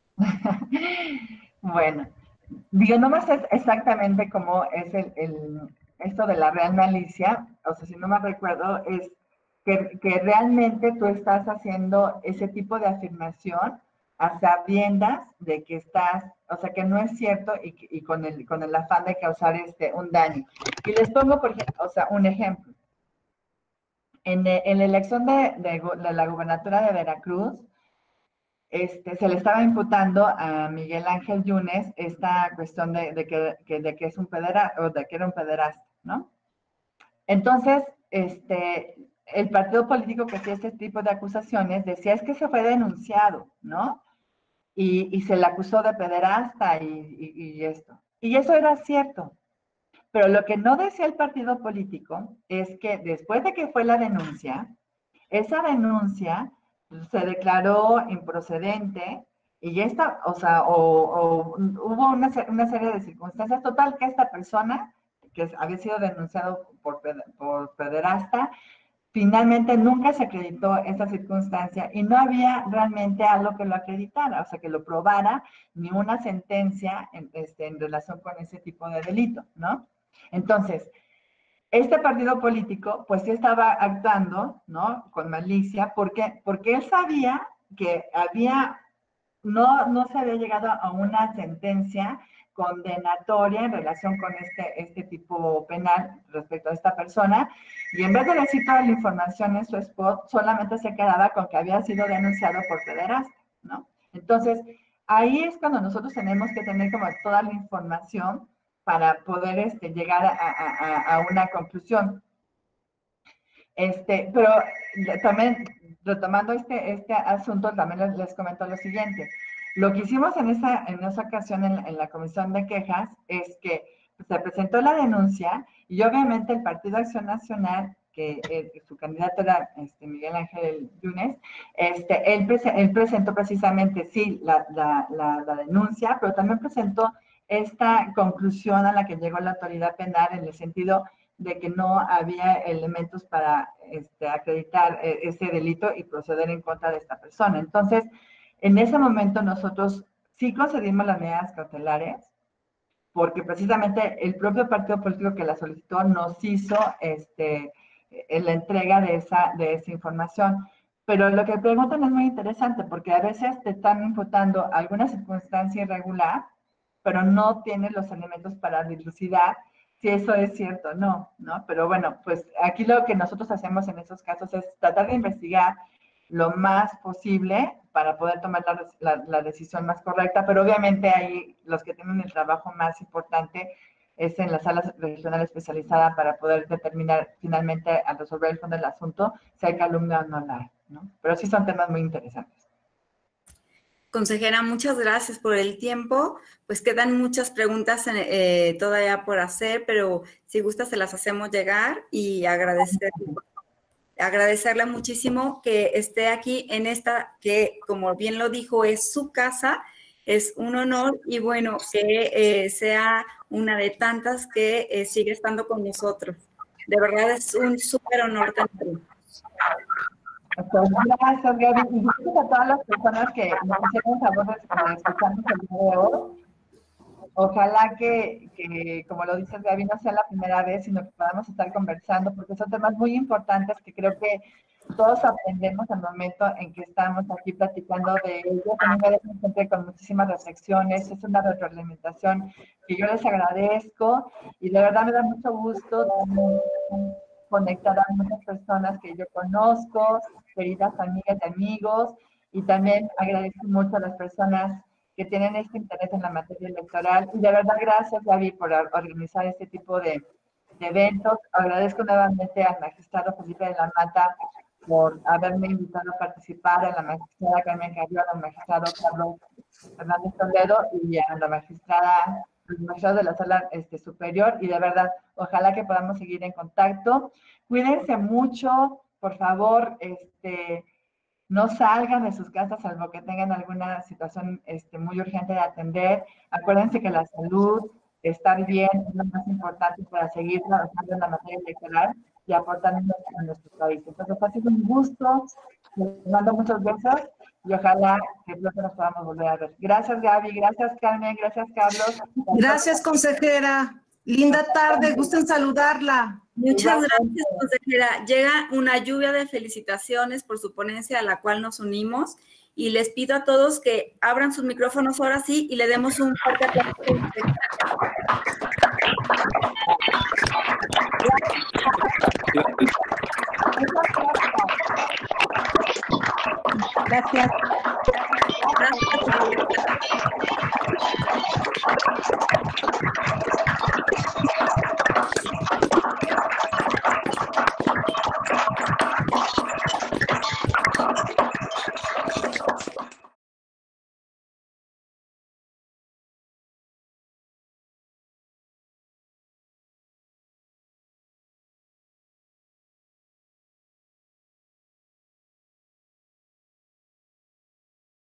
Bueno, digo, no más es exactamente cómo es esto de la real malicia, o sea, si no me recuerdo, es que realmente tú estás haciendo ese tipo de afirmación a sabiendas de que estás, o sea, que no es cierto y con el afán de causar un daño. Y les pongo, por ejemplo, o sea, un ejemplo. En la elección de la gubernatura de Veracruz, se le estaba imputando a Miguel Ángel Yunes esta cuestión de que es un pederasta, o de que era un pederasta, ¿no? Entonces, el partido político que hacía este tipo de acusaciones decía es que se fue denunciado, ¿no? Y se le acusó de pederasta y esto. Y eso era cierto. Pero lo que no decía el partido político es que después de que fue la denuncia, esa denuncia se declaró improcedente y esta, o sea, hubo una serie de circunstancias total que esta persona que había sido denunciado por pederasta, finalmente nunca se acreditó esa circunstancia y no había realmente algo que lo acreditara, o sea, que lo probara, ni una sentencia en relación con ese tipo de delito, ¿no? Entonces, este partido político, pues sí estaba actuando, ¿no? Con malicia, porque él sabía que no se había llegado a una sentencia condenatoria en relación con este tipo penal respecto a esta persona, y en vez de decir toda la información en su spot, solamente se quedaba con que había sido denunciado por pederasta, ¿no? Entonces, ahí es cuando nosotros tenemos que tener como toda la información para poder llegar a una conclusión. Pero también, retomando este asunto, también les comento lo siguiente. Lo que hicimos en esa ocasión en la comisión de quejas es que se presentó la denuncia y obviamente el Partido Acción Nacional, que su candidato era Miguel Ángel Yunes, él presentó precisamente, sí, la denuncia, pero también presentó esta conclusión a la que llegó la autoridad penal en el sentido de que no había elementos para acreditar ese delito y proceder en contra de esta persona. Entonces, en ese momento nosotros sí concedimos las medidas cautelares, porque precisamente el propio partido político que la solicitó nos hizo la entrega de esa información. Pero lo que preguntan es muy interesante, porque a veces te están imputando alguna circunstancia irregular, pero no tienes los elementos para dilucidar si eso es cierto o no, ¿no? Pero bueno, pues aquí lo que nosotros hacemos en esos casos es tratar de investigar lo más posible para poder tomar la decisión más correcta, pero obviamente ahí los que tienen el trabajo más importante es en la sala regional especializada para poder determinar finalmente al resolver el fondo del asunto si hay calumnia o no la hay, ¿no? Pero sí son temas muy interesantes. Consejera, muchas gracias por el tiempo. Pues quedan muchas preguntas todavía por hacer, pero si gusta se las hacemos llegar y agradecerle muchísimo que esté aquí en esta, que como bien lo dijo, es su casa. Es un honor y bueno, que sea una de tantas que sigue estando con nosotros. De verdad es un súper honor tenerlo. Pues gracias, Gaby. Y gracias a todas las personas que nos hicieron favor de escucharnos el día de hoy. Ojalá que, como lo dices, Gaby, no sea la primera vez, sino que podamos estar conversando, porque son temas muy importantes que creo que todos aprendemos al momento en que estamos aquí platicando de ellos. A mí me dejan siempre con muchísimas reflexiones, es una retroalimentación que yo les agradezco y de verdad me da mucho gusto conectar a muchas personas que yo conozco, queridas amigas y amigos, y también agradezco mucho a las personas que tienen este interés en la materia electoral. Y de verdad, gracias, Gaby, por organizar este tipo de eventos. Agradezco nuevamente al magistrado Felipe de la Mata por haberme invitado a participar, a la magistrada Carmen Carrión, al magistrado Carlos Hernández Toledo y a la magistrada, los magistrados de la sala superior. Y de verdad, ojalá que podamos seguir en contacto. Cuídense mucho, por favor, no salgan de sus casas salvo que tengan alguna situación muy urgente de atender. Acuérdense que la salud, estar bien, es lo más importante para seguir trabajando en la materia electoral y aportando a nuestro país. Entonces, ha sido un gusto. Les mando muchos besos y ojalá que pronto nos podamos volver a ver. Gracias, Gaby. Gracias, Carmen. Gracias, Carlos. Gracias, consejera. Linda tarde. Gusto en saludarla. Muchas gracias, consejera. Llega una lluvia de felicitaciones por su ponencia a la cual nos unimos y les pido a todos que abran sus micrófonos ahora sí y le demos un fuerte aplauso. Gracias. Gracias.